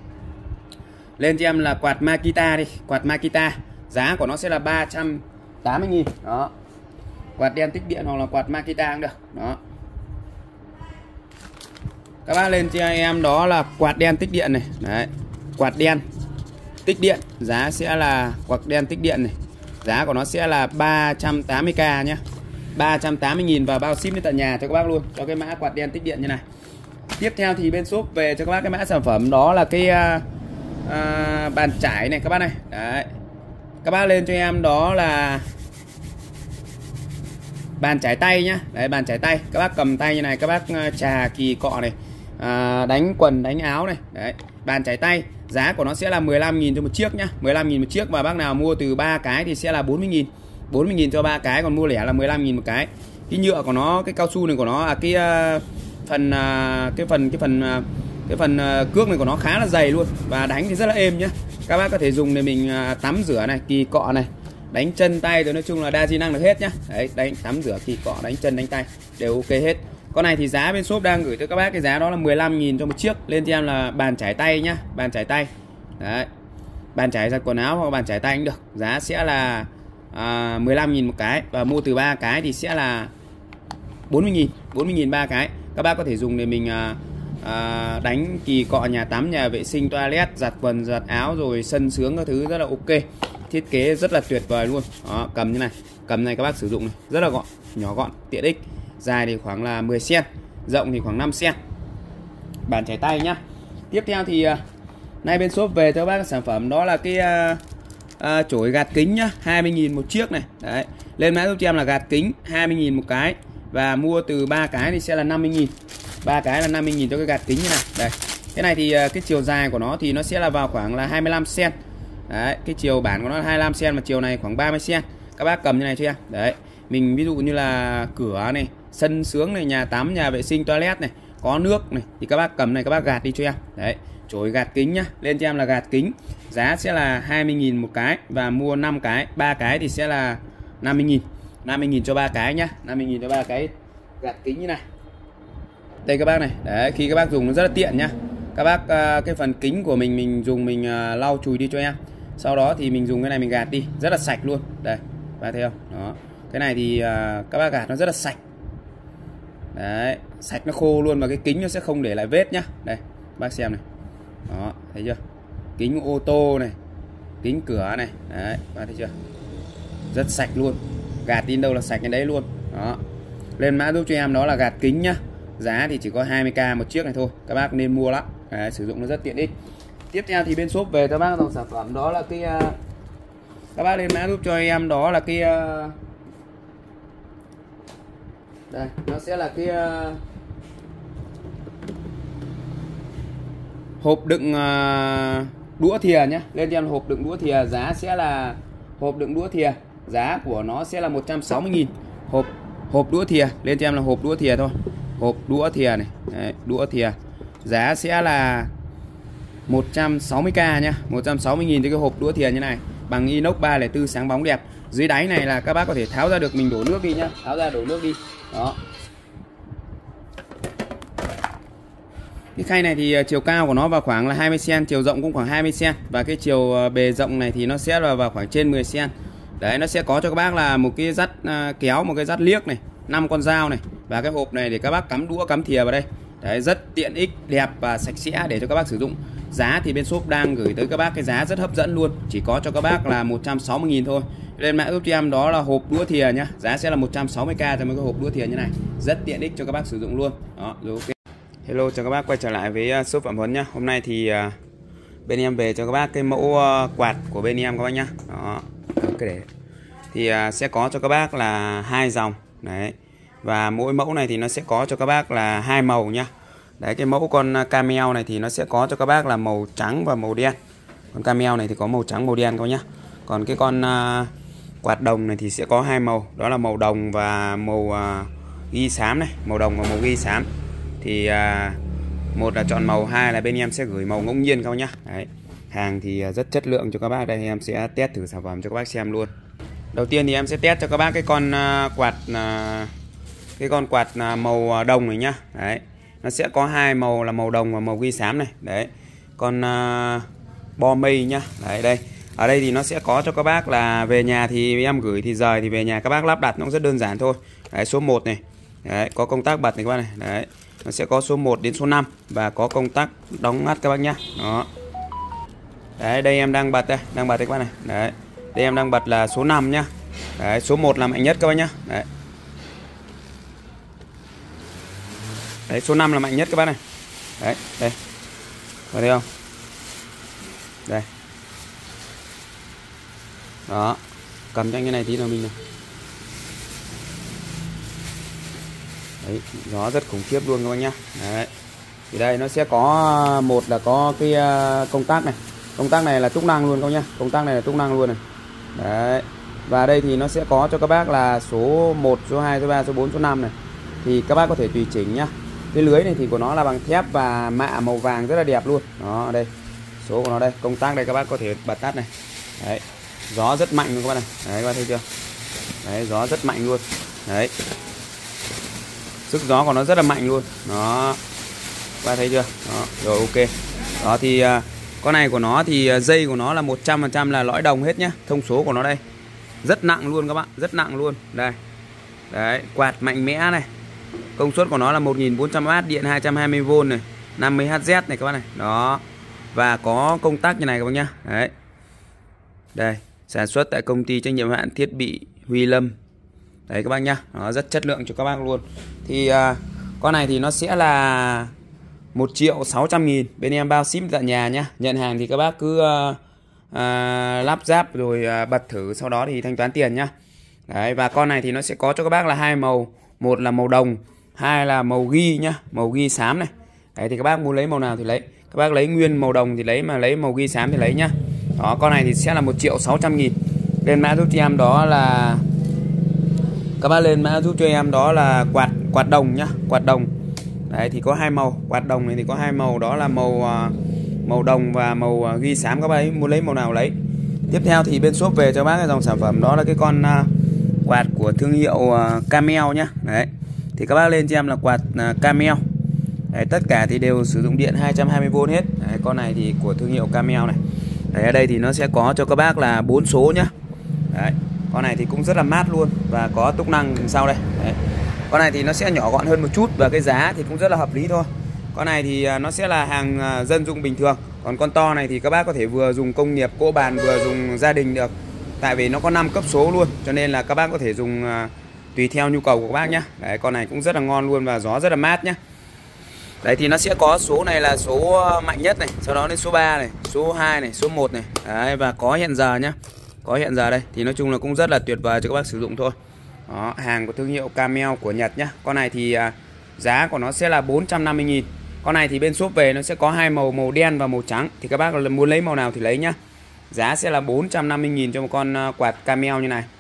lên cho em là quạt Makita đi, quạt Makita. Giá của nó sẽ là ba trăm tám mươi nghìn. Đó. Quạt đen tích điện hoặc là quạt Makita cũng được. Đó. Các bác lên cho em đó là quạt đen tích điện này. Đấy. Quạt đen tích điện, giá sẽ là quạt đen tích điện này. Giá của nó sẽ là ba trăm tám mươi k nhá. ba trăm tám mươi nghìn và bao ship đến tận nhà cho các bác luôn, cho cái mã quạt đen tích điện như này. Tiếp theo thì bên shop về cho các bác cái mã sản phẩm đó là cái uh, uh, bàn chải này các bác này. Đấy. Các bác lên cho em đó là bàn chải tay nhá. Đấy, bàn chải tay. Các bác cầm tay như này, các bác chà kỳ cọ này, à, đánh quần, đánh áo này. Đấy, bàn chải tay. Giá của nó sẽ là mười lăm nghìn cho một chiếc nhá, mười lăm nghìn một chiếc. Và bác nào mua từ ba cái thì sẽ là bốn mươi nghìn. bốn mươi nghìn cho ba cái, còn mua lẻ là mười lăm nghìn một cái. Cái nhựa của nó, cái cao su này của nó, à, cái uh, phần uh, cái phần cái phần uh, cái phần uh, cước này của nó khá là dày luôn và đánh thì rất là êm nhá. Các bác có thể dùng để mình uh, tắm rửa này, kỳ cọ này, đánh chân tay, rồi nói chung là đa di năng được hết nhá. Đấy, đánh tắm rửa, kỳ cọ, đánh chân, đánh tay đều ok hết. Con này thì giá bên shop đang gửi tới các bác cái giá đó là mười lăm nghìn cho một chiếc. Lên cho em là bàn chải tay nhá, bàn chải tay. Đấy. Bàn chải giặt quần áo hoặc bàn chải tay cũng được. Giá sẽ là à, mười lăm nghìn một cái, và mua từ ba cái thì sẽ là bốn mươi nghìn, bốn mươi nghìn ba cái. Các bác có thể dùng để mình à, à, đánh kỳ cọ nhà tắm, nhà vệ sinh, toilet, giặt quần, giặt áo, rồi sân sướng các thứ rất là ok. Thiết kế rất là tuyệt vời luôn. Đó, cầm như này, cầm này các bác sử dụng này, rất là gọn, nhỏ gọn, tiện ích. Dài thì khoảng là mười xăng-ti-mét, rộng thì khoảng năm xăng-ti-mét. Bàn chải tay nhá. Tiếp theo thì Nay bên shop về cho các bác cái sản phẩm đó là cái uh, uh, chổi gạt kính nhá, hai mươi nghìn một chiếc này. Đấy. Lên mã giúp cho em là gạt kính hai mươi nghìn một cái, và mua từ ba cái thì sẽ là năm mươi nghìn. ba cái là năm mươi nghìn cho cái gạt kính như này. Đây. Cái này thì uh, cái chiều dài của nó thì nó sẽ là vào khoảng là hai mươi lăm xăng ti mét. Đấy, cái chiều bản của nó là hai mươi lăm xăng ti mét mà chiều này khoảng ba mươi xăng ti mét. Các bác cầm như này cho em. Đấy. Mình ví dụ như là cửa này, sân sướng này, nhà tắm, nhà vệ sinh, toilet này, có nước này thì các bác cầm này các bác gạt đi cho em. Đấy, chổi gạt kính nhá. Lên cho em là gạt kính. Giá sẽ là hai mươi nghìn một cái, và mua năm cái, ba cái thì sẽ là năm mươi nghìn. năm mươi nghìn cho ba cái nhá. năm mươi nghìn cho ba cái gạt kính như này. Đây các bác này. Đấy, khi các bác dùng nó rất là tiện nhá. Các bác cái phần kính của mình mình dùng mình lau chùi đi cho em. Sau đó thì mình dùng cái này mình gạt đi, rất là sạch luôn. Đây, các bác thấy không? Đó. Cái này thì các bác gạt nó rất là sạch. Đấy, sạch nó khô luôn, và cái kính nó sẽ không để lại vết nhá. Đây, bác xem này. Đó, thấy chưa? Kính ô tô này, kính cửa này. Đấy, bác thấy chưa? Rất sạch luôn. Gạt đi đâu là sạch cái đấy luôn. Đó. Lên mã giúp cho em đó là gạt kính nhá. Giá thì chỉ có hai mươi k một chiếc này thôi. Các bác nên mua lắm. Đấy, sử dụng nó rất tiện ích. Tiếp theo thì bên shop về các bác dòng sản phẩm đó là cái uh, các bác lên mã giúp cho em đó là cái uh, đây, nó sẽ là cái uh, hộp đựng uh, đũa thìa nhé. Lên cho em hộp đựng đũa thìa, giá sẽ là hộp đựng đũa thìa, giá của nó sẽ là một trăm sáu mươi nghìn. Hộp hộp đũa thìa, lên cho em là hộp đũa thìa thôi. Hộp đũa thìa này. Đấy, đũa thìa. Giá sẽ là một trăm sáu mươi k nhá. một trăm sáu mươi nghìn cho cái hộp đũa thìa như này, bằng inox ba không bốn sáng bóng đẹp. Dưới đáy này là các bác có thể tháo ra được, mình đổ nước đi nhá. Tháo ra đổ nước đi. Đó. Cái khay này thì chiều cao của nó vào khoảng là hai mươi xăng ti mét, chiều rộng cũng khoảng hai mươi xăng ti mét, và cái chiều bề rộng này thì nó sẽ là vào khoảng trên mười xăng ti mét. Đấy, nó sẽ có cho các bác là một cái dắt kéo, một cái dắt liếc này, năm con dao này, và cái hộp này để các bác cắm đũa cắm thìa vào đây. Đấy, rất tiện ích, đẹp và sạch sẽ để cho các bác sử dụng. Giá thì bên shop đang gửi tới các bác cái giá rất hấp dẫn luôn, chỉ có cho các bác là một trăm sáu mươi nghìn thôi. Lên mã giúp cho em đó là hộp đũa thìa nhá, giá sẽ là một trăm sáu mươi k cho mấy cái hộp đũa thìa như này, rất tiện ích cho các bác sử dụng luôn. Đó, rồi ok. Hello, chào các bác quay trở lại với shop Phạm Huấn nhá. Hôm nay thì uh, bên em về cho các bác cái mẫu uh, quạt của bên em các bác nhá. Đó, cái để thì uh, sẽ có cho các bác là hai dòng đấy, và mỗi mẫu này thì nó sẽ có cho các bác là hai màu nhá. Đấy, cái mẫu con camel này thì nó sẽ có cho các bác là màu trắng và màu đen. Con camel này thì có màu trắng màu đen các bác nhá. Còn cái con uh, quạt đồng này thì sẽ có hai màu, đó là màu đồng và màu uh, ghi xám này, màu đồng và màu ghi xám. Thì uh, một là chọn màu, hai là bên em sẽ gửi màu ngẫu nhiên các bác nhá. Đấy. Hàng thì rất chất lượng cho các bác. Đây em sẽ test thử sản phẩm cho các bác xem luôn. Đầu tiên thì em sẽ test cho các bác cái con uh, quạt uh, cái con quạt uh, màu đồng này nhá. Đấy. Nó sẽ có hai màu là màu đồng và màu ghi xám này. Đấy. Con uh, bo mây nhá. Đấy, đây. Ở đây thì nó sẽ có cho các bác là về nhà thì em gửi thì rời thì về nhà các bác lắp đặt nó cũng rất đơn giản thôi. Đấy, số một này. Đấy, có công tắc bật này các bác này. Đấy. Nó sẽ có số một đến số năm và có công tắc đóng ngắt các bác nhá. Đó. Đấy, đây em đang bật đây, đang bật đây các bác này. Đấy. Đây em đang bật là số năm nhá. Đấy, số một là mạnh nhất các bác nhá. Đấy. Đấy, số năm là mạnh nhất các bác này. Đấy, đây. Có thấy không? Đây. Đó. Cầm cho anh cái này tí nào mình nào. Đấy, gió rất khủng khiếp luôn các bác nhá. Đấy. Thì đây nó sẽ có một là có cái công tắc này. Công tắc này là túc năng luôn các bác nhá. Công tắc này là túc năng luôn này. Đấy. Và đây thì nó sẽ có cho các bác là số một, số hai, số ba, số bốn, số năm này. Thì các bác có thể tùy chỉnh nhá. Cái lưới này thì của nó là bằng thép và mạ màu vàng rất là đẹp luôn. Đó, đây. Số của nó đây, công tắc đây các bác có thể bật tắt này. Đấy. Gió rất mạnh luôn các bác này. Đấy, các bác thấy chưa? Đấy, gió rất mạnh luôn. Đấy. Sức gió của nó rất là mạnh luôn. Đó. Các bác thấy chưa? Đó, rồi ok. Đó thì uh, con này của nó thì uh, dây của nó là một trăm phần trăm là lõi đồng hết nhá. Thông số của nó đây. Rất nặng luôn các bạn, rất nặng luôn. Đây. Đấy, quạt mạnh mẽ này. Công suất của nó là một nghìn bốn trăm oát, điện hai trăm hai mươi vôn này, năm mươi héc này các bạn này. Đó. Và có công tắc như này các bác nhá. Đấy. Đây, sản xuất tại công ty trách nhiệm hữu hạn thiết bị Huy Lâm. Đấy các bác nhá. Nó rất chất lượng cho các bác luôn. Thì uh, con này thì nó sẽ là một triệu sáu trăm nghìn, bên em bao ship tận nhà nhá. Nhận hàng thì các bác cứ uh, uh, lắp ráp rồi uh, bật thử, sau đó thì thanh toán tiền nhá. Đấy, và con này thì nó sẽ có cho các bác là hai màu, một là màu đồng, hai là màu ghi nhá, màu ghi xám này. Đấy thì các bác muốn lấy màu nào thì lấy, các bác lấy nguyên màu đồng thì lấy, mà lấy màu ghi xám thì lấy nhá. Đó, con này thì sẽ là một triệu sáu trăm nghìn. Lên mã giúp cho em đó là các bác lên mã giúp cho em đó là quạt quạt đồng nhá, quạt đồng. Đấy thì có hai màu, quạt đồng này thì có hai màu, đó là màu màu đồng và màu ghi xám, các bác ấy muốn lấy màu nào lấy. Tiếp theo thì bên shop về cho bác cái dòng sản phẩm đó là cái con uh, quạt của thương hiệu uh, Camel nhá. Đấy thì các bác lên cho em là quạt uh, Camel. Đấy, tất cả thì đều sử dụng điện hai trăm hai mươi vôn hết. Đấy, con này thì của thương hiệu Camel này. Đấy, ở đây thì nó sẽ có cho các bác là bốn số nhá. Đấy, con này thì cũng rất là mát luôn và có túc năng đằng sau đây. Đấy. Con này thì nó sẽ nhỏ gọn hơn một chút và cái giá thì cũng rất là hợp lý thôi. Con này thì nó sẽ là hàng dân dụng bình thường. Còn con to này thì các bác có thể vừa dùng công nghiệp cỗ bàn vừa dùng gia đình được. Tại vì nó có năm cấp số luôn, cho nên là các bác có thể dùng uh, tùy theo nhu cầu của các bác nhé. Đấy, con này cũng rất là ngon luôn và gió rất là mát nhé. Đấy thì nó sẽ có số này là số mạnh nhất này, sau đó đến số ba này, số hai này, số một này. Đấy, và có hiện giờ nhá. Có hiện giờ đây. Thì nói chung là cũng rất là tuyệt vời cho các bác sử dụng thôi. Đó, hàng của thương hiệu Camel của Nhật nhá. Con này thì uh, giá của nó sẽ là bốn trăm năm mươi nghìn. Con này thì bên shop về nó sẽ có hai màu, màu đen và màu trắng. Thì các bác muốn lấy màu nào thì lấy nhá. Giá sẽ là bốn trăm năm mươi nghìn cho một con quạt Camel như này.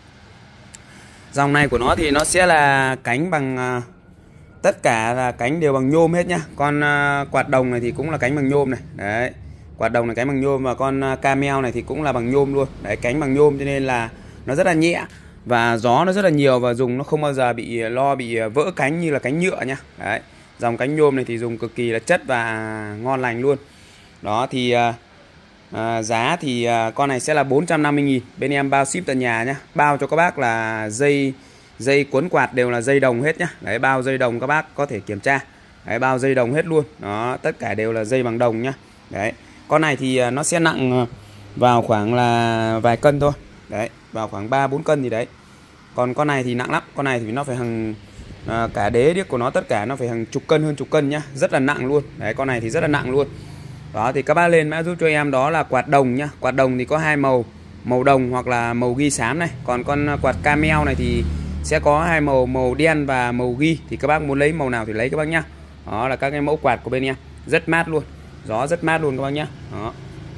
Dòng này của nó thì nó sẽ là cánh bằng uh, tất cả là cánh đều bằng nhôm hết nhá. Con uh, quạt đồng này thì cũng là cánh bằng nhôm này. Đấy. Quạt đồng này cánh bằng nhôm, và con uh, Camel này thì cũng là bằng nhôm luôn. Đấy, cánh bằng nhôm cho nên là nó rất là nhẹ và gió nó rất là nhiều, và dùng nó không bao giờ bị lo bị vỡ cánh như là cánh nhựa nhá. Đấy. Dòng cánh nhôm này thì dùng cực kỳ là chất và ngon lành luôn. Đó thì uh, À, giá thì à, con này sẽ là bốn trăm năm mươi nghìn. Bên em bao ship tận nhà nhá. Bao cho các bác là dây dây cuốn quạt đều là dây đồng hết nhá. Đấy, bao dây đồng các bác có thể kiểm tra. Đấy, bao dây đồng hết luôn. Đó, tất cả đều là dây bằng đồng nhá. Đấy. Con này thì à, nó sẽ nặng vào khoảng là vài cân thôi. Đấy, vào khoảng ba bốn cân gì đấy. Còn con này thì nặng lắm. Con này thì nó phải hàng à, cả đế điếc của nó tất cả nó phải hàng chục cân, hơn chục cân nhá. Rất là nặng luôn. Đấy, con này thì rất là nặng luôn. Đó thì các bác lên mã giúp cho em đó là quạt đồng nhá. Quạt đồng thì có hai màu, màu đồng hoặc là màu ghi xám này. Còn con quạt Camel này thì sẽ có hai màu, màu đen và màu ghi. Thì các bác muốn lấy màu nào thì lấy các bác nhá. Đó là các cái mẫu quạt của bên em. Rất mát luôn. Gió rất mát luôn các bác nhá. Đó.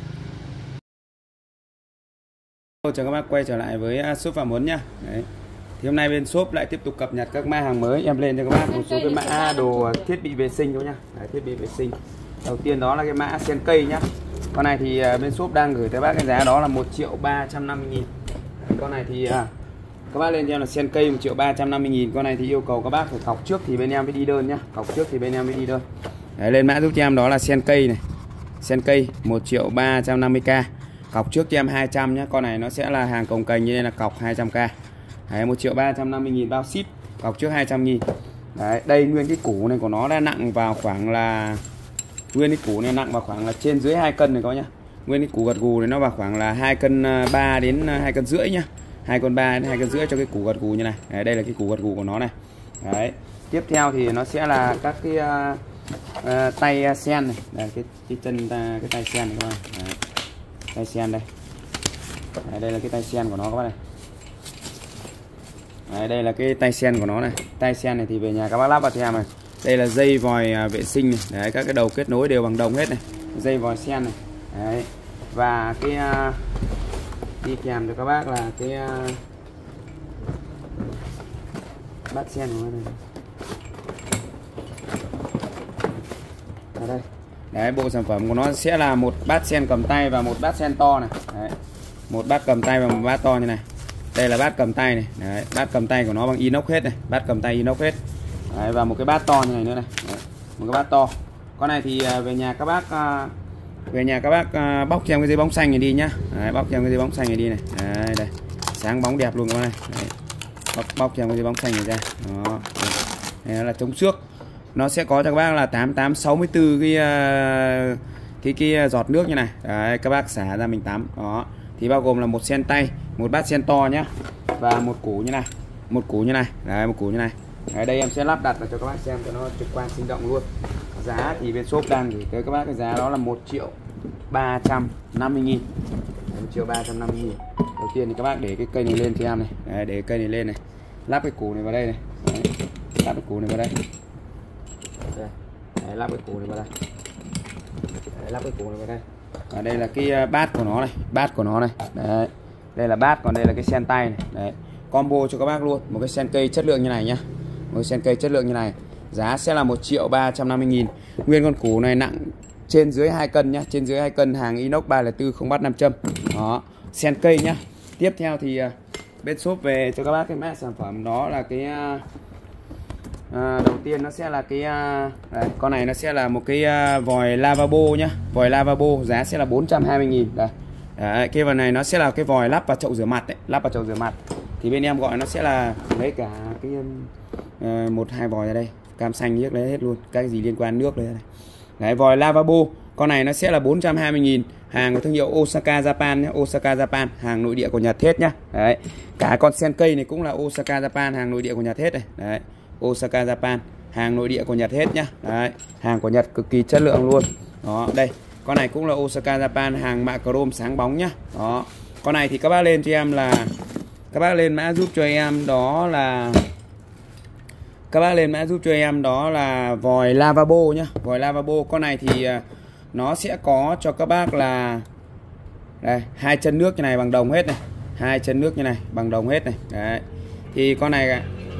Chào các bác quay trở lại với shop Phạm Huấn nhá. Đấy. Thì hôm nay bên shop lại tiếp tục cập nhật các mã hàng mới. Em lên cho các bác một số cái mã đồ thiết bị vệ sinh các bác nhá. Đấy, thiết bị vệ sinh. Đầu tiên đó là cái mã sen cây nhá. Con này thì bên shop đang gửi tới bác cái giá đó là một triệu ba trăm năm mươi nghìn. Con này thì à, các bác lên cho em là sen cây một triệu ba trăm năm mươi nghìn. Con này thì yêu cầu các bác phải cọc trước thì bên em mới đi đơn nhá. Cọc trước thì bên em mới đi đơn. Đấy, lên mã giúp cho em đó là sen cây này. Sen cây một triệu ba trăm năm mươi k. Cọc trước cho em hai trăm nhá. Con này nó sẽ là hàng cồng cành như nên là cọc hai trăm k. Đấy, một triệu ba trăm năm mươi nghìn bao ship. Cọc trước hai trăm nghìn. Đấy, đây nguyên cái củ này của nó đã nặng vào khoảng là nguyên cái củ này nặng vào khoảng là trên dưới hai cân này có nhá. Nguyên cái củ gật gù này nó vào khoảng là hai cân ba đến hai cân rưỡi nhá. hai cân ba đến hai cân rưỡi cho cái củ gật gù như này. Đấy, đây là cái củ gật gù của nó này. Đấy. Tiếp theo thì nó sẽ là các cái uh, uh, tay sen này. Đây, cái cái chân uh, cái tay sen này các bạn. Đấy. Tay sen đây. Đấy, đây là cái tay sen của nó các bạn này. Đấy, đây là cái tay sen của nó này. Tay sen này thì về nhà các bác lắp vào theo này. Đây là dây vòi vệ sinh này. Đấy, các cái đầu kết nối đều bằng đồng hết này. Dây vòi sen này. Đấy. Và cái uh, đi kèm cho các bác là cái uh, bát sen của nó này. Ở đây. Đấy, bộ sản phẩm của nó sẽ là một bát sen cầm tay và một bát sen to này. Đấy. Một bát cầm tay và một bát to như này. Đây là bát cầm tay này. Đấy, bát cầm tay của nó bằng inox hết này. Bát cầm tay inox hết. Đấy, và một cái bát to như này nữa này. Đấy, một cái bát to. Con này thì về nhà các bác về nhà các bác bóc cho em cái dây bóng xanh này đi nhá. Đấy, bóc cho em cái dây bóng xanh này đi này. Đấy, đây. Sáng bóng đẹp luôn các này. Đấy. Bóc, bóc cho em cái dây bóng xanh này ra. Đó. Đây là chống xước. Nó sẽ có cho các bác là tám tám sáu mươi tư cái cái cái giọt nước như này. Đấy, các bác xả ra mình tắm. Đó. Thì bao gồm là một sen tay, một bát sen to nhá, và một củ như này, một củ như này. Đấy, một củ như này. Ở đây em sẽ lắp đặt vào cho các bác xem cho nó trực quan sinh động luôn. Giá thì bên shop đang gửi tới các bác cái giá đó là một triệu ba trăm năm mươi nghìn. một triệu ba trăm năm mươi nghìn. Đầu tiên thì các bác để cái cây này lên cho em này. Đấy, để cây này lên này. Lắp cái củ này vào đây này. Đấy, lắp cái củ này vào đây. Đây. Đấy, lắp cái củ này vào đây. Đấy, lắp cái củ này vào đây. Ở đây là cái bát của nó này, bát của nó này. Đấy. Đây là bát, còn đây là cái sen tay này. Đấy. Combo cho các bác luôn, một cái sen cây chất lượng như này nhá. Một cái sen cây chất lượng như này. Giá sẽ là một triệu ba trăm năm mươi nghìn. Nguyên con củ này nặng trên dưới hai cân nhá, trên dưới hai cân, hàng inox ba không bốn không bắt nam châm. Đó, sen cây nhá. Tiếp theo thì bên shop về cho các bác cái mã sản phẩm đó là cái à, đầu tiên nó sẽ là cái đấy, con này nó sẽ là một cái vòi lavabo nhá, vòi lavabo, giá sẽ là bốn trăm hai mươi nghìn. Đây. Đấy, cái vòi này nó sẽ là cái vòi lắp vào chậu rửa mặt đấy, lắp vào chậu rửa mặt. Thì bên em gọi nó sẽ là lấy cả cái uh, một hai vòi ra đây, cam xanh nước lấy hết luôn, cái gì liên quan nước đây này. Đấy, vòi lavabo, con này nó sẽ là bốn trăm hai mươi nghìn, hàng của thương hiệu Osaka Japan nhé, Osaka Japan, hàng nội địa của Nhật hết nhá. Đấy, cả con sen cây này cũng là Osaka Japan, hàng nội địa của Nhật hết này. Đấy, Osaka Japan, hàng nội địa của Nhật hết nhá. Đấy, hàng của Nhật cực kỳ chất lượng luôn. Đó, đây, con này cũng là Osaka Japan, hàng mạ chrome sáng bóng nhá. Đó, con này thì các bác lên cho em là các bác lên mã giúp cho em đó là các bác lên mã giúp cho em đó là vòi lavabo nhá, vòi lavabo. Con này thì nó sẽ có cho các bác là đây, hai chân nước như này bằng đồng hết này, hai chân nước như này bằng đồng hết này. Đấy, thì con này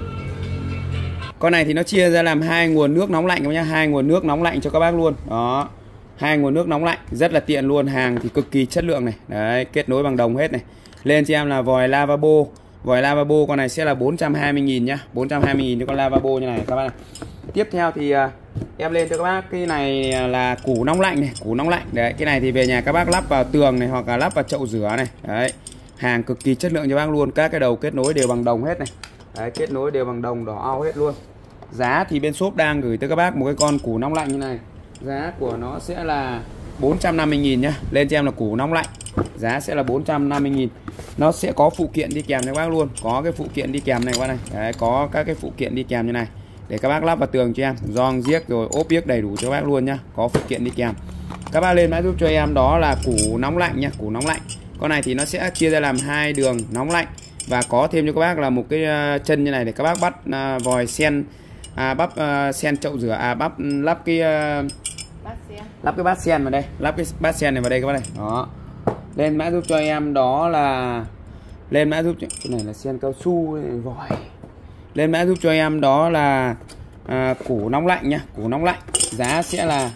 con này thì nó chia ra làm hai nguồn nước nóng lạnh nhá, hai nguồn nước nóng lạnh cho các bác luôn. Đó, hai nguồn nước nóng lạnh rất là tiện luôn, hàng thì cực kỳ chất lượng này. Đấy, kết nối bằng đồng hết này. Lên cho em là vòi lavabo, vòi lavabo con này sẽ là bốn trăm hai mươi nghìn nhá, bốn trăm hai mươi nghìn cho con lavabo như này các bác này. Tiếp theo thì uh, em lên cho các bác cái này là củ nóng lạnh này, củ nóng lạnh. Đấy, cái này thì về nhà các bác lắp vào tường này hoặc là lắp vào chậu rửa này. Đấy, hàng cực kỳ chất lượng cho bác luôn, các cái đầu kết nối đều bằng đồng hết này. Đấy, kết nối đều bằng đồng đỏ au hết luôn. Giá thì bên shop đang gửi tới các bác một cái con củ nóng lạnh như này. Giá của nó sẽ là bốn trăm năm mươi nghìn nhá. Lên cho em là củ nóng lạnh, giá sẽ là bốn trăm năm mươi nghìn. Nó sẽ có phụ kiện đi kèm cho các bác luôn, có cái phụ kiện đi kèm này các bác này. Đấy, có các cái phụ kiện đi kèm như này để các bác lắp vào tường cho em, gioăng giếc rồi ốp yếc đầy đủ cho các bác luôn nhá, có phụ kiện đi kèm. Các bác lên mã giúp cho em đó là củ nóng lạnh nhá, củ nóng lạnh. Con này thì nó sẽ chia ra làm hai đường nóng lạnh và có thêm cho các bác là một cái chân như này để các bác bắt uh, vòi sen, à, bắp uh, sen chậu rửa, à bắp lắp cái uh, bát sen. lắp cái bát sen vào đây, lắp cái bát sen này vào đây các bác này. Đó, lên mã giúp cho em đó là lên mã giúp cho cái này là sen cao su này, vòi. Lên mã giúp cho em đó là à, củ nóng lạnh nhá, củ nóng lạnh, giá sẽ là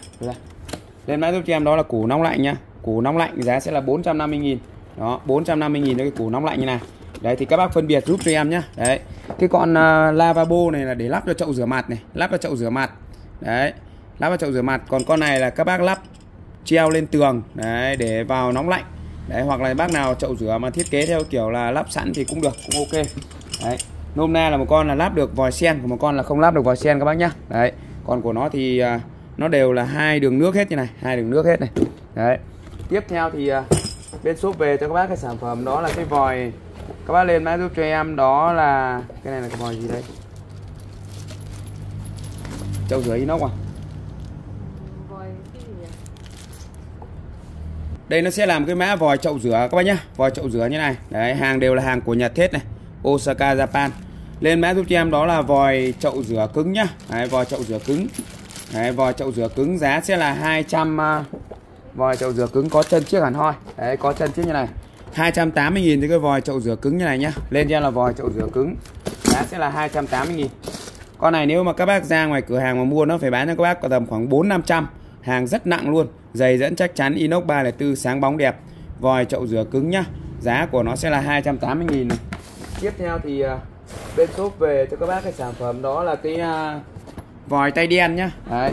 lên mã giúp cho em đó là củ nóng lạnh nhá, củ nóng lạnh giá sẽ là bốn trăm năm mươi nghìn. Đó, bốn trăm năm mươi nghìn cho cái củ nóng lạnh như này. Đấy, thì các bác phân biệt giúp cho em nhá. Đấy, cái con uh, lavabo này là để lắp cho chậu rửa mặt này, lắp vào chậu rửa mặt. Đấy, lắp vào chậu rửa mặt. Còn con này là các bác lắp treo lên tường đấy, để vào nóng lạnh. Đấy, hoặc là bác nào chậu rửa mà thiết kế theo kiểu là lắp sẵn thì cũng được, cũng ok. Đấy, nôm na là một con là lắp được vòi sen, còn một con là không lắp được vòi sen các bác nhá. Đấy, còn của nó thì uh, nó đều là hai đường nước hết như này, hai đường nước hết này. Đấy, tiếp theo thì uh, bên shop về cho các bác cái sản phẩm đó là cái vòi. Các bác lên mã giúp cho em đó là cái này là cái vòi gì đây? Chậu rửa inox à? Đây nó sẽ làm cái mã vòi chậu rửa các bác nhá, vòi chậu rửa như này. Đấy, hàng đều là hàng của Nhật hết này, Osaka Japan. Lên mã giúp cho em đó là vòi chậu rửa cứng nhá. Đấy, vòi chậu rửa cứng. Đấy, vòi chậu rửa cứng giá sẽ là hai trăm uh, vòi chậu rửa cứng có chân chiếc hẳn hoi. Đấy, có chân chiếc như này. hai trăm tám mươi nghìn cho cái vòi chậu rửa cứng như này nhá. Lên cho em là vòi chậu rửa cứng. Giá sẽ là hai trăm tám mươi nghìn. Con này nếu mà các bác ra ngoài cửa hàng mà mua nó phải bán cho các bác có tầm khoảng bốn năm trăm. Hàng rất nặng luôn, dày dẫn chắc chắn, inox ba không bốn sáng bóng đẹp. Vòi chậu rửa cứng nhá. Giá của nó sẽ là hai trăm tám mươi nghìn này. Tiếp theo thì uh, bên shop về cho các bác cái sản phẩm đó là cái uh, vòi tay đen nhá. Đấy,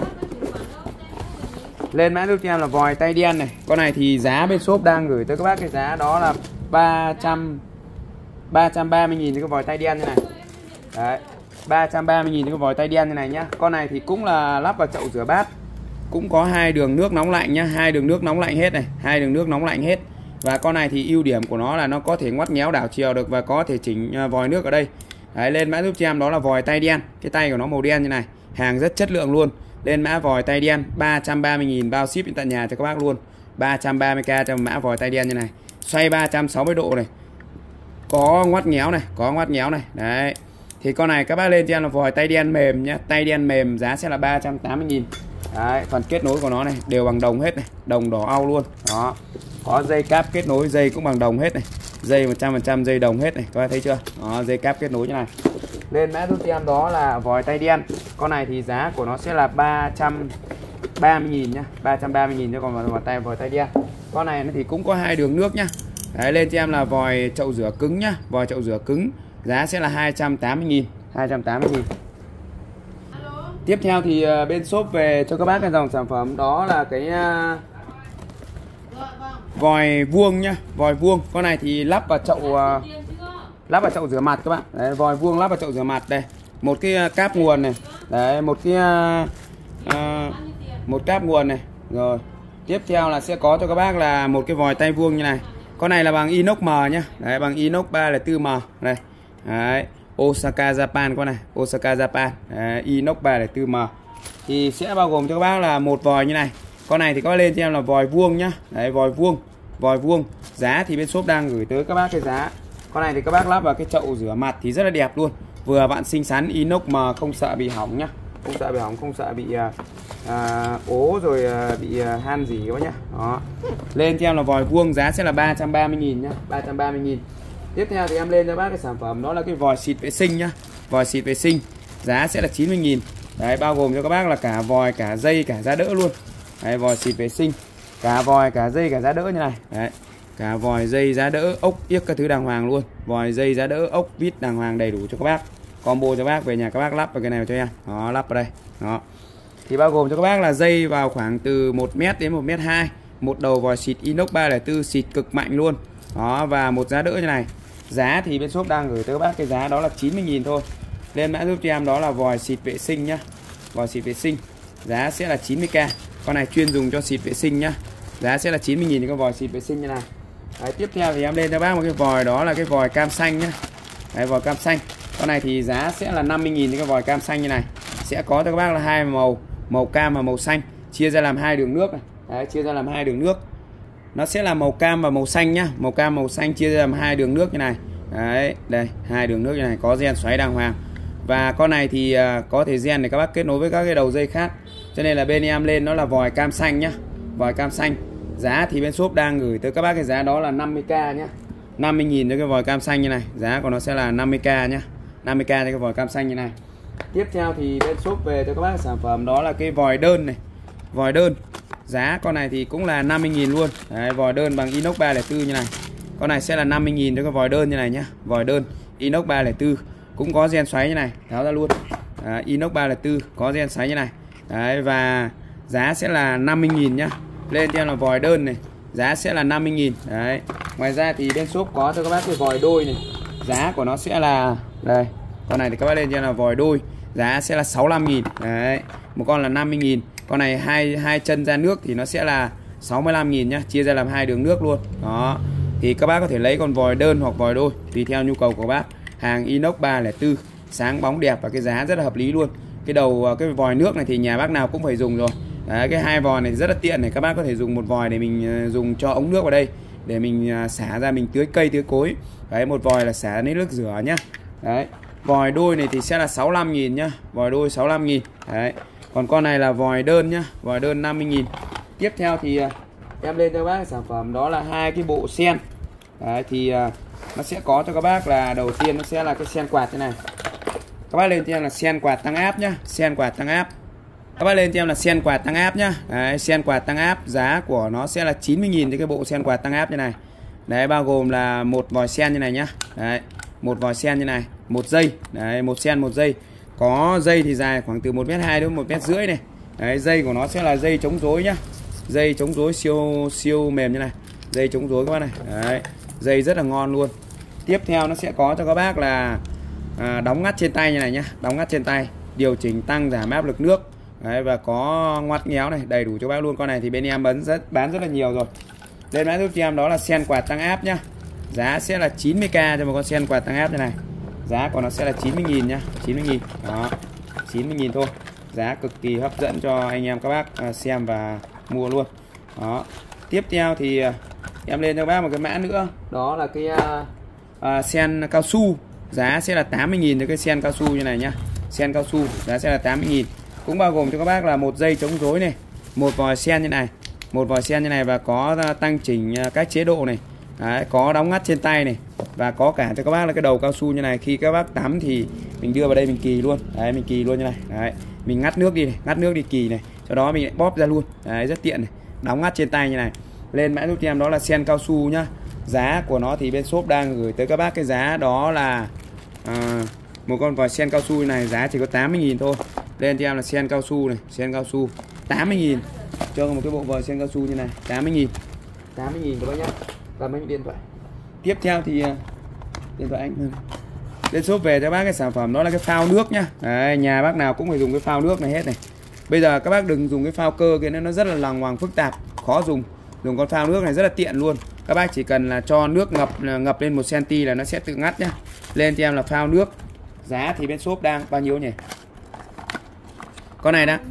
lên mã giúp cho em là vòi tay đen này. Con này thì giá bên shop đang gửi tới các bác cái giá đó là ba trăm ba mươi nghìn cho cái vòi tay đen như này. Đấy, ba trăm ba mươi nghìn cho cái vòi tay đen như này nhá. Con này thì cũng là lắp vào chậu rửa bát, cũng có hai đường nước nóng lạnh nhá, hai đường nước nóng lạnh hết này, hai đường nước nóng lạnh hết. Và con này thì ưu điểm của nó là nó có thể ngoắt nghéo đảo chiều được và có thể chỉnh vòi nước ở đây. Đấy, lên mã giúp cho em đó là vòi tay đen, cái tay của nó màu đen như này, hàng rất chất lượng luôn. Lên mã vòi tay đen ba trăm ba mươi nghìn bao ship đến tận nhà cho các bác luôn. ba trăm ba mươi k cho mã vòi tay đen như này. Xoay ba trăm sáu mươi độ này. Có ngoắt nghéo này, có ngoắt nghéo này. Đấy. Thì con này các bác lên cho em là vòi tay đen mềm nhá, tay đen mềm giá sẽ là ba trăm tám mươi nghìn. Đấy, phần kết nối của nó này đều bằng đồng hết này, đồng đỏ au luôn. Đó. Có dây cáp kết nối, dây cũng bằng đồng hết này. Dây một trăm phần trăm dây đồng hết này, các bác thấy chưa? Đó, dây cáp kết nối như này. Lên mã giúp em đó là vòi tay đen. Con này thì giá của nó sẽ là ba trăm ba mươi nghìn nhá, ba trăm ba mươi nghìn cho còn vòi tay vòi tay đen. Con này thì cũng có hai đường nước nhá. Đấy, lên cho em là vòi chậu rửa cứng nhá, vòi chậu rửa cứng. Giá sẽ là hai trăm tám mươi nghìn, hai trăm tám mươi nghìn. Tiếp theo thì bên shop về cho các bác cái dòng sản phẩm đó là cái uh, vòi vuông nhá, vòi vuông. Con này thì lắp vào chậu uh, lắp vào chậu rửa mặt các bạn. Đấy, vòi vuông lắp vào chậu rửa mặt đây. Một cái cáp nguồn này. Đấy, một cái uh, uh, một cáp nguồn này. Rồi. Tiếp theo là sẽ có cho các bác là một cái vòi tay vuông như này. Con này là bằng inox M nhá. Đấy, bằng inox ba không bốn M đây. Đấy, Osaka Japan con này, Osaka Japan. Đấy, inox ba không bốn M. Thì sẽ bao gồm cho các bác là một vòi như này. Con này thì có lên cho em là vòi vuông nhá. Đấy, vòi vuông, vòi vuông. Giá thì bên shop đang gửi tới các bác cái giá. Con này thì các bác lắp vào cái chậu rửa mặt thì rất là đẹp luôn. Vừa bạn xinh xắn, inox M, không sợ bị hỏng nhá. Không sợ bị hỏng, không sợ bị à, à, ố rồi à, bị à, han gì các bác nhá. Đó. Lên cho em là vòi vuông, giá sẽ là ba trăm ba mươi nghìn nhá, ba trăm ba mươi nghìn. Tiếp theo thì em lên cho bác cái sản phẩm đó là cái vòi xịt vệ sinh nhá. Vòi xịt vệ sinh, giá sẽ là chín mươi nghìn. Đấy, bao gồm cho các bác là cả vòi, cả dây, cả giá đỡ luôn. Đấy, vòi xịt vệ sinh, cả vòi, cả dây, cả giá đỡ như này. Đấy, cả vòi, dây, giá đỡ, ốc, yếc các thứ đàng hoàng luôn. Vòi, dây, giá đỡ, ốc, vít đàng hoàng đầy đủ cho các bác. Combo cho bác, về nhà các bác lắp vào cái này cho em. Đó, lắp vào đây. Đó. Thì bao gồm cho các bác là dây vào khoảng từ một mét đến một mét hai. Một đầu vòi xịt inox ba không bốn xịt cực mạnh luôn. Đó, và một giá đỡ như này. Giá thì bên shop đang gửi tới các bác cái giá đó là chín mươi nghìn thôi. Lên mã giúp cho em đó là vòi xịt vệ sinh nhá. Vòi xịt vệ sinh, giá sẽ là chín mươi k. Con này chuyên dùng cho xịt vệ sinh nhá. Giá sẽ là chín mươi nghìn thì có vòi xịt vệ sinh như này. Đấy, tiếp theo thì em lên cho bác một cái vòi đó là cái vòi cam xanh nhá. Đấy, vòi cam xanh. Con này thì giá sẽ là năm mươi nghìn thì cái vòi cam xanh như này. Sẽ có cho các bác là hai màu, màu cam và màu xanh, chia ra làm hai đường nước này. Đấy, chia ra làm hai đường nước. Nó sẽ là màu cam và màu xanh nhá. Màu cam màu xanh chia ra làm hai đường nước như này. Đấy, đây, hai đường nước như này, có gen xoáy đàng hoàng. Và con này thì uh, có thể gen để các bác kết nối với các cái đầu dây khác. Cho nên là bên em lên nó là vòi cam xanh nhá. Vòi cam xanh. Giá thì bên shop đang gửi tới các bác cái giá đó là năm mươi k nhá. năm mươi nghìn cho cái vòi cam xanh như này. Giá của nó sẽ là năm mươi k nhá. năm mươi k cho cái vòi cam xanh như này. Tiếp theo thì bên shop về cho các bác sản phẩm đó là cái vòi đơn này. Vòi đơn. Giá con này thì cũng là năm mươi nghìn luôn. Đấy, vòi đơn bằng inox ba không bốn như này. Con này sẽ là năm mươi nghìn cho cái vòi đơn như này nhá. Vòi đơn inox ba không bốn. Cũng có gen xoáy như này. Tháo ra luôn. Đấy, inox ba không bốn có gen xoáy như này. Đấy, và giá sẽ là năm mươi nghìn nhá. Lên cho em là vòi đơn này. Giá sẽ là năm mươi nghìn. Đấy. Ngoài ra thì bên shop có cho các bác cái vòi đôi này. Giá của nó sẽ là đây. Con này thì các bác lên cho em là vòi đôi. Giá sẽ là sáu mươi lăm nghìn. Đấy. Một con là năm mươi nghìn. Con này hai hai chân ra nước thì nó sẽ là sáu mươi lăm nghìn nhá, chia ra làm hai đường nước luôn. Đó. Thì các bác có thể lấy con vòi đơn hoặc vòi đôi tùy theo nhu cầu của bác. Hàng inox ba không bốn, sáng bóng đẹp và cái giá rất là hợp lý luôn. Cái đầu cái vòi nước này thì nhà bác nào cũng phải dùng rồi. Đấy, cái hai vòi này rất là tiện này, các bác có thể dùng một vòi để mình dùng cho ống nước vào đây để mình xả ra mình tưới cây tưới cối. Đấy, một vòi là xả lấy nước rửa nhá. Đấy. Vòi đôi này thì sẽ là sáu mươi lăm nghìn nhá. Vòi đôi sáu mươi lăm nghìn. Đấy. Còn con này là vòi đơn nhá, vòi đơn năm mươi nghìn. Tiếp theo thì em lên cho các bác sản phẩm đó là hai cái bộ sen. Đấy, thì nó sẽ có cho các bác là đầu tiên nó sẽ là cái sen quạt thế này. Các bác lên cho em là sen quạt tăng áp nhá, sen quạt tăng áp. Các bác lên cho em là sen quạt tăng áp nhá. Đấy, sen quạt tăng áp giá của nó sẽ là chín mươi nghìn cho cái bộ sen quạt tăng áp như này. Đấy, bao gồm là một vòi sen như này nhá. Đấy, một vòi sen như này, một dây. Đấy, một sen một dây. Có dây thì dài khoảng từ một mét hai đến một mét rưỡi này. Đấy, dây của nó sẽ là dây chống rối nhá. Dây chống rối siêu siêu mềm như này. Dây chống rối các bác này. Đấy, dây rất là ngon luôn. Tiếp theo nó sẽ có cho các bác là à, đóng ngắt trên tay như này nhá. Đóng ngắt trên tay, điều chỉnh tăng giảm áp lực nước. Đấy, và có ngoắt nghéo này, đầy đủ cho bác luôn. Con này thì bên em bán rất bán rất là nhiều rồi. Lên mã giúp cho em đó là sen quạt tăng áp nhá. Giá sẽ là chín mươi k cho một con sen quạt tăng áp như này. Giá của nó sẽ là chín mươi nghìn nhá, chín mươi nghìn. Đó, chín mươi nghìn thôi. Giá cực kỳ hấp dẫn cho anh em các bác xem và mua luôn. Đó. Tiếp theo thì em lên cho các bác một cái mã nữa, đó là cái uh, uh, sen cao su. Giá sẽ là tám mươi nghìn cho cái sen cao su như này nhá. Sen cao su giá sẽ là tám mươi nghìn. Cũng bao gồm cho các bác là một dây chống rối này, một vòi sen như này, một vòi sen như này và có tăng chỉnh các chế độ này. Đấy, có đóng ngắt trên tay này và có cả cho các bác là cái đầu cao su như này, khi các bác tắm thì mình đưa vào đây mình kỳ luôn. Đấy, mình kỳ luôn như này. Đấy, mình ngắt nước đi này, ngắt nước đi kỳ này, sau đó mình lại bóp ra luôn. Đấy, rất tiện này, đóng ngắt trên tay như này. Lên mã giúp cho em đó là sen cao su nhá. Giá của nó thì bên shop đang gửi tới các bác cái giá đó là à, một con vòi sen cao su này giá chỉ có tám mươi nghìn thôi. Lên cho em là sen cao su này, sen cao su tám mươi nghìn cho một cái bộ vòi sen cao su như này, tám mươi nghìn, tám mươi nghìn các bác nhá. Cầm mấy điện thoại. Tiếp theo thì điện thoại anh lên shop về cho bác cái sản phẩm đó là cái phao nước nhá. Đấy, nhà bác nào cũng phải dùng cái phao nước này hết này. Bây giờ các bác đừng dùng cái phao cơ kia, nó rất là lằng ngoằng phức tạp, khó dùng. Dùng con phao nước này rất là tiện luôn. Các bác chỉ cần là cho nước ngập ngập lên một xăng-ti-mét là nó sẽ tự ngắt nhá. Lên cho em là phao nước. Giá thì bên shop đang bao nhiêu nhỉ? Con này đó.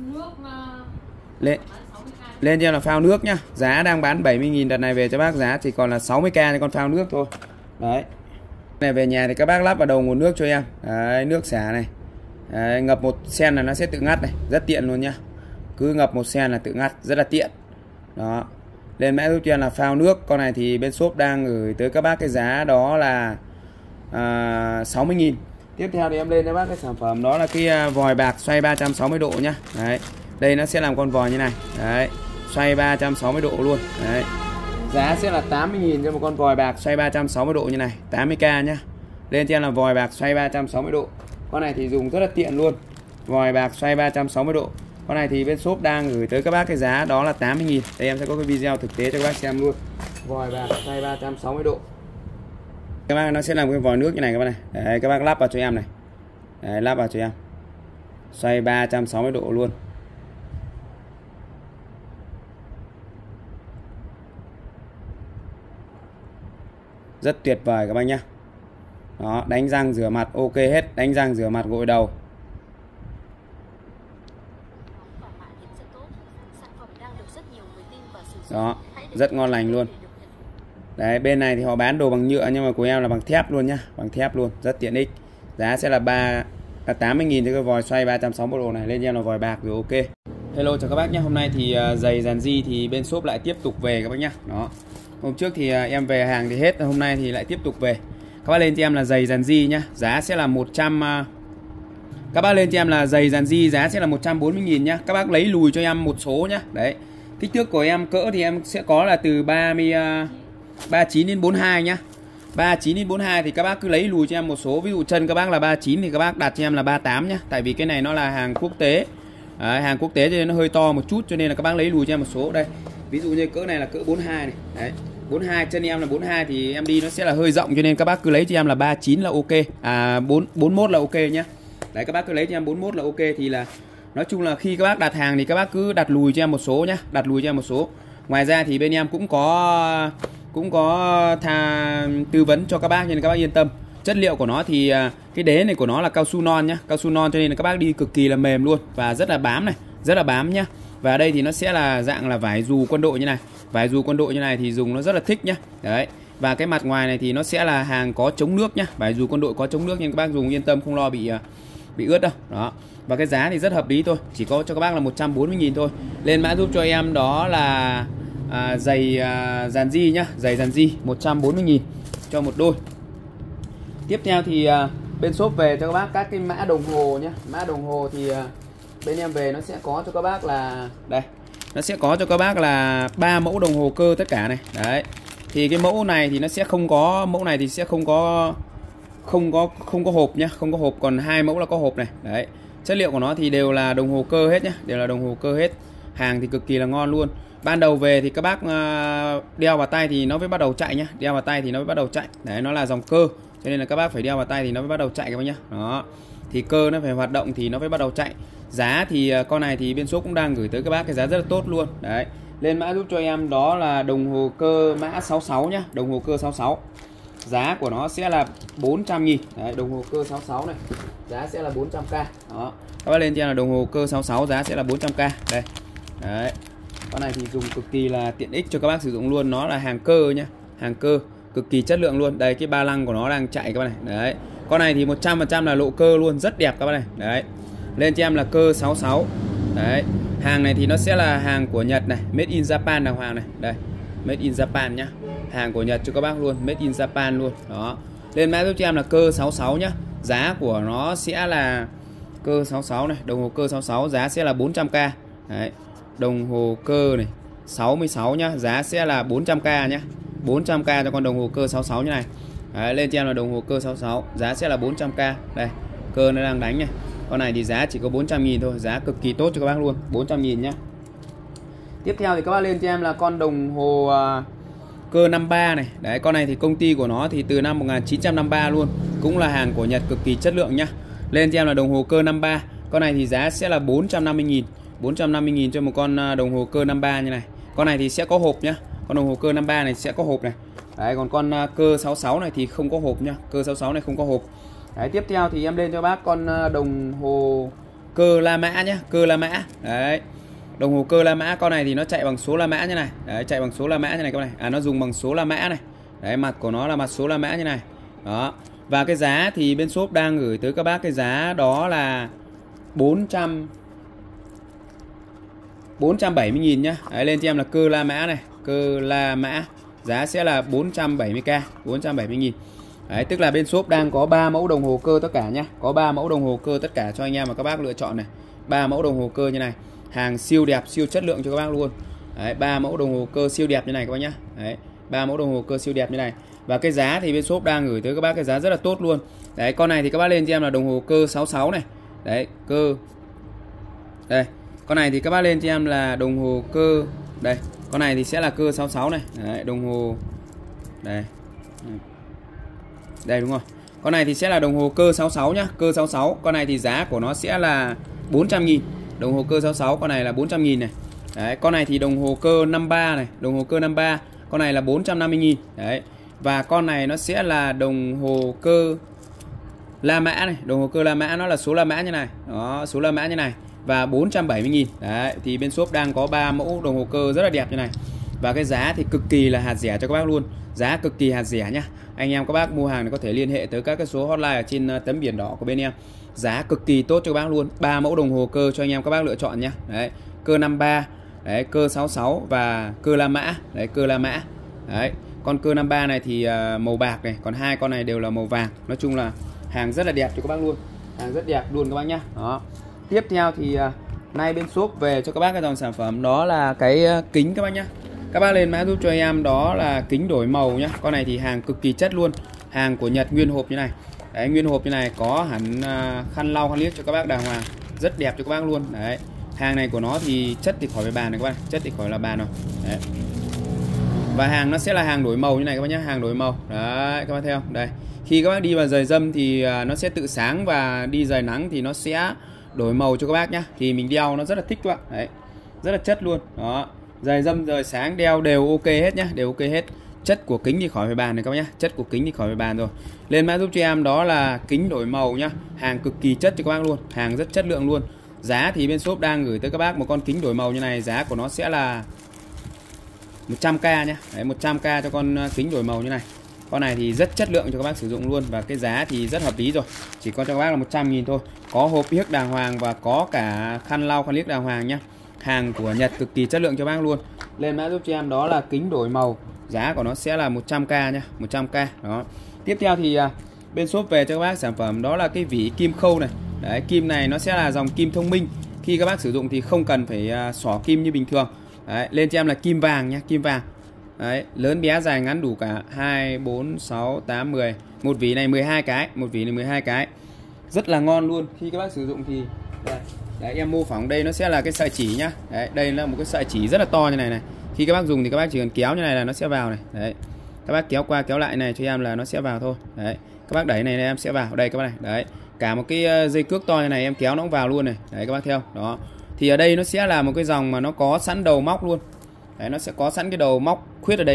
Lên Lên cho em là phao nước nhá. Giá đang bán bảy mươi nghìn, đợt này về cho bác giá chỉ còn là sáu mươi k cho con phao nước thôi. Đấy. Này về nhà thì các bác lắp vào đầu nguồn nước cho em. Đấy, nước xả này. Đấy, ngập một sen là nó sẽ tự ngắt này, rất tiện luôn nhá. Cứ ngập một sen là tự ngắt, rất là tiện. Đó. Lên mã giúp cho em là phao nước. Con này thì bên shop đang gửi tới các bác cái giá đó là à, sáu mươi nghìn. Tiếp theo thì em lên cho bác cái sản phẩm đó là cái vòi bạc xoay ba trăm sáu mươi độ nhá. Đấy. Đây nó sẽ làm con vòi như này. Đấy, xoay ba trăm sáu mươi độ luôn. Đấy. Giá sẽ là tám mươi nghìn cho một con vòi bạc xoay ba trăm sáu mươi độ như này, tám mươi k nhá. Lên cho em là vòi bạc xoay ba trăm sáu mươi độ. Con này thì dùng rất là tiện luôn. Vòi bạc xoay ba trăm sáu mươi độ. Con này thì bên shop đang gửi tới các bác cái giá đó là tám mươi nghìn. Đây em sẽ có cái video thực tế cho các bác xem luôn. Vòi bạc xoay ba trăm sáu mươi độ. Các bác nó sẽ làm cái vòi nước như này các bác này. Đấy, các bác lắp vào cho em này. Đấy, lắp vào cho em. Xoay ba trăm sáu mươi độ luôn. Rất tuyệt vời các bác nhá. Đó, đánh răng rửa mặt ok hết, đánh răng rửa mặt gội đầu. Đó, rất ngon lành luôn. Đấy, bên này thì họ bán đồ bằng nhựa nhưng mà của em là bằng thép luôn nhá, bằng thép luôn, rất tiện ích. Giá sẽ là ba là tám mươi nghìn cho cái vòi xoay ba trăm sáu mươi độ này. Lên cho em là vòi bạc rồi ok. Hello chào các bác nhé. Hôm nay thì uh, giày dàn di thì bên shop lại tiếp tục về các bác nhá. Đó. Hôm trước thì uh, em về hàng thì hết, hôm nay thì lại tiếp tục về. Các bác lên cho em là giày dàn di nhá. Giá sẽ là một trăm uh... Các bác lên cho em là giày dàn di giá sẽ là một trăm bốn mươi nghìn nhá. Các bác lấy lùi cho em một số nhá. Đấy. Kích thước của em cỡ thì em sẽ có là từ ba mươi, uh, ba mươi chín đến bốn mươi hai nhá. ba mươi chín đến bốn mươi hai thì các bác cứ lấy lùi cho em một số. Ví dụ chân các bác là ba mươi chín thì các bác đặt cho em là ba mươi tám nhá. Tại vì cái này nó là hàng quốc tế. Đấy, hàng quốc tế cho nên nó hơi to một chút, cho nên là các bác lấy lùi cho em một số. Đây, ví dụ như cỡ này là cỡ bốn mươi hai này. Đấy, bốn mươi hai, chân em là bốn mươi hai thì em đi nó sẽ là hơi rộng, cho nên các bác cứ lấy cho em là ba mươi chín là ok. À bốn, bốn mươi mốt là ok nhá. Đấy, các bác cứ lấy cho em bốn mươi mốt là ok. Thì là nói chung là khi các bác đặt hàng thì các bác cứ đặt lùi cho em một số nhá, đặt lùi cho em một số. Ngoài ra thì bên em cũng có cũng có tha tư vấn cho các bác nên các bác yên tâm. Chất liệu của nó thì cái đế này của nó là cao su non nhá, cao su non cho nên là các bác đi cực kỳ là mềm luôn và rất là bám này, rất là bám nhá. Và đây thì nó sẽ là dạng là vải dù quân đội như này. Vải dù quân đội như này thì dùng nó rất là thích nhá. Đấy. Và cái mặt ngoài này thì nó sẽ là hàng có chống nước nhá. Vải dù quân đội có chống nước nên các bác dùng yên tâm, không lo bị bị ướt đâu. Đó. Và cái giá thì rất hợp lý thôi, chỉ có cho các bác là một trăm bốn mươi nghìn thôi. Lên mã giúp cho em đó là à, giày à, dàn di nhá, giày dàn di một trăm bốn mươi nghìn cho một đôi. Tiếp theo thì à, bên shop về cho các bác các cái mã đồng hồ nhá. Mã đồng hồ thì à, bên em về nó sẽ có cho các bác là đây, nó sẽ có cho các bác là ba mẫu đồng hồ cơ tất cả này. Đấy. Thì cái mẫu này thì nó sẽ không có, mẫu này thì sẽ không có không có không có hộp nhá, không có hộp, còn hai mẫu là có hộp này. Đấy. Chất liệu của nó thì đều là đồng hồ cơ hết nhá, đều là đồng hồ cơ hết. Hàng thì cực kỳ là ngon luôn. Ban đầu về thì các bác đeo vào tay thì nó mới bắt đầu chạy nhá, đeo vào tay thì nó mới bắt đầu chạy. Đấy, nó là dòng cơ, cho nên là các bác phải đeo vào tay thì nó mới bắt đầu chạy các bác nhá. Đó. Thì cơ nó phải hoạt động thì nó mới bắt đầu chạy. Giá thì con này thì bên shop cũng đang gửi tới các bác cái giá rất là tốt luôn. Đấy. Lên mã giúp cho em đó là đồng hồ cơ mã sáu mươi sáu nhá, đồng hồ cơ sáu mươi sáu. giá của nó sẽ là bốn trăm nghìn. Đấy, đồng hồ cơ sáu sáu này giá sẽ là bốn trăm k. Đó, các bác lên cho em là đồng hồ cơ sáu sáu giá sẽ là bốn trăm k. Đây. Đấy. Con này thì dùng cực kỳ là tiện ích cho các bác sử dụng luôn, nó là hàng cơ nhá, hàng cơ cực kỳ chất lượng luôn. Đây, cái ba lăng của nó đang chạy các bác này. Đấy. Con này thì một trăm phần trăm là lộ cơ luôn, rất đẹp các bác này. Đấy. Lên cho em là cơ sáu sáu. Đấy. Hàng này thì nó sẽ là hàng của Nhật này, made in Japan đàng hoàng này. Đây, made in Japan nhá. Hàng của Nhật cho các bác luôn, made in Japan luôn. Đó. Lên mã giúp cho em là cơ sáu sáu nhá. Giá của nó sẽ là cơ sáu sáu này, đồng hồ cơ sáu sáu giá sẽ là bốn trăm k. Đấy. Đồng hồ cơ này sáu mươi sáu nhá, giá sẽ là bốn trăm k nhá. bốn trăm k cho con đồng hồ cơ sáu sáu như này. Đấy, lên cho em là đồng hồ cơ sáu sáu giá sẽ là bốn trăm k. Đây, cơ nó đang đánh này. Con này thì giá chỉ có bốn trăm nghìn thôi, giá cực kỳ tốt cho các bác luôn, bốn trăm nghìn nhá. Tiếp theo thì các bác lên cho em là con đồng hồ uh, cơ năm ba này. Đấy, con này thì công ty của nó thì từ năm một nghìn chín trăm năm mươi ba luôn, cũng là hàng của Nhật cực kỳ chất lượng nhá. Lên cho em là đồng hồ cơ năm ba. Con này thì giá sẽ là bốn trăm năm mươi nghìn. bốn trăm năm mươi nghìn cho một con đồng hồ cơ năm ba như này. Con này thì sẽ có hộp nhá. Con đồng hồ cơ năm ba này sẽ có hộp này. Đấy, còn con cơ sáu sáu này thì không có hộp nhá. Cơ sáu sáu này không có hộp. Đấy, tiếp theo thì em lên cho bác con đồng hồ cơ La Mã nhá, cơ La Mã. Đấy. Đồng hồ cơ La Mã, con này thì nó chạy bằng số La Mã như này. Đấy, chạy bằng số La Mã như này các bạn này. À, nó dùng bằng số La Mã này. Đấy, mặt của nó là mặt số La Mã như này. Đó. Và cái giá thì bên shop đang gửi tới các bác cái giá đó là bốn trăm bảy mươi nghìn nhá. Đấy, lên cho em là cơ La Mã này, cơ La Mã giá sẽ là bốn trăm bảy mươi k, bốn trăm bảy mươi nghìn. Đấy, tức là bên shop đang có ba mẫu đồng hồ cơ tất cả nhá. Có ba mẫu đồng hồ cơ tất cả cho anh em và các bác lựa chọn này. ba mẫu đồng hồ cơ như này. Hàng siêu đẹp, siêu chất lượng cho các bác luôn. Đấy, ba mẫu đồng hồ cơ siêu đẹp như này các bác nhá. Đấy, ba mẫu đồng hồ cơ siêu đẹp như này. Và cái giá thì bên shop đang gửi tới các bác cái giá rất là tốt luôn. Đấy, con này thì các bác lên cho em là đồng hồ cơ sáu sáu này. Đấy, cơ. Đây, con này thì các bác lên cho em là đồng hồ cơ. Đây, con này thì sẽ là cơ sáu sáu này. Đấy, đồng hồ. Đây. Đây đúng rồi. Con này thì sẽ là đồng hồ cơ sáu sáu nhá, cơ sáu sáu. Con này thì giá của nó sẽ là bốn trăm nghìn. Đồng hồ cơ sáu sáu con này là bốn trăm nghìn này. Đấy, con này thì đồng hồ cơ năm ba này, đồng hồ cơ năm ba, con này là bốn trăm năm mươi nghìn. Đấy. Và con này nó sẽ là đồng hồ cơ La Mã này, đồng hồ cơ La Mã nó là số La Mã như này. Đó, số La Mã như này và bốn trăm bảy mươi nghìn. Đấy, thì bên shop đang có ba mẫu đồng hồ cơ rất là đẹp như này. Và cái giá thì cực kỳ là hạt rẻ cho các bác luôn. Giá cực kỳ hạt rẻ nhá. Anh em các bác mua hàng thì có thể liên hệ tới các cái số hotline ở trên tấm biển đỏ của bên em. Giá cực kỳ tốt cho các bác luôn. ba mẫu đồng hồ cơ cho anh em các bác lựa chọn nhá. Đấy, cơ năm ba, đấy, cơ sáu sáu và cơ La Mã. Đấy, cơ La Mã. Đấy, con cơ năm ba này thì uh, màu bạc này, còn hai con này đều là màu vàng. Nói chung là hàng rất là đẹp cho các bác luôn. Hàng rất đẹp luôn các bác nhá. Đó. Tiếp theo thì uh, nay bên shop về cho các bác cái dòng sản phẩm đó là cái uh, kính các bác nhá. Các bác lên mã giúp cho em đó là kính đổi màu nhá. Con này thì hàng cực kỳ chất luôn. Hàng của Nhật nguyên hộp như này. Đấy, nguyên hộp như này có hẳn uh, khăn lau khăn liếc cho các bác đàng hoàng. Rất đẹp cho các bác luôn. Đấy. Hàng này của nó thì chất thì khỏi phải bàn này các bác. Chất thì khỏi là bàn rồi. Đấy. Và hàng nó sẽ là hàng đổi màu như này các bác nhá, hàng đổi màu. Đấy, các bác thấy không? Đây. Khi các bác đi vào giày dâm thì uh, nó sẽ tự sáng, và đi giày nắng thì nó sẽ đổi màu cho các bác nhá. Thì mình đeo nó rất là thích các bạn. Đấy. Rất là chất luôn. Đó. Giày dâm giày sáng đeo đều ok hết nhá, đều ok hết. Chất của kính thì khỏi phải bàn này các bác nhá, chất của kính thì khỏi phải bàn rồi. Lên mã giúp cho em đó là kính đổi màu nhá, hàng cực kỳ chất cho các bác luôn, hàng rất chất lượng luôn. Giá thì bên shop đang gửi tới các bác một con kính đổi màu như này, giá của nó sẽ là một trăm k nhá. Đấy, một trăm k cho con kính đổi màu như này. Con này thì rất chất lượng cho các bác sử dụng luôn, và cái giá thì rất hợp lý rồi. Chỉ có cho các bác là một trăm nghìn thôi. Có hộp liếc đàng hoàng và có cả khăn lau khăn liếc đàng hoàng nhá. Hàng của Nhật cực kỳ chất lượng cho bác luôn. Lên mã giúp cho em đó là kính đổi màu, giá của nó sẽ là một trăm k nhá, một trăm k. Đó. Tiếp theo thì à, bên shop về cho các bác sản phẩm đó là cái vỉ kim khâu này. Đấy, kim này nó sẽ là dòng kim thông minh. Khi các bác sử dụng thì không cần phải à, xỏ kim như bình thường. Đấy, lên cho em là kim vàng nhá, kim vàng. Đấy, lớn bé dài ngắn đủ cả hai, bốn, sáu, tám, mười. Một vỉ này mười hai cái, một vỉ này mười hai cái. Rất là ngon luôn. Khi các bác sử dụng thì đây. Đấy, em mô phỏng đây nó sẽ là cái sợi chỉ nhá. Đấy, đây là một cái sợi chỉ rất là to như này này. Khi các bác dùng thì các bác chỉ cần kéo như này là nó sẽ vào này. Đấy. Các bác kéo qua kéo lại này cho em là nó sẽ vào thôi. Đấy. Các bác đẩy này, này em sẽ vào. Đây các bác này. Đấy. Cả một cái dây cước to như này em kéo nó cũng vào luôn này. Đấy các bác theo. Đó. Thì ở đây nó sẽ là một cái dòng mà nó có sẵn đầu móc luôn. Đấy, nó sẽ có sẵn cái đầu móc khuyết ở đây này.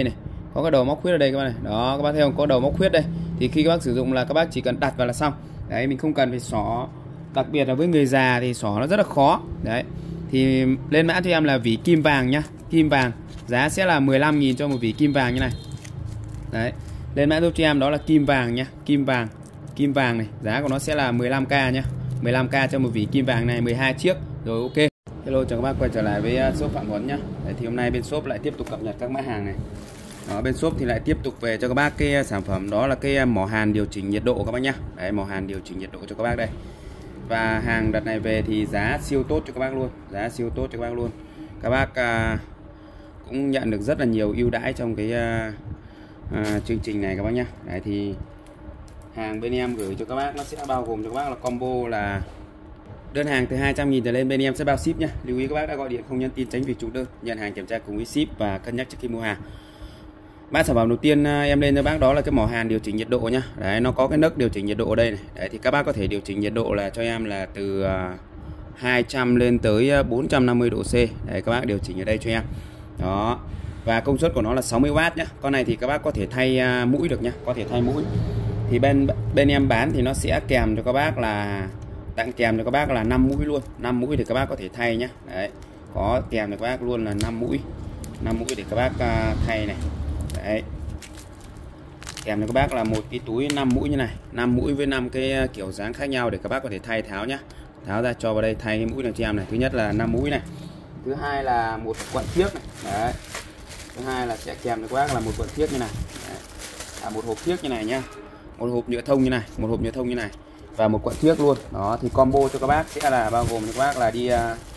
có cái đầu móc khuyết ở đây các bác này. Đó, các bác thấy không, có đầu móc khuyết đây. Thì khi các bác sử dụng là các bác chỉ cần đặt vào là xong. Đấy, mình không cần phải xỏ, đặc biệt là với người già thì xỏ nó rất là khó. Đấy. Thì lên mã cho em là vỉ kim vàng nhá, kim vàng. Giá sẽ là mười lăm nghìn cho một vỉ kim vàng như này. Đấy. Lên mã giúp cho em đó là kim vàng nhá, kim vàng. Kim vàng này, giá của nó sẽ là mười lăm k nhá. mười lăm k cho một vỉ kim vàng này, mười hai chiếc. Rồi ok. Hello, chào các bác quay trở lại với shop Phạm Huấn nhá. Đấy, thì hôm nay bên shop lại tiếp tục cập nhật các mã hàng này. Đó, bên shop thì lại tiếp tục về cho các bác cái sản phẩm đó là cái mỏ hàn điều chỉnh nhiệt độ các bác nhá. Đấy, mỏ hàn điều chỉnh nhiệt độ cho các bác đây. Và hàng đợt này về thì giá siêu tốt cho các bác luôn, giá siêu tốt cho các bác luôn. Các bác à, cũng nhận được rất là nhiều ưu đãi trong cái à, à, chương trình này các bác nhá. Đấy thì hàng bên em gửi cho các bác nó sẽ bao gồm cho các bác là combo là đơn hàng từ hai trăm nghìn trở lên bên em sẽ bao ship nhá. Lưu ý các bác đã gọi điện không nhắn tin tránh việc trùng đơn, nhận hàng kiểm tra cùng với ship và cân nhắc trước khi mua hàng. Mã sản phẩm đầu tiên em lên cho bác đó là cái mỏ hàn điều chỉnh nhiệt độ nhá. Đấy, nó có cái nấc điều chỉnh nhiệt độ ở đây này. Đấy thì các bác có thể điều chỉnh nhiệt độ là cho em là từ hai trăm lên tới bốn trăm năm mươi độ C. Đấy, các bác điều chỉnh ở đây cho em. Đó. Và công suất của nó là sáu mươi oát nhá. Con này thì các bác có thể thay mũi được nhá, có thể thay mũi. Thì bên bên em bán thì nó sẽ kèm cho các bác là tặng kèm cho các bác là năm mũi luôn. năm mũi thì các bác có thể thay nhá. Đấy. Có kèm cho các bác luôn là năm mũi. năm mũi để các bác thay này. Đấy. Kèm cho các bác là một cái túi năm mũi như này, năm mũi với năm cái kiểu dáng khác nhau để các bác có thể thay tháo nhá. Tháo ra cho vào đây thay cái mũi này cho em này. Thứ nhất là năm mũi này. Thứ hai là một cuộn thiếc này. Đấy. Thứ hai là sẽ kèm cho các bác là một cuộn thiếc như này. Đấy. À, một hộp thiếc như này nhá. Một hộp nhựa thông như này, một hộp nhựa thông như này và một cuộn thiếc luôn. Đó thì combo cho các bác sẽ là bao gồm cho các bác là đi uh,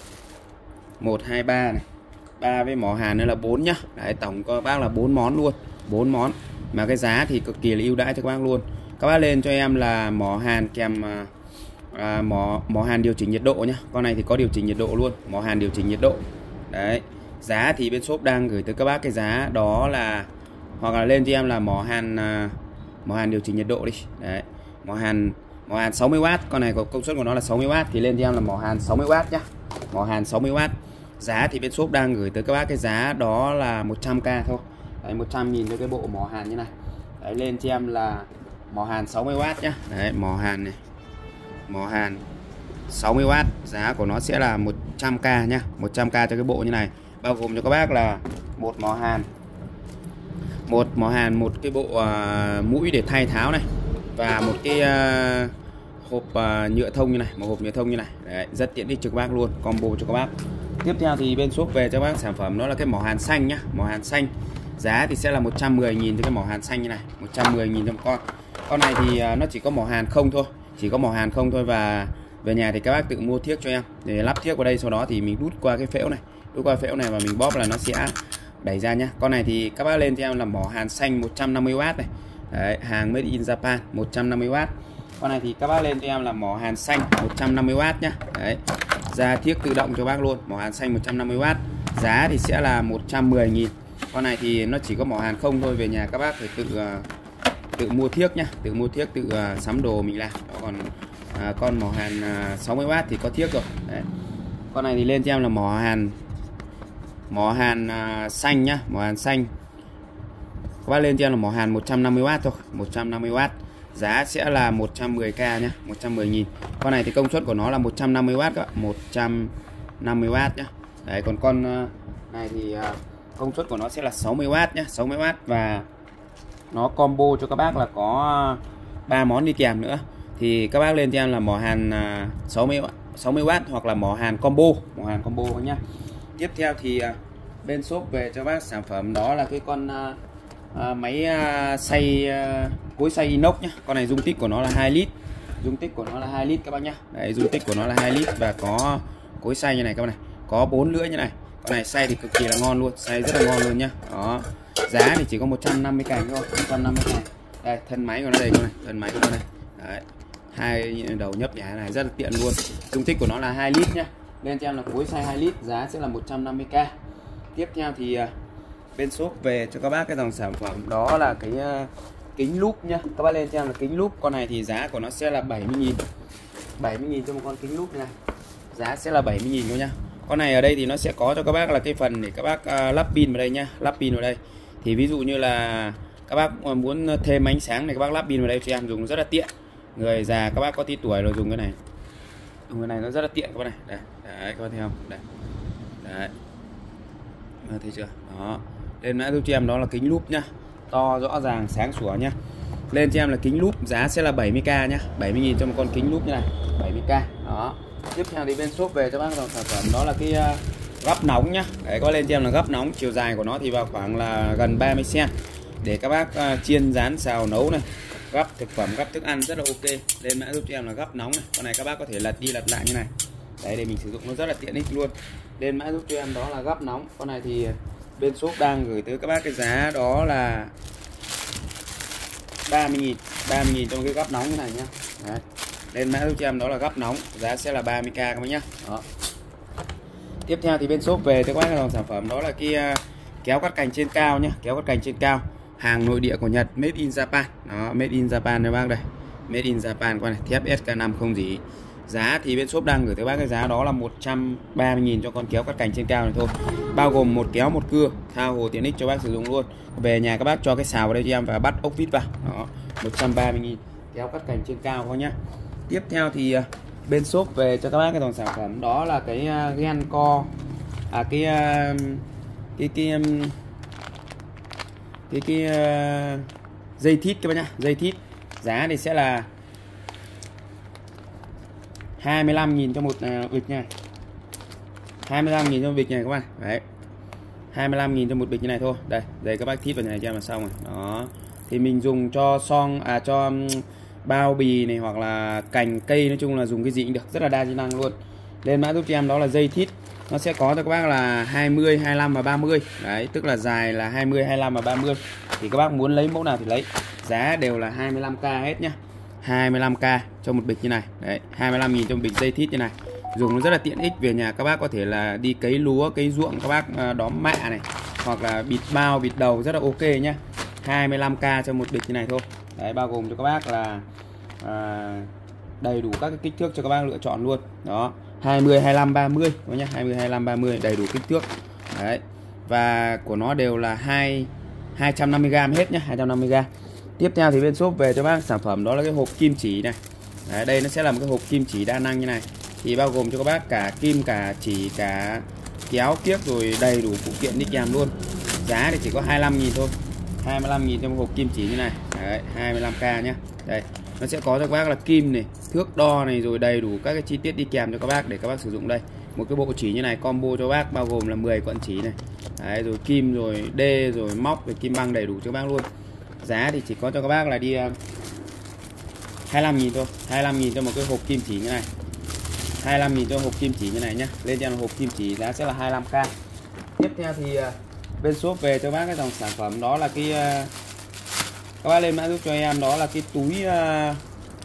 một hai ba này. ba với mỏ hàn nữa là bốn nhá. Đấy, tổng các bác là bốn món luôn, bốn món. Mà cái giá thì cực kỳ là ưu đãi cho các bác luôn. Các bác lên cho em là mỏ hàn kèm à, mỏ mỏ hàn điều chỉnh nhiệt độ nhá. Con này thì có điều chỉnh nhiệt độ luôn, mỏ hàn điều chỉnh nhiệt độ. Đấy. Giá thì bên shop đang gửi tới các bác cái giá đó là, hoặc là lên cho em là mỏ hàn à, mỏ hàn điều chỉnh nhiệt độ đi. Đấy. Mỏ hàn mỏ hàn sáu mươi oát, con này có công suất của nó là sáu mươi oát thì lên cho em là mỏ hàn sáu mươi oát nhá. Mỏ hàn sáu mươi oát. Giá thì bên shop đang gửi tới các bác cái giá đó là một trăm k thôi. Đấy, một trăm nghìn cho cái bộ mỏ hàn như này. Đấy, lên cho em là mỏ hàn sáu mươi oát nhá. Đấy, mỏ hàn này. Mỏ hàn sáu mươi oát, giá của nó sẽ là một trăm k nhá, một trăm k cho cái bộ như này. Bao gồm cho các bác là một mỏ hàn. Một mỏ hàn, một cái bộ uh, mũi để thay tháo này và một cái uh, hộp uh, nhựa thông như này, một hộp nhựa thông như này. Đấy, rất tiện ích cho các bác luôn, combo cho các bác. Tiếp theo thì bên shop về cho các bác sản phẩm đó là cái mỏ hàn xanh nhá, mỏ hàn xanh. Giá thì sẽ là một trăm mười nghìn cho cái mỏ hàn xanh như này, một trăm mười nghìn cho một con. Con này thì nó chỉ có mỏ hàn không thôi, chỉ có mỏ hàn không thôi và về nhà thì các bác tự mua thiếc cho em để lắp thiếc vào đây, sau đó thì mình đút qua cái phễu này, đút qua phễu này và mình bóp là nó sẽ đẩy ra nhá. Con này thì các bác lên cho em là mỏ hàn xanh một trăm năm mươi oát này. Đấy, hàng made in Japan một trăm năm mươi oát. Con này thì các bác lên cho em là mỏ hàn xanh một trăm năm mươi oát nhá. Đấy. Ra thiếc tự động cho bác luôn, mỏ hàn xanh một trăm năm mươi oát. Giá thì sẽ là một trăm mười nghìn. Con này thì nó chỉ có mỏ hàn không thôi, về nhà các bác phải tự uh, tự mua thiếc nhá, tự mua thiếc, tự uh, sắm đồ mình làm. Đó, còn uh, con mỏ hàn uh, sáu mươi oát thì có thiếc rồi. Đấy. Con này thì lên cho em là mỏ hàn mỏ hàn uh, xanh nhá, mỏ hàn xanh. Các bác lên cho em là mỏ hàn một trăm năm mươi oát thôi, một trăm năm mươi oát. Giá sẽ là một trăm mười k nhá, một trăm mười nghìn. Con này thì công suất của nó là một trăm năm mươi oát các bạn, một trăm năm mươi oát nhá. Đấy, còn con uh, này thì uh, công suất của nó sẽ là sáu mươi oát nhá, sáu mươi oát và nó combo cho các bác là có ba món đi kèm nữa. Thì các bác lên cho em là mỏ hàn sáu mươi oát hoặc là mỏ hàn combo, mỏ hàn combo nhá. Tiếp theo thì bên shop về cho bác sản phẩm đó là cái con uh, máy uh, xay uh, cối xay inox nhá. Con này dung tích của nó là hai lít. Dung tích của nó là hai lít các bác nhá. Đấy, dung tích của nó là hai lít và có cối xay như này các bác này, có bốn lưỡi như này. Con này xay thì cực kỳ là ngon luôn, xay rất là ngon luôn nhá. Đó. Giá thì chỉ có một trăm năm mươi cành thôi, một trăm năm mươi cành. Đây, thân máy của nó đây con này, thân máy của nó đây. Đấy. Hai đầu nhấp nhả này rất là tiện luôn. Dung tích của nó là hai lít nhá. Bên cho em là cối xay hai lít, giá sẽ là một trăm năm mươi k. Tiếp theo thì uh, bên shop về cho các bác cái dòng sản phẩm đó là cái uh, kính lúp nhá. Các bác lên cho em là kính lúp. Con này thì giá của nó sẽ là bảy mươi nghìn. bảy mươi nghìn cho một con kính lúp này. Giá sẽ là bảy mươi nghìn thôi nhá. Con này ở đây thì nó sẽ có cho các bác là cái phần để các bác uh, lắp pin vào đây nhá, lắp pin vào đây. Thì ví dụ như là các bác muốn thêm ánh sáng này, các bác lắp pin vào đây cho em dùng rất là tiện. Người già, các bác có tí tuổi rồi dùng cái này, dùng cái này nó rất là tiện các bác này. Đây, đấy, các bác thấy không? Đây, đấy, à, thấy chưa? Đó, lên mã giúp cho em đó là kính lúp nhá, to rõ ràng sáng sủa nhá. Lên cho em là kính lúp, giá sẽ là bảy mươi k nhá, bảy mươi nghìn cho một con kính lúp như này, bảy mươi k. Đó. Tiếp theo thì bên shop về cho bác dòng sản phẩm đó là cái uh, gắp nóng nhá. Đấy, có lên cho em là gắp nóng, chiều dài của nó thì vào khoảng là gần ba mươi xăng-ti-mét để các bác uh, chiên rán xào nấu này, gắp thực phẩm, gắp thức ăn rất là ok. Lên mã giúp cho em là gắp nóng này. Con này các bác có thể lật đi lật lại như này. Đấy, để mình sử dụng nó rất là tiện ích luôn. Lên mã giúp cho em đó là gắp nóng. Con này thì bên shop đang gửi tới các bác cái giá đó là ba mươi nghìn, ba mươi nghìn trong cái gắp nóng như này nhá. Đấy. Lên mã giúp cho em đó là gắp nóng, giá sẽ là ba mươi k các bác nhá. Đó. Tiếp theo thì bên shop về cho các bác cái dòng sản phẩm đó là cái uh, kéo cắt cành trên cao nhá, kéo cắt cành trên cao, hàng nội địa của Nhật, made in Japan. Đó, made in Japan các bác đây. Made in Japan con này, thép S K năm không gì. Giá thì bên shop đang gửi tới bác cái giá đó là một trăm ba mươi nghìn cho con kéo cắt cành trên cao này thôi. Bao gồm một kéo một cưa, thao hồ tiện ích cho bác sử dụng luôn. Về nhà các bác cho cái xào vào đây cho em và bắt ốc vít vào. Đó, một trăm ba mươi nghìn kéo cắt cành trên cao thôi nhá. Tiếp theo thì uh, bên shop về cho các bác cái dòng sản phẩm đó là cái uh, ghen co, à cái uh, cái cái um, cái cái uh, dây thít các bác nhá, dây thít. Giá thì sẽ là hai mươi lăm nghìn cho một uh, bịch nha. hai mươi lăm nghìn cho một bịch này các bạn. Đấy. hai mươi lăm nghìn cho một bịch như này thôi. Đây, đây các bác thít vào nhà cho em là xong rồi. Đó. Thì mình dùng cho son à cho um, bao bì này hoặc là cành cây, nói chung là dùng cái gì cũng được, rất là đa chức năng luôn. Lên mã giúp cho em đó là dây thít. Nó sẽ có cho các bác là hai mươi, hai mươi lăm và ba mươi. Đấy, tức là dài là hai mươi, hai mươi lăm và ba mươi. Thì các bác muốn lấy mẫu nào thì lấy. Giá đều là hai mươi lăm k hết nhá. hai mươi lăm k cho một bịch như này. Đấy, hai mươi lăm nghìn cho một bịch dây thít như này. Dùng nó rất là tiện ích, về nhà các bác có thể là đi cấy lúa, cấy ruộng, các bác đóm mạ này, hoặc là bịt bao, bịt đầu rất là ok nhá. hai mươi lăm k cho một bịch như này thôi. Đấy, bao gồm cho các bác là à, đầy đủ các cái kích thước cho các bác lựa chọn luôn. Đó, hai mươi, hai mươi lăm, ba mươi nhá, hai mươi, hai mươi lăm, ba mươi đầy đủ kích thước. Đấy. Và của nó đều là hai hai trăm năm mươi gam hết nhá, hai trăm năm mươi gam. Tiếp theo thì bên shop về cho bác sản phẩm đó là cái hộp kim chỉ này. Đấy, đây nó sẽ là một cái hộp kim chỉ đa năng như này. Thì bao gồm cho các bác cả kim, cả chỉ, cả kéo, kiếc, rồi đầy đủ phụ kiện đi kèm luôn. Giá thì chỉ có hai mươi lăm nghìn thôi. hai mươi lăm nghìn trong một hộp kim chỉ như này. Đấy, hai mươi lăm k nhá. Đây, nó sẽ có cho các bác là kim này, thước đo này, rồi đầy đủ các cái chi tiết đi kèm cho các bác để các bác sử dụng đây. Một cái bộ chỉ như này combo cho các bác, bao gồm là mười cuộn chỉ này. Đấy, rồi kim, rồi đê, rồi móc, rồi kim băng đầy đủ cho các bác luôn. Giá thì chỉ có cho các bác là đi uh, hai mươi lăm nghìn thôi, hai mươi lăm nghìn cho một cái hộp kim chỉ như này. hai mươi lăm nghìn cho hộp kim chỉ như này nhá. Lên cho hộp kim chỉ giá sẽ là hai mươi lăm k. Tiếp theo thì uh, bên shop về cho bác cái dòng sản phẩm đó là cái uh, các bác lên mã giúp cho em đó là cái túi uh,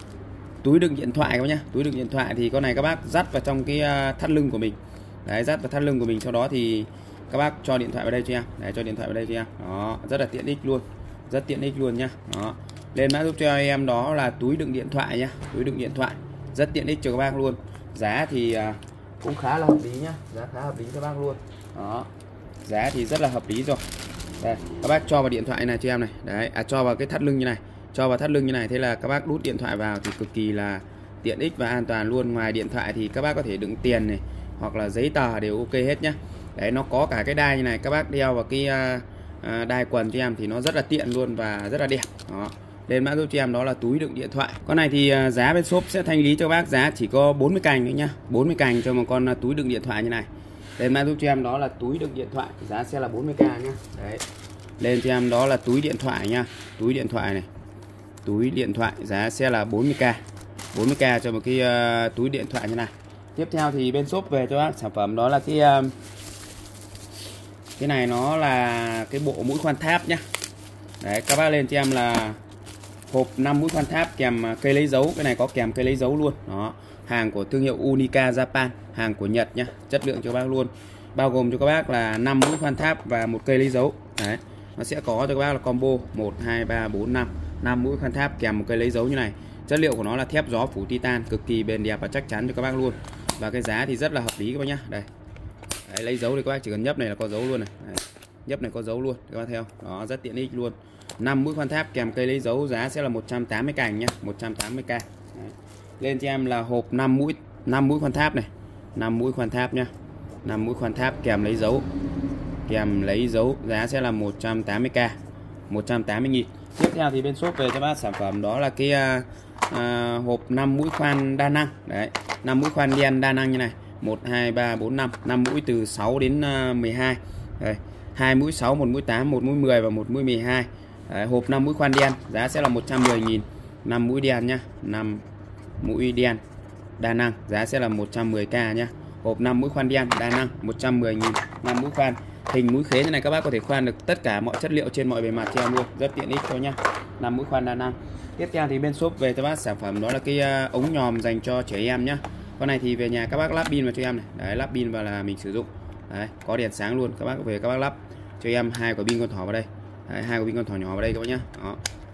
túi đựng điện thoại các bác nhá. Túi đựng điện thoại thì con này các bác dắt vào trong cái uh, thắt lưng của mình. Đấy, dắt vào thắt lưng của mình, sau đó thì các bác cho điện thoại vào đây cho em. Đấy, cho điện thoại vào đây cho em. Đó, rất là tiện ích luôn. Rất tiện ích luôn nhá. Đó. Lên mã giúp cho em đó là túi đựng điện thoại nhá. Túi đựng điện thoại rất tiện ích cho các bác luôn. Giá thì uh, cũng khá là hợp lý nhá. Giá khá hợp lý cho các bác luôn. Đó. Giá thì rất là hợp lý rồi. Đây, các bác cho vào điện thoại này cho em này. Đấy, à, cho vào cái thắt lưng như này. Cho vào thắt lưng như này, thế là các bác đút điện thoại vào thì cực kỳ là tiện ích và an toàn luôn. Ngoài điện thoại thì các bác có thể đựng tiền này, hoặc là giấy tờ đều ok hết nhá. Đấy, nó có cả cái đai như này, các bác đeo vào cái uh, uh, đai quần cho em thì nó rất là tiện luôn và rất là đẹp. Đó. Lên mã giúp cho em đó là túi đựng điện thoại. Con này thì uh, giá bên shop sẽ thanh lý cho các bác giá chỉ có bốn mươi cành thôi nhá. bốn mươi cành cho một con uh, túi đựng điện thoại như này. Lên mã giúp cho em đó là túi đựng điện thoại, giá sẽ là bốn mươi k nhá. Đấy. Lên cho em đó là túi điện thoại nha. Túi điện thoại này. Túi điện thoại giá sẽ là bốn mươi k. bốn mươi k cho một cái uh, túi điện thoại như này. Tiếp theo thì bên shop về cho bác sản phẩm đó là cái uh, cái này nó là cái bộ mũi khoan tháp nhá. Đấy, các bác lên cho em là hộp năm mũi khoan tháp kèm cây lấy dấu. Cái này có kèm cây lấy dấu luôn. Đó. Hàng của thương hiệu Unica Japan, hàng của Nhật nhá, chất lượng cho các bác luôn. Bao gồm cho các bác là năm mũi khoan tháp và một cây lấy dấu. Đấy. Nó sẽ có cho các bác là combo một, hai, ba, bốn, năm. năm mũi khoan tháp kèm một cây lấy dấu như này. Chất liệu của nó là thép gió phủ titan, cực kỳ bền đẹp và chắc chắn cho các bác luôn. Và cái giá thì rất là hợp lý các bác nhá. Đây. Đấy, lấy dấu thì các bác chỉ cần nhấp này là có dấu luôn này. Đấy. nhấp này có dấu luôn các bác thấy không? Đó, rất tiện ích luôn. năm mũi khoan tháp kèm cây lấy dấu, giá sẽ là một trăm tám mươi k nhá, một trăm tám mươi k. Đấy. Lên cho em là hộp năm mũi năm mũi khoan tháp này, năm mũi khoan tháp nhá. năm mũi khoan tháp kèm lấy dấu. Kèm lấy dấu, giá sẽ là một trăm tám mươi k, một trăm tám mươi nghìn. Tiếp theo thì bên shop về cho bác sản phẩm đó là cái à, à, hộp năm mũi khoan đa năng. Đấy, năm mũi khoan đen đa năng như này. một hai ba bốn năm, năm mũi từ sáu đến mười hai. Đây, hai mũi sáu, một mũi tám, một mũi mười và một mũi mười hai. Đấy, hộp năm mũi khoan đen, giá sẽ là một trăm mười nghìn. năm mũi đen nhá, năm mũi đen đa năng, giá sẽ là một trăm mười k nhá. Hộp năm mũi khoan đen đa năng một trăm mười nghìn. năm mũi khoan hình mũi khế như này, các bác có thể khoan được tất cả mọi chất liệu trên mọi bề mặt cho em luôn, rất tiện ích thôi nhá. năm mũi khoan đa năng. Tiếp theo thì bên shop về cho bác sản phẩm đó là cái ống nhòm dành cho trẻ em nhá. Con này thì về nhà các bác lắp pin vào cho em này. Đấy, lắp pin vào là mình sử dụng. Đấy, có đèn sáng luôn. Các bác về các bác lắp cho em hai quả pin con thỏ vào đây. Đấy, hai quả pin con thỏ nhỏ vào đây các bác nhá. Đó.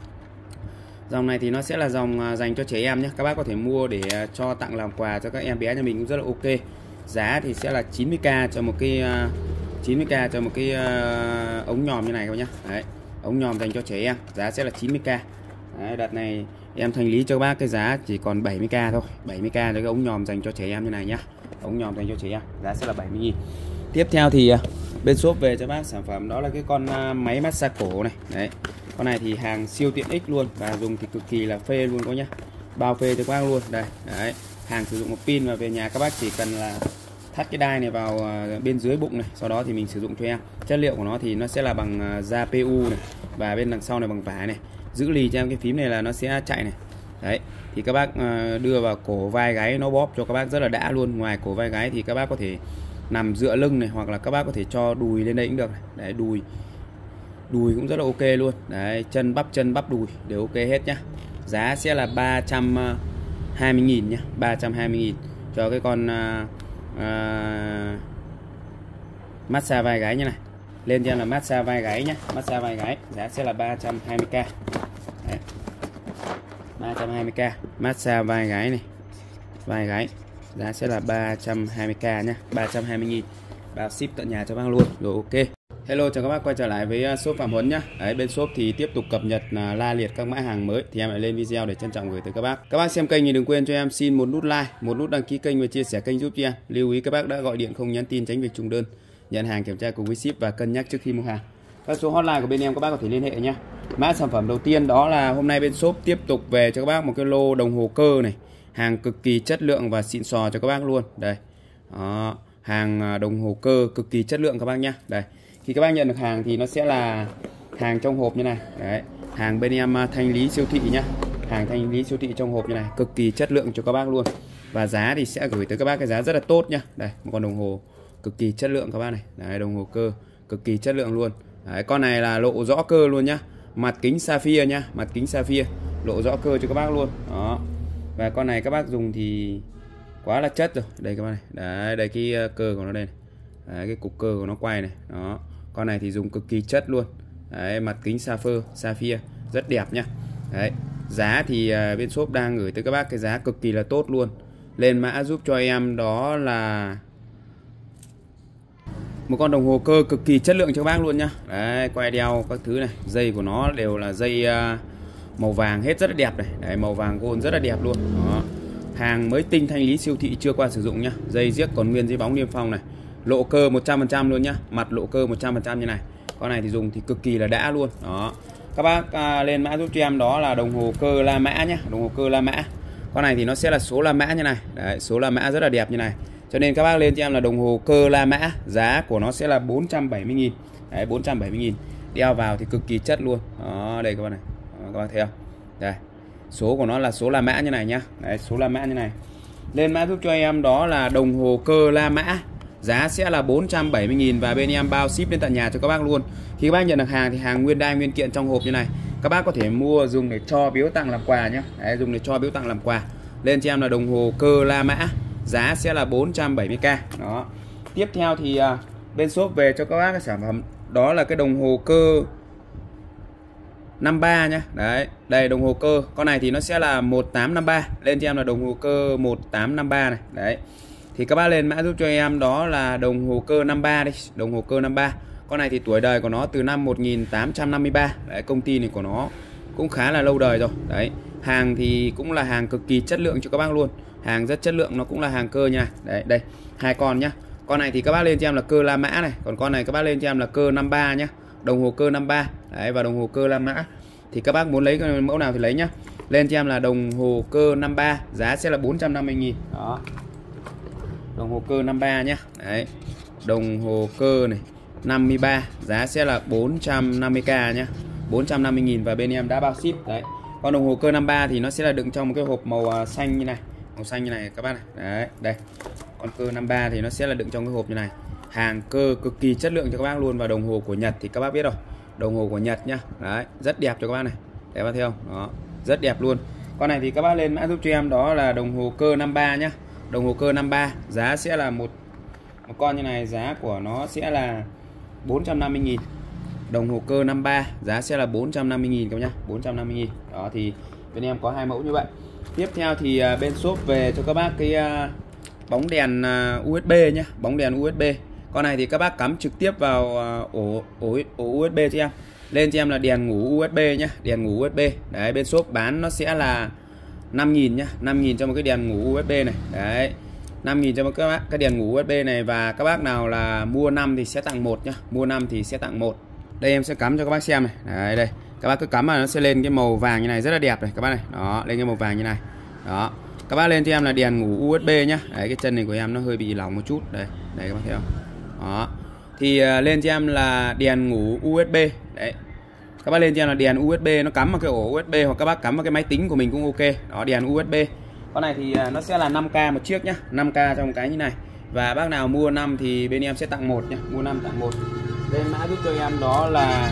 Dòng này thì nó sẽ là dòng dành cho trẻ em nhé. Các bác có thể mua để cho tặng làm quà cho các em bé nhà mình cũng rất là ok. Giá thì sẽ là chín mươi k cho một cái chín mươi k cho một cái uh, ống nhòm như này các bác nhá. Đấy, ống nhòm dành cho trẻ em, giá sẽ là chín mươi k. Đấy, đợt này em thanh lý cho các bác cái giá chỉ còn bảy mươi k thôi, bảy mươi k cho cái ống nhòm dành cho trẻ em như này nhá. Ống nhòm dành cho trẻ em, giá sẽ là bảy mươi nghìn. Tiếp theo thì uh, bên shop về cho bác sản phẩm đó là cái con uh, máy massage cổ này. Đấy, con này thì hàng siêu tiện ích luôn và dùng thì cực kỳ là phê luôn các nhá. Bao phê cho các bác luôn. Đây, đấy, hàng sử dụng một pin và về nhà các bác chỉ cần là thắt cái đai này vào bên dưới bụng này, sau đó thì mình sử dụng cho em. Chất liệu của nó thì nó sẽ là bằng da pê u này và bên đằng sau này bằng vải này. Giữ lì cho em cái phím này là nó sẽ chạy này. Đấy, thì các bác đưa vào cổ vai gáy nó bóp cho các bác rất là đã luôn. Ngoài cổ vai gáy thì các bác có thể nằm dựa lưng này, hoặc là các bác có thể cho đùi lên đây cũng được này. Đấy, đùi đùi cũng rất là ok luôn. Đấy, chân bắp chân bắp đùi đều ok hết nhá. Giá sẽ là ba trăm hai mươi nghìn nhá, ba trăm hai mươi nghìn cho cái con uh, uh, massage vai gáy như này. Lên cho em là massage vai gáy nhá, massage vai gáy, giá sẽ là ba trăm hai mươi k. Đấy, ba trăm hai mươi k massage vai gáy này, vai gáy, giá sẽ là ba trăm hai mươi k nhá, ba trăm hai mươi nghìn, bao ship tận nhà cho bác luôn. Rồi ok. Hello, chào các bác quay trở lại với shop Phạm Huấn nhá. Đấy, bên shop thì tiếp tục cập nhật la liệt các mã hàng mới thì em lại lên video để trân trọng gửi tới các bác. Các bác xem kênh thì đừng quên cho em xin một nút like, một nút đăng ký kênh và chia sẻ kênh giúp cho em. Lưu ý các bác đã gọi điện không nhắn tin tránh việc trùng đơn. Nhận hàng kiểm tra cùng với ship và cân nhắc trước khi mua hàng. Các số hotline của bên em các bác có thể liên hệ nhá. Mã sản phẩm đầu tiên đó là hôm nay bên shop tiếp tục về cho các bác một cái lô đồng hồ cơ này, hàng cực kỳ chất lượng và xịn sò cho các bác luôn. Đây. Đó, hàng đồng hồ cơ cực kỳ chất lượng các bác nhá. Đây. Khi các bác nhận được hàng thì nó sẽ là hàng trong hộp như này. Đấy, hàng bên em thanh lý siêu thị nhá. Hàng thanh lý siêu thị trong hộp như này, cực kỳ chất lượng cho các bác luôn. Và giá thì sẽ gửi tới các bác cái giá rất là tốt nhá. Đây, một con đồng hồ cực kỳ chất lượng các bác này. Đấy, đồng hồ cơ cực kỳ chất lượng luôn. Đấy, con này là lộ rõ cơ luôn nhá. Mặt kính sapphire nhá, mặt kính sapphire, lộ rõ cơ cho các bác luôn. Đó. Và con này các bác dùng thì quá là chất rồi. Đây các bác này. Đấy, đây cái cơ của nó đây này. Đấy, cái cục cơ của nó quay này. Đó. Con này thì dùng cực kỳ chất luôn. Đấy, mặt kính sapphire, sapphire rất đẹp nhá. Đấy, giá thì uh, bên shop đang gửi tới các bác cái giá cực kỳ là tốt luôn. Lên mã giúp cho em đó là một con đồng hồ cơ cực kỳ chất lượng cho các bác luôn nhá. Đấy, quay đeo các thứ này, dây của nó đều là dây uh, màu vàng hết, rất là đẹp này. Đấy, màu vàng gold rất là đẹp luôn. Đó. Hàng mới tinh thanh lý siêu thị chưa qua sử dụng nhá. Dây giếc còn nguyên dây bóng niêm phong này. Lộ cơ một trăm phần trăm luôn nhá, mặt lộ cơ một trăm phần trăm như này. Con này thì dùng thì cực kỳ là đã luôn. Đó. Các bác à, lên mã giúp cho em đó là đồng hồ cơ La Mã nhá, đồng hồ cơ La Mã. Con này thì nó sẽ là số La Mã như này. Đấy, số La Mã rất là đẹp như này. Cho nên các bác lên cho em là đồng hồ cơ La Mã, giá của nó sẽ là bốn trăm bảy mươi nghìn. Đấy, bốn trăm bảy mươi nghìn. Đeo vào thì cực kỳ chất luôn. Đó, đây các bác này. Đó, các bác thấy không? Đây. Số của nó là số La Mã như này nhá. Đấy, số La Mã như này. Lên mã giúp cho em đó là đồng hồ cơ La Mã. Giá sẽ là bốn trăm bảy mươi nghìn và bên em bao ship đến tận nhà cho các bác luôn. Khi các bác nhận được hàng thì hàng nguyên đai nguyên kiện trong hộp như này. Các bác có thể mua dùng để cho biếu tặng làm quà nhé. Đấy, dùng để cho biếu tặng làm quà. Lên cho em là đồng hồ cơ La Mã. Giá sẽ là bốn trăm bảy mươi k. Đó. Tiếp theo thì uh, bên shop về cho các bác cái sản phẩm đó là cái đồng hồ cơ năm ba nhá. Đấy, đây đồng hồ cơ. Con này thì nó sẽ là một tám năm ba. Lên cho em là đồng hồ cơ một tám năm ba này. Đấy. Thì các bác lên mã giúp cho em đó là đồng hồ cơ năm ba đi, đồng hồ cơ năm ba. Con này thì tuổi đời của nó từ năm một nghìn tám trăm năm mươi ba. Đấy, công ty này của nó cũng khá là lâu đời rồi. Đấy, hàng thì cũng là hàng cực kỳ chất lượng cho các bác luôn. Hàng rất chất lượng, nó cũng là hàng cơ nha. Đấy, đây, hai con nhá. Con này thì các bác lên cho em là cơ La Mã này, còn con này các bác lên cho em là cơ năm ba nhá. Đồng hồ cơ năm ba. Đấy, và đồng hồ cơ La Mã. Thì các bác muốn lấy mẫu nào thì lấy nhá. Lên cho em là đồng hồ cơ năm ba, giá sẽ là bốn trăm năm mươi nghìn. Đó. Đồng hồ cơ năm ba nhá. Đấy. Đồng hồ cơ này năm mươi ba, giá sẽ là bốn trăm năm mươi k nhá. bốn trăm năm mươi nghìn và bên em đã bao ship. Đấy. Con đồng hồ cơ năm ba thì nó sẽ là đựng trong một cái hộp màu xanh như này, màu xanh như này các bác này. Đấy, đây. Con cơ năm ba thì nó sẽ là đựng trong cái hộp như này. Hàng cơ cực kỳ chất lượng cho các bác luôn. Và đồng hồ của Nhật thì các bác biết rồi. Đồng hồ của Nhật nhá. Đấy, rất đẹp cho các bác này. Để các bác thấy không? Đó, rất đẹp luôn. Con này thì các bác lên mã giúp cho em đó là đồng hồ cơ năm ba nhá. Đồng hồ cơ năm ba, giá sẽ là một một con như này, giá của nó sẽ là bốn trăm năm mươi nghìn. Đồng hồ cơ năm ba, giá sẽ là bốn trăm năm mươi nghìn các nhá, bốn trăm năm mươi nghìn. Đó thì bên em có hai mẫu như vậy. Tiếp theo thì bên shop về cho các bác cái bóng đèn u ét bê nhé, bóng đèn u ét bê. Con này thì các bác cắm trực tiếp vào ổ ổ, ổ u ét bê cho em. Lên cho em là đèn ngủ u ét bê nhá, đèn ngủ u ét bê. Đấy, bên shop bán nó sẽ là năm nghìn nhá, năm nghìn cho một cái đèn ngủ u ét bê này. Đấy, năm nghìn cho một các bác cái đèn ngủ u ét bê này. Và các bác nào là mua năm thì sẽ tặng một nhá, mua năm thì sẽ tặng một. Đây em sẽ cắm cho các bác xem này. Đấy, đây các bác cứ cắm mà nó sẽ lên cái màu vàng như này, rất là đẹp này các bác này. Đó, lên cái màu vàng như này. Đó, các bác lên cho em là đèn ngủ u ét bê nhá. Đấy, cái chân này của em nó hơi bị lỏng một chút. Đây, đây các bác thấy không? Đó, thì uh, lên cho em là đèn ngủ u ét bê. Đấy, các bác lên cho em là đèn u ét bê, nó cắm vào cái ổ u ét bê hoặc các bác cắm vào cái máy tính của mình cũng ok. Đó, đèn u ét bê. Con này thì uh, nó sẽ là năm k một chiếc nhá, năm k trong cái như này. Và bác nào mua năm thì bên em sẽ tặng một nhá, mua năm tặng một. Lên mã giúp cho em đó là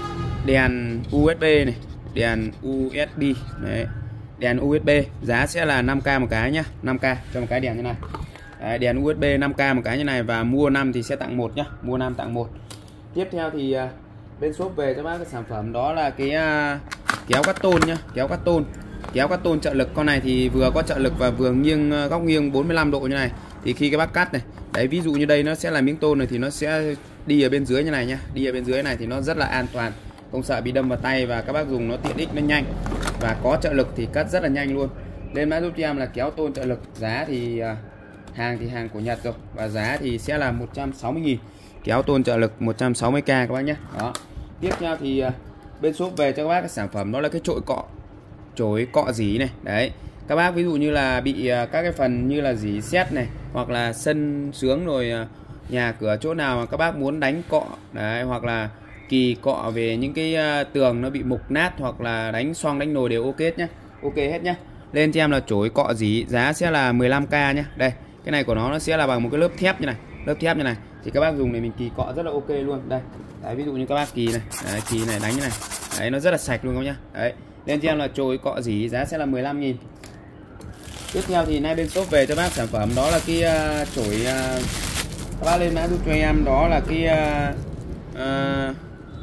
đèn u ét bê này, đèn u ét bê. Đấy, đèn u ét bê, giá sẽ là năm k một cái nhá, năm k cho một cái đèn như này. Đấy, đèn u ét bê năm k một cái như này. Và mua năm thì sẽ tặng một nhá, mua năm tặng một. Tiếp theo thì uh, bên shop về cho bác cái sản phẩm đó là cái uh, kéo cắt tôn nhá, kéo cắt tôn. Kéo cắt tôn trợ lực. Con này thì vừa có trợ lực và vừa nghiêng góc nghiêng bốn mươi lăm độ như này. Thì khi các bác cắt này, đấy ví dụ như đây nó sẽ là miếng tôn này thì nó sẽ đi ở bên dưới như này nhá, đi ở bên dưới này thì nó rất là an toàn, không sợ bị đâm vào tay và các bác dùng nó tiện ích, nó nhanh và có trợ lực thì cắt rất là nhanh luôn. Lên mã giúp cho em là kéo tôn trợ lực. Giá thì uh, hàng thì hàng của Nhật rồi và giá thì sẽ là một trăm sáu mươi nghìn. Kéo tôn trợ lực một trăm sáu mươi k các bác nhé. Đó. Tiếp theo thì uh, bên shop về cho các bác cái sản phẩm đó là cái chổi cọ, chổi cọ dỉ này. Đấy, các bác ví dụ như là bị uh, các cái phần như là dỉ sét này hoặc là sân sướng rồi uh, nhà cửa chỗ nào mà các bác muốn đánh cọ đấy, hoặc là kỳ cọ về những cái uh, tường nó bị mục nát hoặc là đánh xoong đánh nồi đều ok hết nhá, ok hết nhá. Lên cho em là chổi cọ dỉ, giá sẽ là mười lăm k nhá. Đây, cái này của nó nó sẽ là bằng một cái lớp thép như này, lớp thép như này thì các bác dùng để mình kỳ cọ rất là ok luôn. Đây, đấy, ví dụ như các bác kỳ này, đấy, kỳ này đánh như này, đấy nó rất là sạch luôn các nhá. Đấy, lên cho em là chổi cọ dỉ, giá sẽ là mười lăm nghìn. Tiếp theo thì nay bên shop về cho bác sản phẩm đó là cái uh, chổi uh, các bác lên mã giúp cho em đó là cái uh, uh,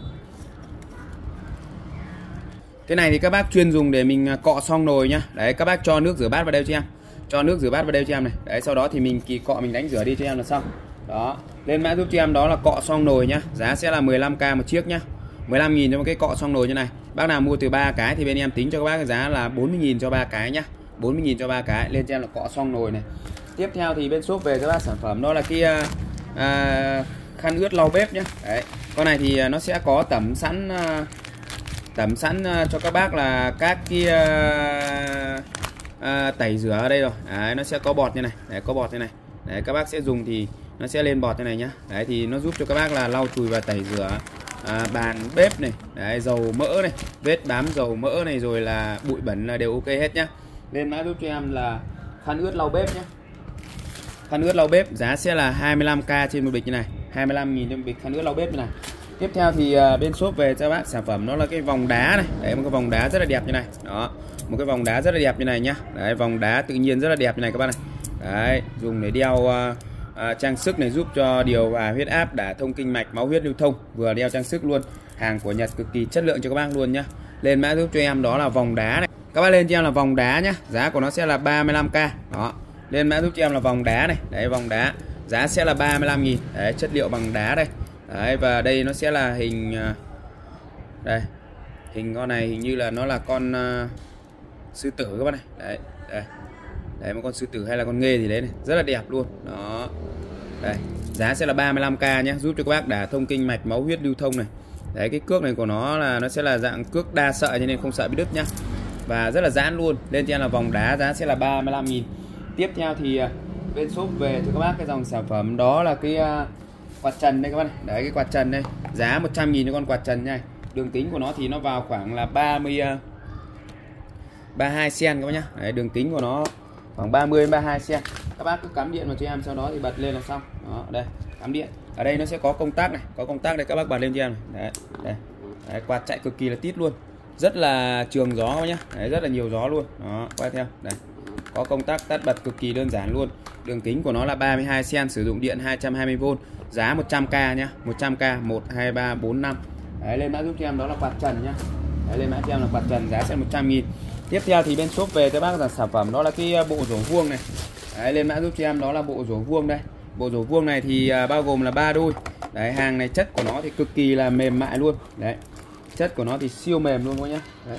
cái này thì các bác chuyên dùng để mình cọ xong nồi nhá. Đấy, các bác cho nước rửa bát vào đây cho em, cho nước rửa bát vào đây cho em này. Đấy, sau đó thì mình kỳ cọ mình đánh rửa đi cho em là xong. Đó, lên mã giúp cho em đó là cọ xong nồi nhá, giá sẽ là mười lăm k một chiếc nhá, mười lăm nghìn cho một cái cọ xong nồi như này. Bác nào mua từ ba cái thì bên em tính cho các bác cái giá là bốn mươi nghìn cho ba cái nhá, bốn mươi nghìn cho ba cái. Lên cho em là cọ xong nồi này. Tiếp theo thì bên shop về cho bác sản phẩm đó là cái uh, uh, khăn ướt lau bếp nhé. Đấy, con này thì nó sẽ có tẩm sẵn uh, tẩm sẵn uh, cho các bác là các cái uh, uh, tẩy rửa ở đây rồi. Đấy, nó sẽ có bọt như này. Đấy, có bọt như này. Đấy, các bác sẽ dùng thì nó sẽ lên bọt như này nhá. Đấy, thì nó giúp cho các bác là lau chùi và tẩy rửa à, bàn bếp này. Đấy, dầu mỡ này, vết bám dầu mỡ này rồi là bụi bẩn là đều ok hết nhá. Lên mã giúp cho em là khăn ướt lau bếp nhé. Khăn ướt lau bếp giá sẽ là hai mươi lăm k trên một bịch như này, hai mươi lăm nghìn trên một bịch khăn ướt lau bếp như này. Tiếp theo thì uh, bên shop về cho bác sản phẩm đó là cái vòng đá này. Đấy, một cái vòng đá rất là đẹp như này. Đó, một cái vòng đá rất là đẹp như này nhá. Đấy, vòng đá tự nhiên rất là đẹp như này các bác này. Đấy, dùng để đeo uh, uh, trang sức này, giúp cho điều hòa huyết áp, đả thông kinh mạch, máu huyết lưu thông, vừa đeo trang sức luôn. Hàng của Nhật cực kỳ chất lượng cho các bác luôn nhá. Lên mã giúp cho em đó là vòng đá này. Các bác lên cho em là vòng đá nhá, giá của nó sẽ là ba mươi lăm k. Đó, lên mã giúp cho em là vòng đá này. Đấy, vòng đá giá sẽ là ba mươi lăm nghìn. Đấy, chất liệu bằng đá đây. Đấy, và đây nó sẽ là hình đây, hình con này hình như là nó là con uh, sư tử các bạn này. Đấy, đây. Đấy, một con sư tử hay là con nghê gì đấy này, rất là đẹp luôn. Đó. Đây, giá sẽ là ba mươi lăm k nhé, giúp cho các bác đả thông kinh mạch, máu huyết lưu thông này. Đấy, cái cước này của nó là nó sẽ là dạng cước đa sợi cho nên không sợ bị đứt nhá. Và rất là giãn luôn. Lên trên là vòng đá, giá sẽ là ba mươi lăm nghìn. Tiếp theo thì bên shop về cho các bác cái dòng sản phẩm đó là cái uh, quạt trần đây các bác này. Đấy, cái quạt trần đây, giá một trăm nghìn cho con quạt trần nha. Đường kính của nó thì nó vào khoảng là ba mươi uh, ba mươi hai xen các bác nhá. Đấy, đường kính của nó khoảng ba mươi đến ba mươi hai xen. Các bác cứ cắm điện vào cho em, sau đó thì bật lên là xong. Đó, đây, cắm điện. Ở đây nó sẽ có công tắc này, có công tắc đây, các bác bật lên cho em này. Đấy, đây. Đấy, quạt chạy cực kỳ là tít luôn. Rất là trường gió các bác nhá. Đấy, rất là nhiều gió luôn. Đó, quay theo. Đây. Có công tắc tắt bật cực kỳ đơn giản luôn. Đường kính của nó là ba mươi hai xen, sử dụng điện hai trăm hai mươi vôn, giá một trăm k nhá, một trăm k, một hai ba bốn năm. Đấy, lên mã giúp cho em đó là quạt trần nhá. Đấy, lên mã cho em là quạt trần, giá sẽ một trăm nghìn. Tiếp theo thì bên shop về cho bác là sản phẩm đó là cái bộ rổ vuông này. Đấy, lên mã giúp cho em đó là bộ rổ vuông đây. Bộ rổ vuông này thì uh, bao gồm là ba đôi. Đấy, hàng này chất của nó thì cực kỳ là mềm mại luôn. Đấy, chất của nó thì siêu mềm luôn các nhá. Đấy.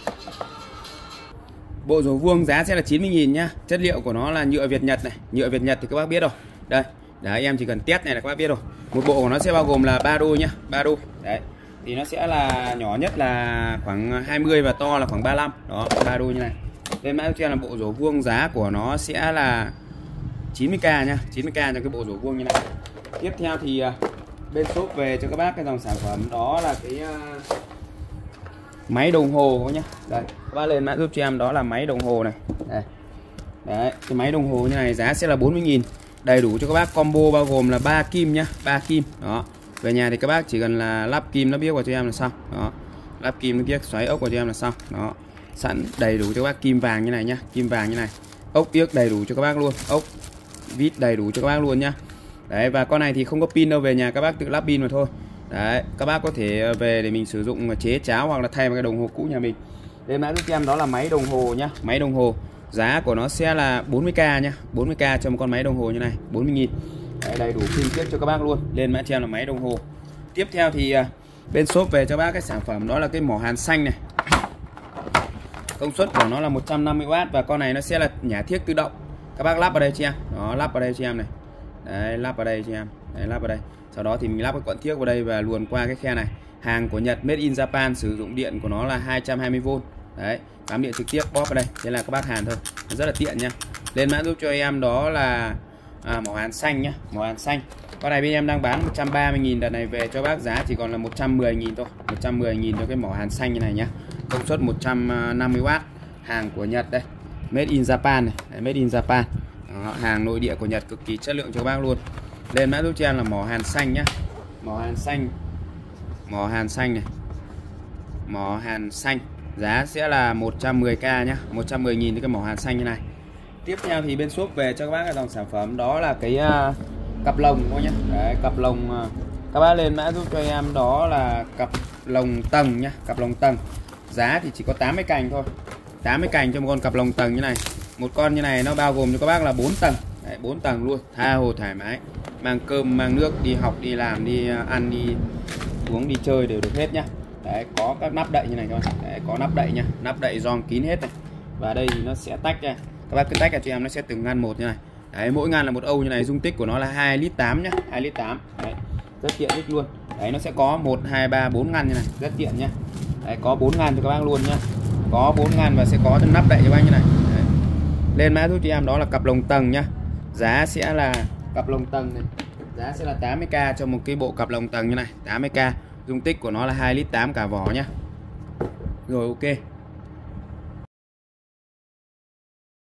Bộ rổ vuông giá sẽ là chín mươi nghìn nhá. Chất liệu của nó là nhựa Việt Nhật này. Nhựa Việt Nhật thì các bác biết rồi. Đây, đấy, em chỉ cần test này là các bác biết rồi. Một bộ của nó sẽ bao gồm là ba đôi nhá, ba đôi. Đấy. Thì nó sẽ là nhỏ nhất là khoảng hai mươi và to là khoảng ba mươi lăm. Đó, ba đôi như này. Lên mã cho em là bộ rổ vuông, giá của nó sẽ là chín mươi k nhá, chín mươi k cho cái bộ rổ vuông như này. Tiếp theo thì bên shop về cho các bác cái dòng sản phẩm đó là cái uh, máy đồng hồ nhá. Đây, các bác lên mã giúp cho em đó là máy đồng hồ này. Đây. Đấy, cái máy đồng hồ như này giá sẽ là bốn mươi nghìn. Đầy đủ cho các bác combo bao gồm là ba kim nhá, ba kim. Đó. Về nhà thì các bác chỉ cần là lắp kim, lắp biếc vào cho em là xong. Đó. Lắp kim, lắp biếc, xoáy ốc vào cho em là xong. Đó. Sẵn đầy đủ cho các bác kim vàng như này nhá, kim vàng như này. Ốc biếc đầy đủ cho các bác luôn, ốc vít đầy đủ cho các bác luôn nhá. Đấy, và con này thì không có pin đâu, về nhà các bác tự lắp pin mà thôi. Đấy, các bác có thể về để mình sử dụng chế cháo hoặc là thay vào cái đồng hồ cũ nhà mình. Đây mã giúp em đó là máy đồng hồ nhá, máy đồng hồ. Giá của nó sẽ là bốn mươi k nhá, bốn mươi k cho một con máy đồng hồ như này, bốn mươi nghìn. Đấy, đầy đủ kim tiết cho các bác luôn. Lên mã cho em là máy đồng hồ. Tiếp theo thì bên shop về cho bác cái sản phẩm đó là cái mỏ hàn xanh này. Công suất của nó là một trăm năm mươi oát và con này nó sẽ là nhả thiếc tự động. Các bác lắp vào đây cho em. Đó, lắp vào đây cho em này. Đấy, lắp vào đây cho em. Đấy, lắp vào đây. Sau đó thì mình lắp cái cuộn thiếc vào đây và luồn qua cái khe này. Hàng của Nhật, made in Japan, sử dụng điện của nó là hai trăm hai mươi vôn. Đấy, cắm điện trực tiếp bóp vào đây. Thế là các bác hàn thôi. Rất là tiện nha. Lên mã giúp cho em đó là à, mỏ hàn xanh nhá, mỏ hàn xanh. Con này bên em đang bán một trăm ba mươi nghìn, đợt này về cho bác giá chỉ còn là một trăm mười nghìn thôi. một trăm mười nghìn cho cái mỏ hàn xanh như này nhá. Công suất một trăm năm mươi oát, hàng của Nhật đây, made in Japan này. Đấy, made in Japan. Đó, hàng nội địa của Nhật cực kỳ chất lượng cho các bác luôn. Lên mã giúp cho em là mỏ hàn xanh nhá, mỏ hàn xanh, mỏ hàn xanh này, mỏ hàn xanh, giá sẽ là một trăm mười k nhá, một trăm mười nghìn cái mỏ hàn xanh như này. Tiếp theo thì bên shop về cho các bác cái dòng sản phẩm đó là cái uh, cặp lồng thôi nhá. Đấy, cặp lồng uh, các bác lên mã giúp cho em đó là cặp lồng tầng nhá, cặp lồng tầng. Giá thì chỉ có tám mươi cành thôi, tám mươi cành cho một con cặp lồng tầng như này. Một con như này nó bao gồm cho các bác là bốn tầng. Đấy, bốn tầng luôn, tha hồ thoải mái, mang cơm mang nước đi học đi làm đi ăn đi uống đi chơi đều được hết nhá. Đấy, có các nắp đậy như này các bác. Đấy, có nắp đậy nha, nắp đậy gioăng kín hết này. Và đây thì nó sẽ tách ra, các bác cứ tách ra cho em, nó sẽ từng ngăn một như này. Đấy, mỗi ngăn là một âu như này, dung tích của nó là hai lít tám nhá, hai lít tám. Đấy, rất tiện ích luôn. Đấy, nó sẽ có một hai ba bốn ngăn như này, rất tiện nhá. Đấy, có bốn ngăn cho các bác luôn nhá. Có bốn ngăn và sẽ có nắp đậy cho các bác như này. Đấy. Lên mã giúp cho em đó là cặp lồng tầng nhá. Giá sẽ là cặp lồng tầng này, giá sẽ là tám mươi k cho một cái bộ cặp lồng tầng như này, tám mươi k. Dung tích của nó là hai lít tám cả vỏ nhá. Rồi, ok.